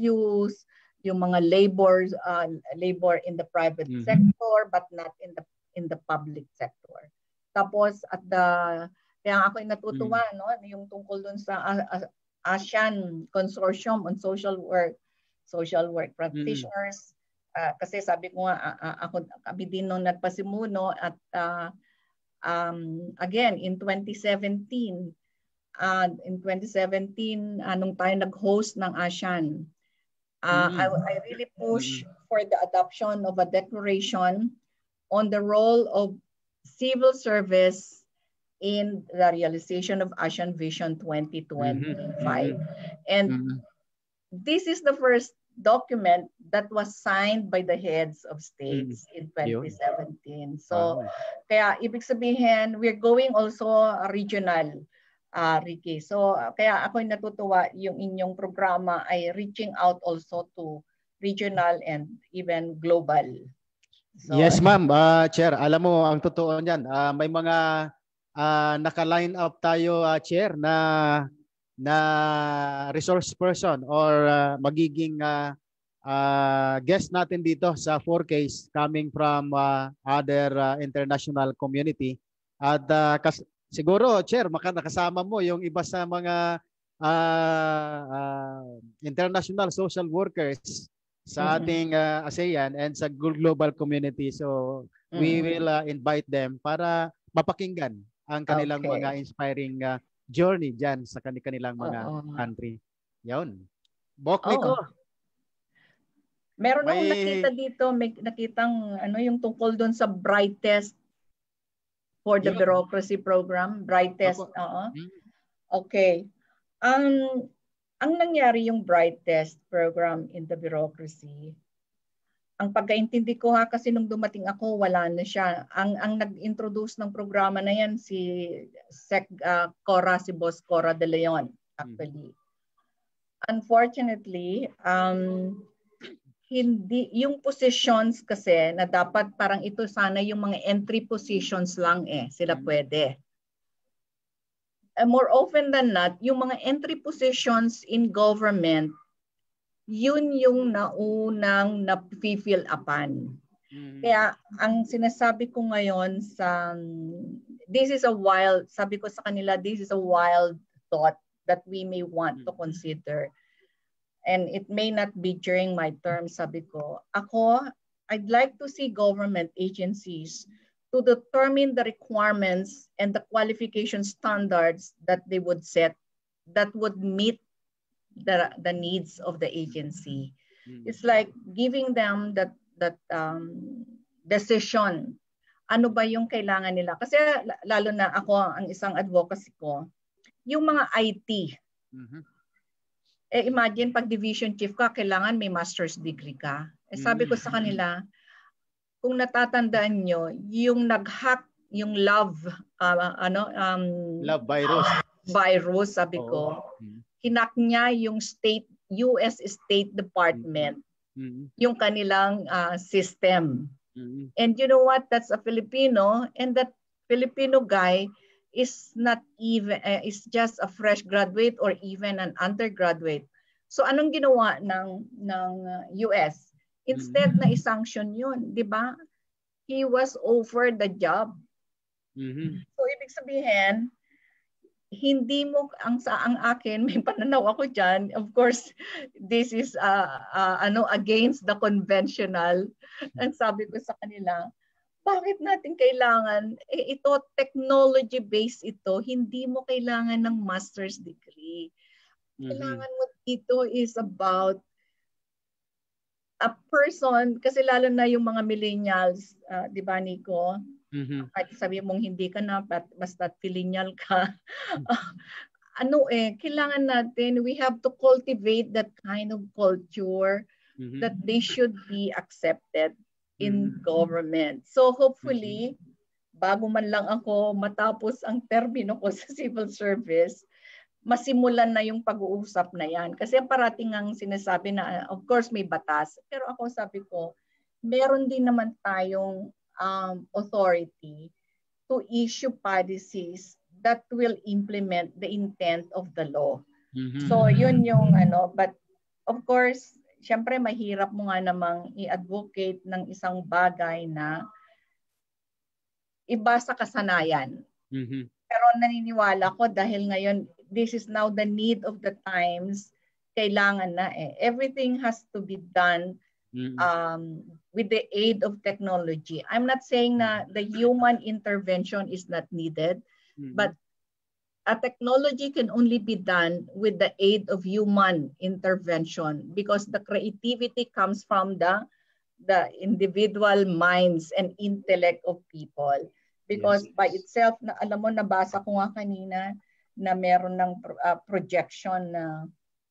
Ws, yung mga labor uh, labor in the private mm-hmm. sector but not in the in the public sector. Tapos at the kaya ako ay natutuwa mm-hmm. no yung tungkol dun sa uh, ASEAN Consortium on Social Work, Social Work Practitioners mm-hmm. uh, kasi sabi ko nga uh, ako kami din nung nagpasimuno at uh, Um, again, in twenty seventeen, uh, in twenty seventeen, anong tayo nag-host ng ASEAN, uh, I, I really push for the adoption of a declaration on the role of civil service in the realization of ASEAN Vision twenty twenty-five. Mm-hmm. And mm-hmm. this is the first document that was signed by the heads of states mm-hmm. in twenty seventeen. So, wow. Kaya ibig sabihin, we're going also regional, uh, Ricky. So, kaya ako'y natutuwa yung inyong programa ay reaching out also to regional and even global. So, yes, ma'am. Uh, Chair, alam mo, ang totoo niyan, uh, may mga uh, naka-line up tayo, uh, Chair, na na resource person or uh, magiging uh, uh, guest natin dito sa four Ks coming from uh, other uh, international community. At uh, kas siguro, Chair, maka nakasama mo yung iba sa mga uh, uh, international social workers sa ating uh, ASEAN and sa global community. So mm-hmm. we will uh, invite them para mapakinggan ang kanilang okay. mga inspiring uh, journey dyan sa kanilang mga uh -oh. country. Yun. Bok Nico. Oh. Meron may... akong nakita dito, may nakitang ano yung tungkol doon sa brightest for the Yun. bureaucracy program. Brightest. Oo. Okay. Um, ang nangyari yung brightest program in the bureaucracy, ang pagkaintindi ko ha, kasi nung dumating ako, wala na siya. Ang, ang nag-introduce ng programa na yan, si Sec uh, Cora, si Boss Cora de Leon, actually. Hmm. Unfortunately, um, hindi, yung positions kasi na dapat parang ito sana yung mga entry positions lang eh, sila hmm. pwede. Uh, more often than not, yung mga entry positions in government, yun yung naunang na-feel upan. Mm-hmm. Kaya ang sinasabi ko ngayon sa, this is a wild, sabi ko sa kanila, this is a wild thought that we may want mm-hmm. to consider. And it may not be during my term, sabi ko. Ako, I'd like to see government agencies to determine the requirements and the qualification standards that they would set that would meet the the needs of the agency. Mm-hmm. It's like giving them that that um, decision. Ano ba yung kailangan nila? Kasi lalo na ako, ang isang advocacy ko, yung mga I T. Mm-hmm. Eh imagine pag division chief ka, kailangan may master's degree ka. Eh sabi ko sa kanila, kung natatandaan nyo, yung nag-hack, yung love, uh, ano, um, love virus. Virus, sabi ko. Oh. Hinak niya yung state, U S State Department, mm-hmm. yung kanilang uh, system. Mm-hmm. And you know what? That's a Filipino, and that Filipino guy is not even, uh, is just a fresh graduate or even an undergraduate. So anong ginawa ng, ng U S? Instead mm-hmm. na i-sanction yun, di ba? He was offered the job. Mm-hmm. So ibig sabihin, hindi mo ang sa ang akin may pananaw ako diyan, of course this is uh, uh, ano against the conventional. And sabi ko sa kanila, bakit natin kailangan eh, ito technology based ito, hindi mo kailangan ng master's degree. Mm-hmm. Kailangan mo dito is about a person, kasi lalo na yung mga millennials, uh, di ba Nico? Mm-hmm. Kahit sabi mong hindi ka na, basta millennial ka. uh, ano eh, kailangan natin, we have to cultivate that kind of culture mm-hmm. that they should be accepted in mm-hmm. government. So hopefully, mm-hmm. bago man lang ako matapos ang termino ko sa civil service, masimulan na yung pag-uusap na yan. Kasi parating ang sinasabi na, of course, may batas. Pero ako sabi ko, meron din naman tayong um, authority to issue policies that will implement the intent of the law. Mm-hmm. So, yun yung ano. But, of course, syempre, mahirap mo nga namang i-advocate ng isang bagay na iba sa kasanayan. Mm-hmm. Pero naniniwala ko dahil ngayon, this is now the need of the times, kailangan na eh. Everything has to be done Mm-hmm. um, with the aid of technology. I'm not saying na the human intervention is not needed, mm-hmm. but a technology can only be done with the aid of human intervention, because the creativity comes from the the individual minds and intellect of people. Because Yes. by itself, na alam mo, nabasa ko nga kanina na meron ng uh, projection na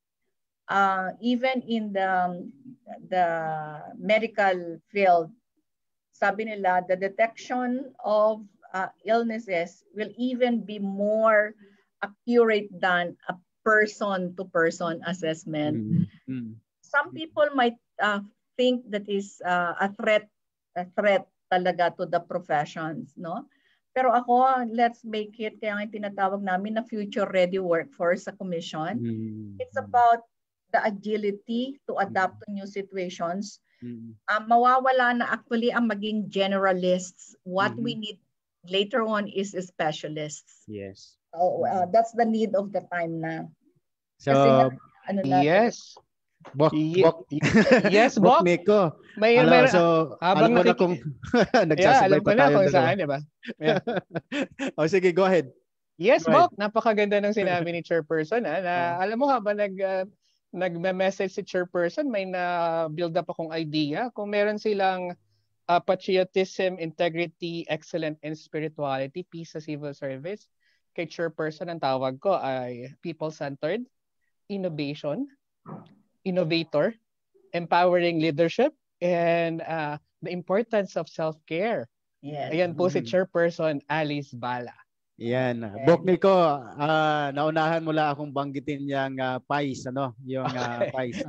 uh, even in the the medical field, sabi nila, the detection of uh, illnesses will even be more accurate than a person-to-person assessment. Mm-hmm. Some people might uh, think that is uh, a threat, a threat talaga to the professions, no? Pero ako, let's make it, kaya nga tinatawag namin na future-ready workforce sa commission. Mm-hmm. It's about the agility to adapt to new situations. Mm-hmm. Uh, mawawala na actually ang maging generalists. What mm-hmm. we need later on is specialists. Yes. So, uh, that's the need of the time na. So, kasi na, ano natin, yes. Bok, Ye- bok, yes, bok Bok. Nico. May, Alam, may, so, habang alam mo na nakiki- kung yeah, nagsasabay alam pa ko na tayo kung dalawa. saan, di ba? Yeah. O sige, go ahead. Yes, Go ahead. Bok. Napakaganda ng sinabi ni Chairperson. Ha, na, Uh, alam mo, habang nag, uh, nagme-message si Chairperson, may na-build up akong idea. Kung meron silang uh, patriotism, integrity, excellence, and spirituality, peace sa civil service, kay Chairperson, ang tawag ko ay people-centered, innovation, innovator, empowering leadership, and uh, the importance of self-care. yes. Ayan po si Chairperson Alice Bala. Yan. Bok Nico, uh, naunahan mo lang akong banggitin yung uh, P I S, ano? Yung uh, Okay. P I S.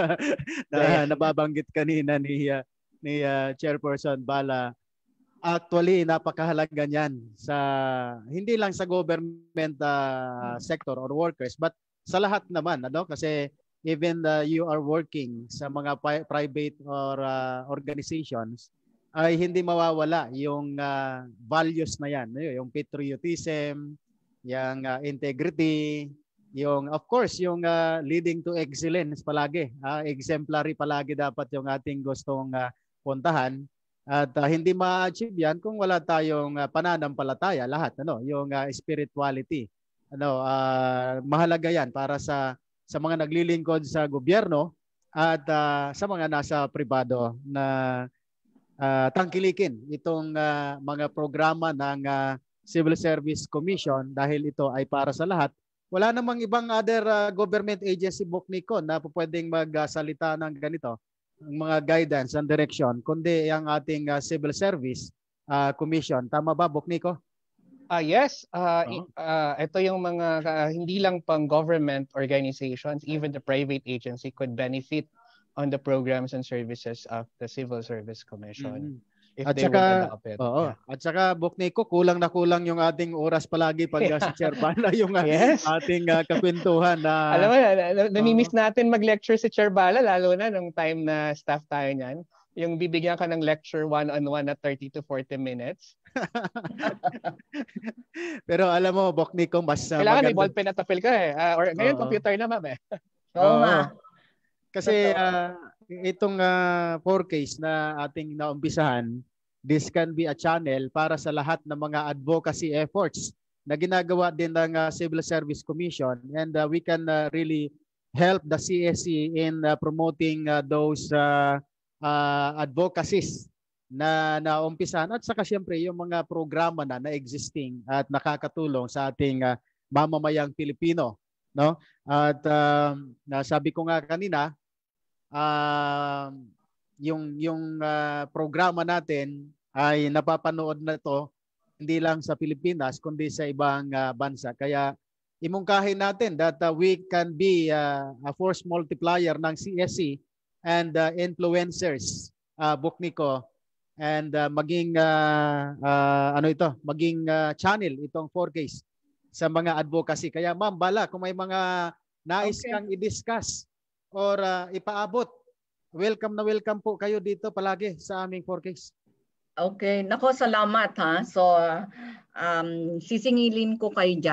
na nababanggit kanina ni uh, ni uh, Chairperson Bala. Actually, napakahalaga niyan sa hindi lang sa government uh, sector or workers, but sa lahat naman, ano? Kasi even uh, you are working sa mga pi- private or uh, organizations, ay hindi mawawala yung uh, values na yan, yung patriotism, yung uh, integrity, yung of course yung uh, leading to excellence palagi, uh, exemplary palagi dapat yung ating gustong uh, puntahan, at uh, hindi ma-achieve yan kung wala tayong uh, pananampalataya lahat, ano, yung uh, spirituality, ano, uh, mahalaga yan para sa sa mga naglilingkod sa gobyerno at uh, sa mga nasa pribado na uh, tangkilikin itong uh, mga programa ng uh, Civil Service Commission, dahil ito ay para sa lahat. Wala namang ibang other uh, government agency, Bok Nico, na pwedeng magsalita ng ganito, ng mga guidance and direction, kundi ang ating uh, Civil Service uh, Commission. Tama ba, Bok Nico? Ah uh, yes, uh, Uh-huh. uh, ito yung mga uh, hindi lang pang government organizations, even the private agency could benefit on the programs and services of the Civil Service Commission. Mm-hmm. If At they saka, would adopt it. oo. Yeah. At saka, Bok Nico, kulang na kulang yung ating oras palagi pag yeah. si Chair Bala yung uh, yes. ating uh, kakwentuhan na alam mo, namimiss uh, natin mag-lecture si Chair Bala, lalo na nung time na staff tayo niyan. Yung bibigyan ka ng lecture one-on-one na thirty to forty minutes. Pero alam mo, Bok Nico, mas uh, kailangan maganda. may ballpen at tapil ka eh. Uh, or ngayon, uh, computer na, ma'am eh. Oo nga. Kasi uh, itong uh, four case na ating naumpisahan, this can be a channel para sa lahat ng mga advocacy efforts na ginagawa din ng uh, Civil Service Commission, and uh, we can uh, really help the C S C in uh, promoting uh, those uh, uh, advocacies na naumpisahan, at saka siyempre yung mga programa na na existing at nakakatulong sa ating uh, mamamayang Pilipino, no? At um, nasabi ko nga kanina, uh, yung yung uh, programa natin ay napapanood na to hindi lang sa Pilipinas kundi sa ibang uh, bansa. Kaya imungkahin natin that uh, we can be uh, a force multiplier ng C S C and uh, influencers, uh, Bok Nico, and uh, maging uh, uh, ano ito, maging uh, channel itong four case sa mga advocacy. Kaya Ma'am Bala, kung may mga nais Okay. kang i-discuss or uh, ipaabot, welcome na welcome po kayo dito palagi sa aming four case. Okay. Nako, salamat ha. So, um, sisingilin ko kayo dyan.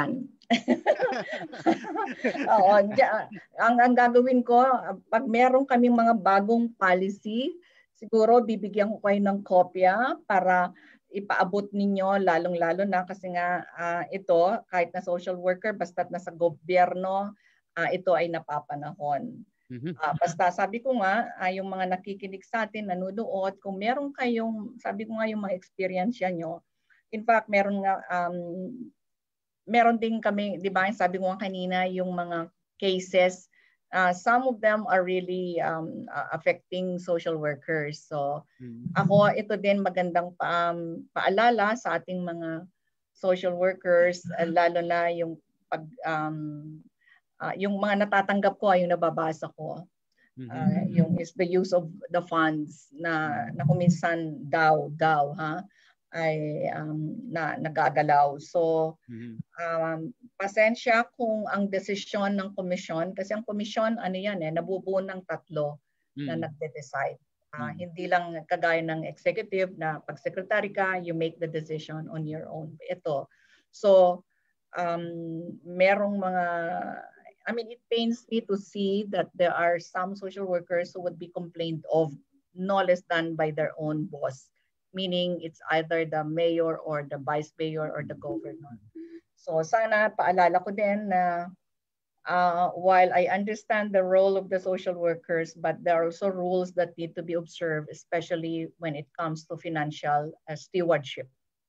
Oo, ang, ang gagawin ko, pag meron kaming mga bagong policy, siguro bibigyan ko kayo ng kopya para ipaabot ninyo, lalong-lalo na kasi nga uh, ito, kahit na social worker, basta't nasa gobyerno, uh, ito ay napapanahon. Mm-hmm. Uh, basta sabi ko nga, uh, yung mga nakikinig sa atin, nanonood, kung meron kayong, sabi ko nga yung mga experience nyo, in fact, meron nga, um, meron din kami, di ba, sabi ko nga kanina, yung mga cases, uh, some of them are really um, uh, affecting social workers. So, mm-hmm. ako, ito din magandang pa, um, paalala sa ating mga social workers, uh, lalo na yung pag, um, uh, yung mga natatanggap ko ay yung nababasa ko. Uh, yung is the use of the funds na, na kuminsan daw, daw, ha? ay um, na nagagalaw. So, um, pasensya kung ang desisyon ng komisyon, kasi ang komisyon, ano yan eh, nabubuo ng tatlo mm. na nagde-decide. Uh, mm. Hindi lang kagaya ng executive na pag secretary ka, you make the decision on your own. Ito. So, um, merong mga, I mean, it pains me to see that there are some social workers who would be complained of no less than by their own boss. Meaning it's either the mayor or the vice mayor or the governor. So sana paalala ko din na uh, while I understand the role of the social workers, but there are also rules that need to be observed, especially when it comes to financial uh, stewardship.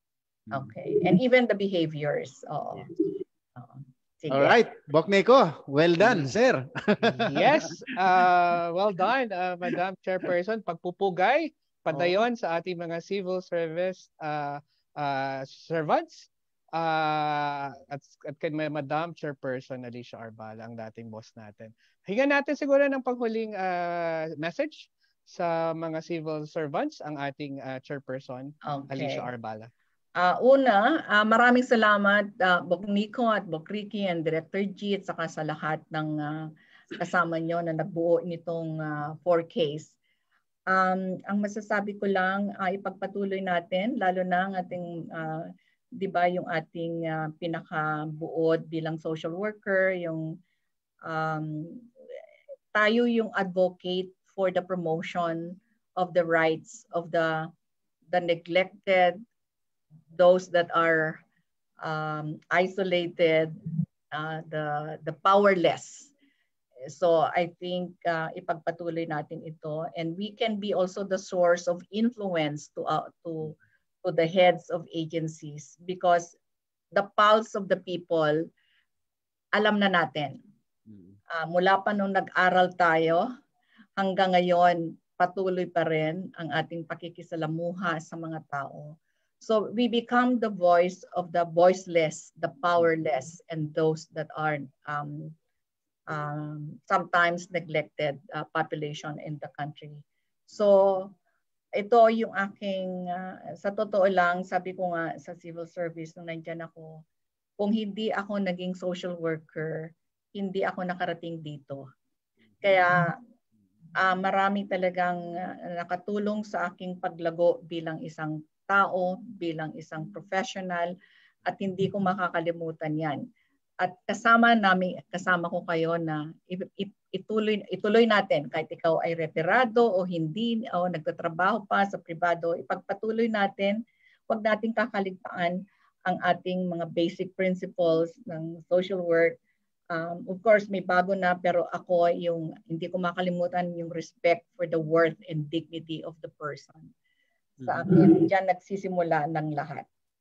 Okay, and even the behaviors. Uh, uh, All right, Bok Nico, well done, sir. Yes, uh, well done, uh, Madam Chairperson. Pagpupugay. Padayon oh. sa ating mga civil service uh, uh, servants uh, at, at kay Madam Chairperson Alicia R, Bala, ang dating boss natin. Hingan natin siguro ng panghuling uh, message sa mga civil servants, ang ating uh, Chairperson okay. Alicia R, Bala. Uh, una, uh, maraming salamat uh, Bok Nico at Bok Ricky and Director G at saka sa lahat ng uh, kasama nyo na nagbuo nitong uh, four Ks. Um, ang masasabi ko lang, uh, ipagpatuloy natin, lalo na ang ating, uh, di ba, yung ating uh, pinakabuod bilang social worker, yung um, tayo yung advocate for the promotion of the rights of the, the neglected, those that are um, isolated, uh, the, the powerless. So I think uh, ipagpatuloy natin ito, and we can be also the source of influence to uh, to to the heads of agencies, because the pulse of the people alam na natin. Uh, mula pa nung nag-aral tayo hanggang ngayon, patuloy pa rin ang ating pakikisalamuha sa mga tao. So we become the voice of the voiceless, the powerless, and those that are um, Um, sometimes neglected uh, population in the country. So ito yung aking, uh, sa totoo lang, sabi ko nga sa civil service nung nandyan ako, kung hindi ako naging social worker, hindi ako nakarating dito. Kaya uh, marami talagang uh, nakatulong sa aking paglago bilang isang tao, bilang isang professional, at hindi ko makakalimutan yan. At kasama namin, kasama ko kayo na ituloy, ituloy natin kahit ikaw ay retirado o hindi o nagtatrabaho pa sa pribado, ipagpatuloy natin, huwag nating kakaligtaan ang ating mga basic principles ng social work. Um, of course, may bago na, pero ako yung hindi ko makalimutan yung respect for the worth and dignity of the person. Sa akin, diyan nagsisimula ng lahat.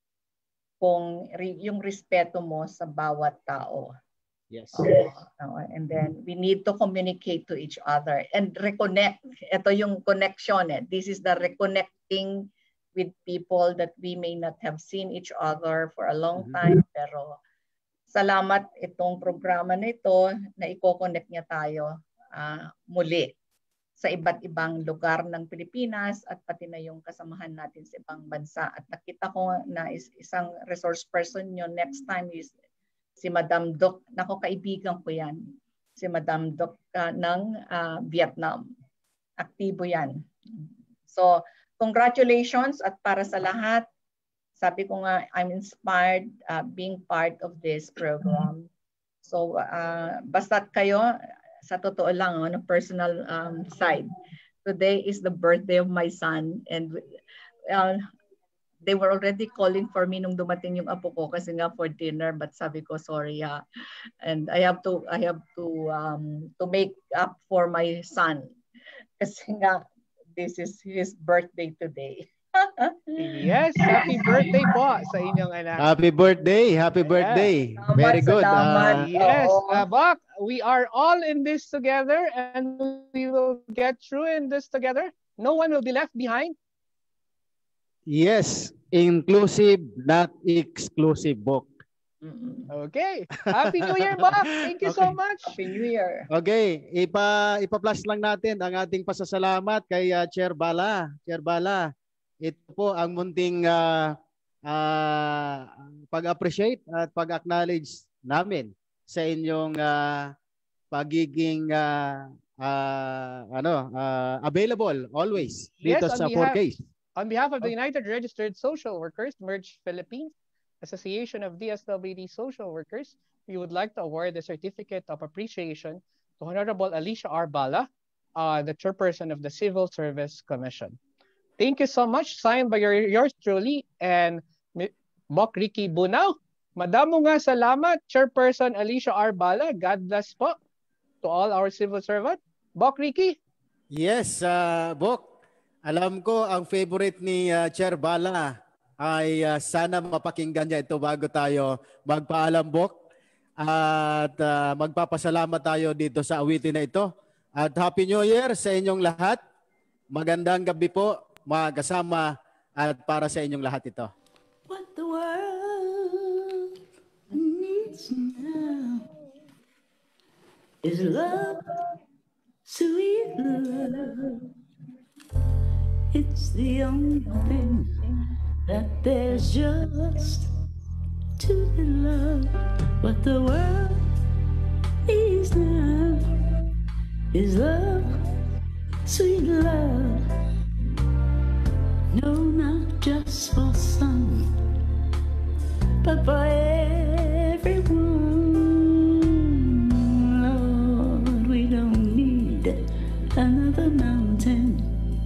Kung yung respeto mo sa bawat tao. Yes. Uh, uh, and then we need to communicate to each other and reconnect. Ito yung connection. Eh. This is the reconnecting with people that we may not have seen each other for a long time. Mm-hmm. Pero salamat itong programa na ito na i-connect niya tayo uh, muli sa iba't ibang lugar ng Pilipinas at pati na yung kasamahan natin sa ibang bansa. At nakita ko na is, isang resource person nyo next time is si Madam Doc. Nako, kaibigan ko yan. Si Madam Doc uh, ng uh, Vietnam. Aktibo yan. So, congratulations at para sa lahat, sabi ko nga, I'm inspired uh, being part of this program. So, uh, basta't kayo, sa totoo lang, on a personal um, side, today is the birthday of my son, and uh, they were already calling for me nung dumating yung apo ko kasi nga for dinner, but sabi ko, sorry, ha. And I have to, I have to, um, to make up for my son. Kasi nga, this is his birthday today. Yes, happy birthday po sa inyong anak. Happy birthday, happy birthday. Salamat, Very good. salamat. Uh, Yes, Oo. uh, Bak, we are all in this together and we will get through in this together. No one will be left behind. yes, inclusive, not exclusive book. Mm-mm. Okay. Happy New Year, Bak. Thank you so Okay. much. Happy New Year. Okay, ipa ipa-plus lang natin ang ating pasasalamat kay uh, Chair Bala. Chair Bala, ito po ang munting uh, uh, pag-appreciate at pag-acknowledge namin sa inyong uh, pagiging uh, uh, ano uh, available always dito Yes, on sa behalf- four Ks. On behalf of the United Registered Social Workers, Merged Philippines, Association of D S W D Social Workers, we would like to award the Certificate of Appreciation to Honorable Alicia R. Bala, uh, the Chairperson of the Civil Service Commission. Thank you so much. Signed by your, yours truly and Bok Ricky Bunaw. Madamo nga salamat, Chairperson Alicia R. Bala. God bless po to all our civil servant. Bok Ricky. Yes, uh, Bok. Alam ko ang favorite ni uh, Chair Bala ay uh, sana mapakinggan niya ito bago tayo magpaalam, Bok. At uh, magpapasalamat tayo dito sa awitin na ito. At Happy New Year sa inyong lahat. Magandang gabi po mga kasama at para sa inyong lahat ito. What the world needs now is love, sweet love. It's the only thing that there's just too little love. What the world needs now is love, sweet love. No, not just for some, but for everyone. Lord, we don't need another mountain.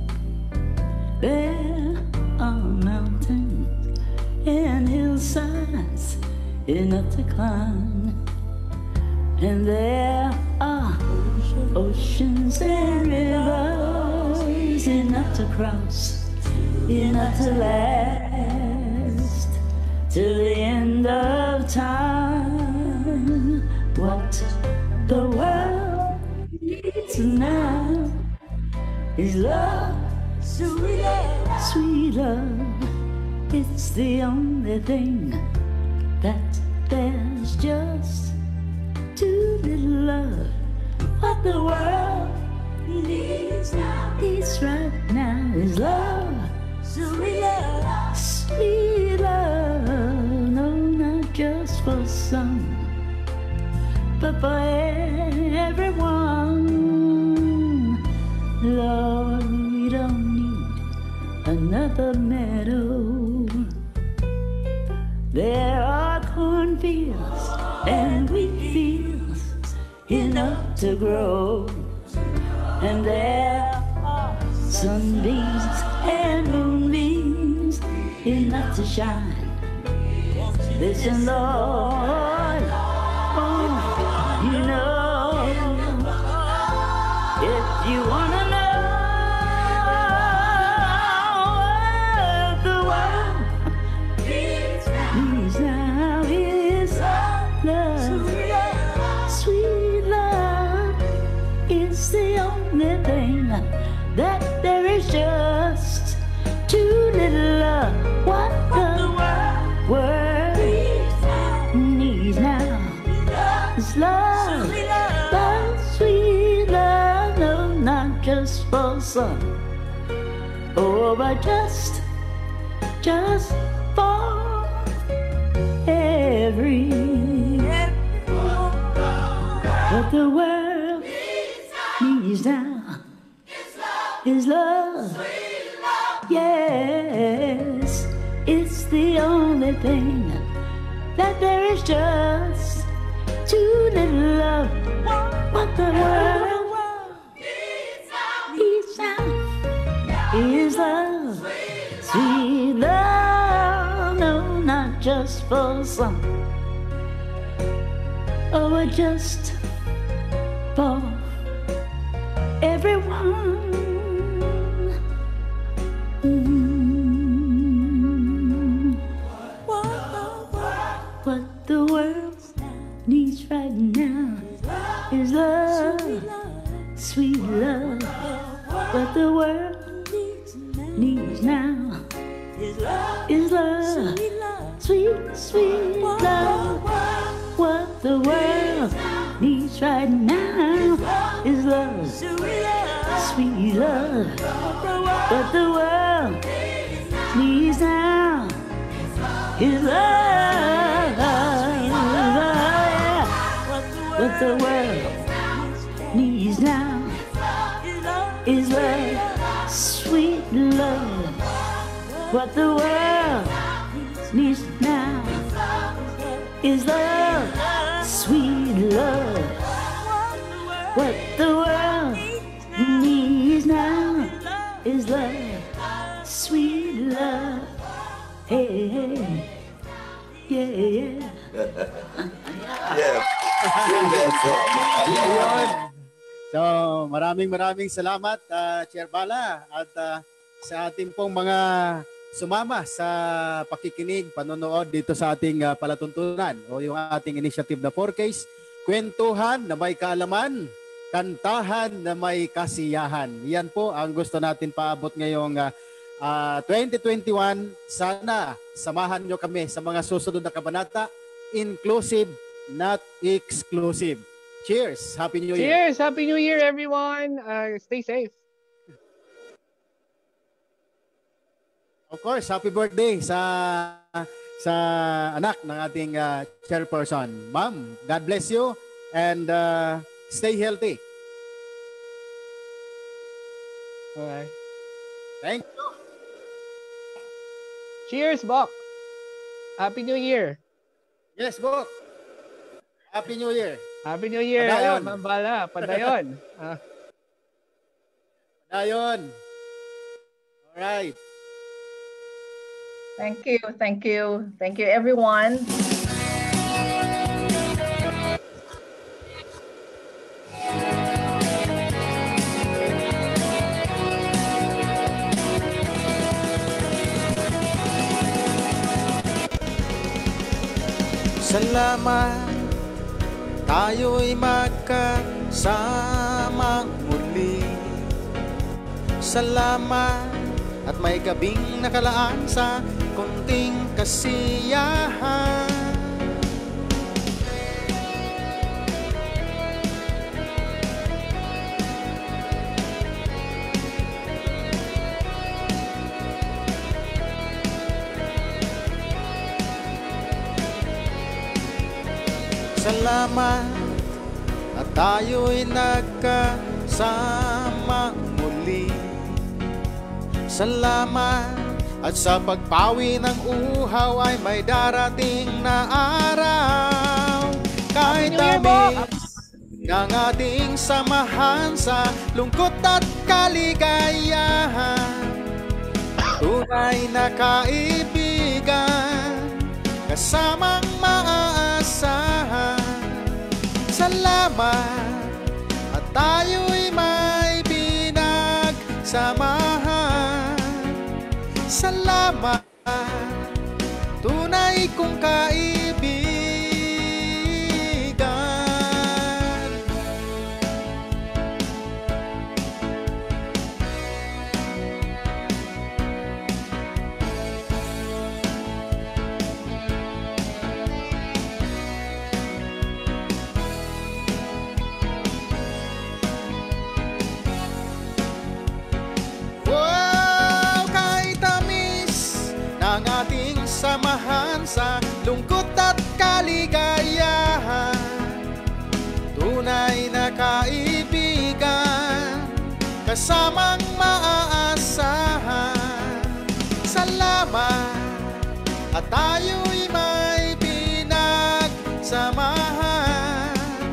There are mountains and hillsides enough to climb, and there are oceans and rivers enough to cross, enough to last till the end of time. What the world needs now is love, sweet love, sweet love. It's the only thing that there's just too little love. What the world needs now, needs right now is love, sweet love, sweet love. No, not just for some, but for everyone. Lord, we don't need another meadow. There are cornfields and wheat fields enough to grow, and there are sunbeams and moonbeams enough to shine. Listen, Lord, oh, you know, if you wanna know what the world needs now is love, sweet love. It's the only thing that there is just too little love. What the world needs now is love, love, sweet love. No, not just for some, oh, but just, just for every. What the world needs now is love, yes, it's It's the only thing that there is just too little of what the world needs now is love, sweet love. No, not just for some, or just for everyone. Mm. What the world needs right now is love, sweet love. What the world needs now is love, sweet, sweet love. What the world needs right now is love, sweet love. What the world needs now is love. What the world needs now is love, sweet love. What the world needs now is love, sweet love. What the world needs now is love, sweet love. Hey, hey, yeah, yeah. Yeah. So, maraming maraming salamat, uh, Chair Bala, at uh, sa ating pong mga sumama sa pakikinig, panonood dito sa ating uh, palatuntunan o yung ating initiative na four Ks, kwentuhan na may kaalaman, kantahan na may kasiyahan. Yan po ang gusto natin paabot ngayong uh, uh, twenty twenty-one. Sana samahan nyo kami sa mga susunod na kabanata, inclusive, not exclusive. Cheers! Happy New Year! Cheers! Happy New Year, everyone! Uh, stay safe. Of course, happy birthday sa sa anak ng ating uh, chairperson. Ma'am, God bless you and uh, stay healthy. Alright. Thank you. Cheers, Bok! Happy New Year! Yes, Bok. Happy New Year. Happy New Year, Padayon. uh, Ma'am Bala. Padayon. uh, Padayon. All right. Thank you, thank you, thank you, everyone. Salamat, tayo'y magkasamang muli. Salamat at may gabing nakalaan sa kunting kasiyahan. Salamat at tayo'y nagkasama muli. Salamat at sa pagpawi ng uhaw ay may darating na araw. Kahit tamis ng ating samahan sa lungkot at kaligayahan, tunay na kaibigan, kasamang maaasahan. Salamat at tayo'y may pinagsamahan. Salamat, tunay kong kaibigan. Samahan sa lungkot at kaligayahan, tunay na kaibigan, kasamang maaasahan. Salamat at tayo'y may pinagsamahan.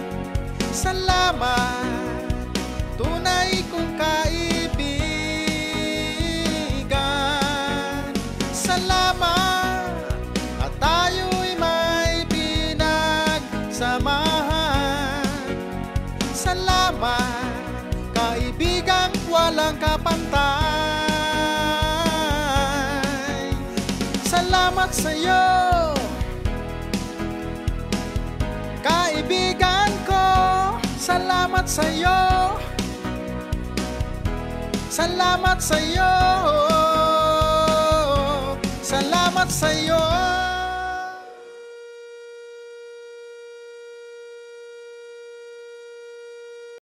Salamat, tunay kong kaibigan. Salamat, at tayo'y may pinagsamahan. Salamat, kaibigang walang kapantay. Salamat sa'yo, kaibigan ko. Salamat sa'yo, salamat sa'yo, salamat sa'yo.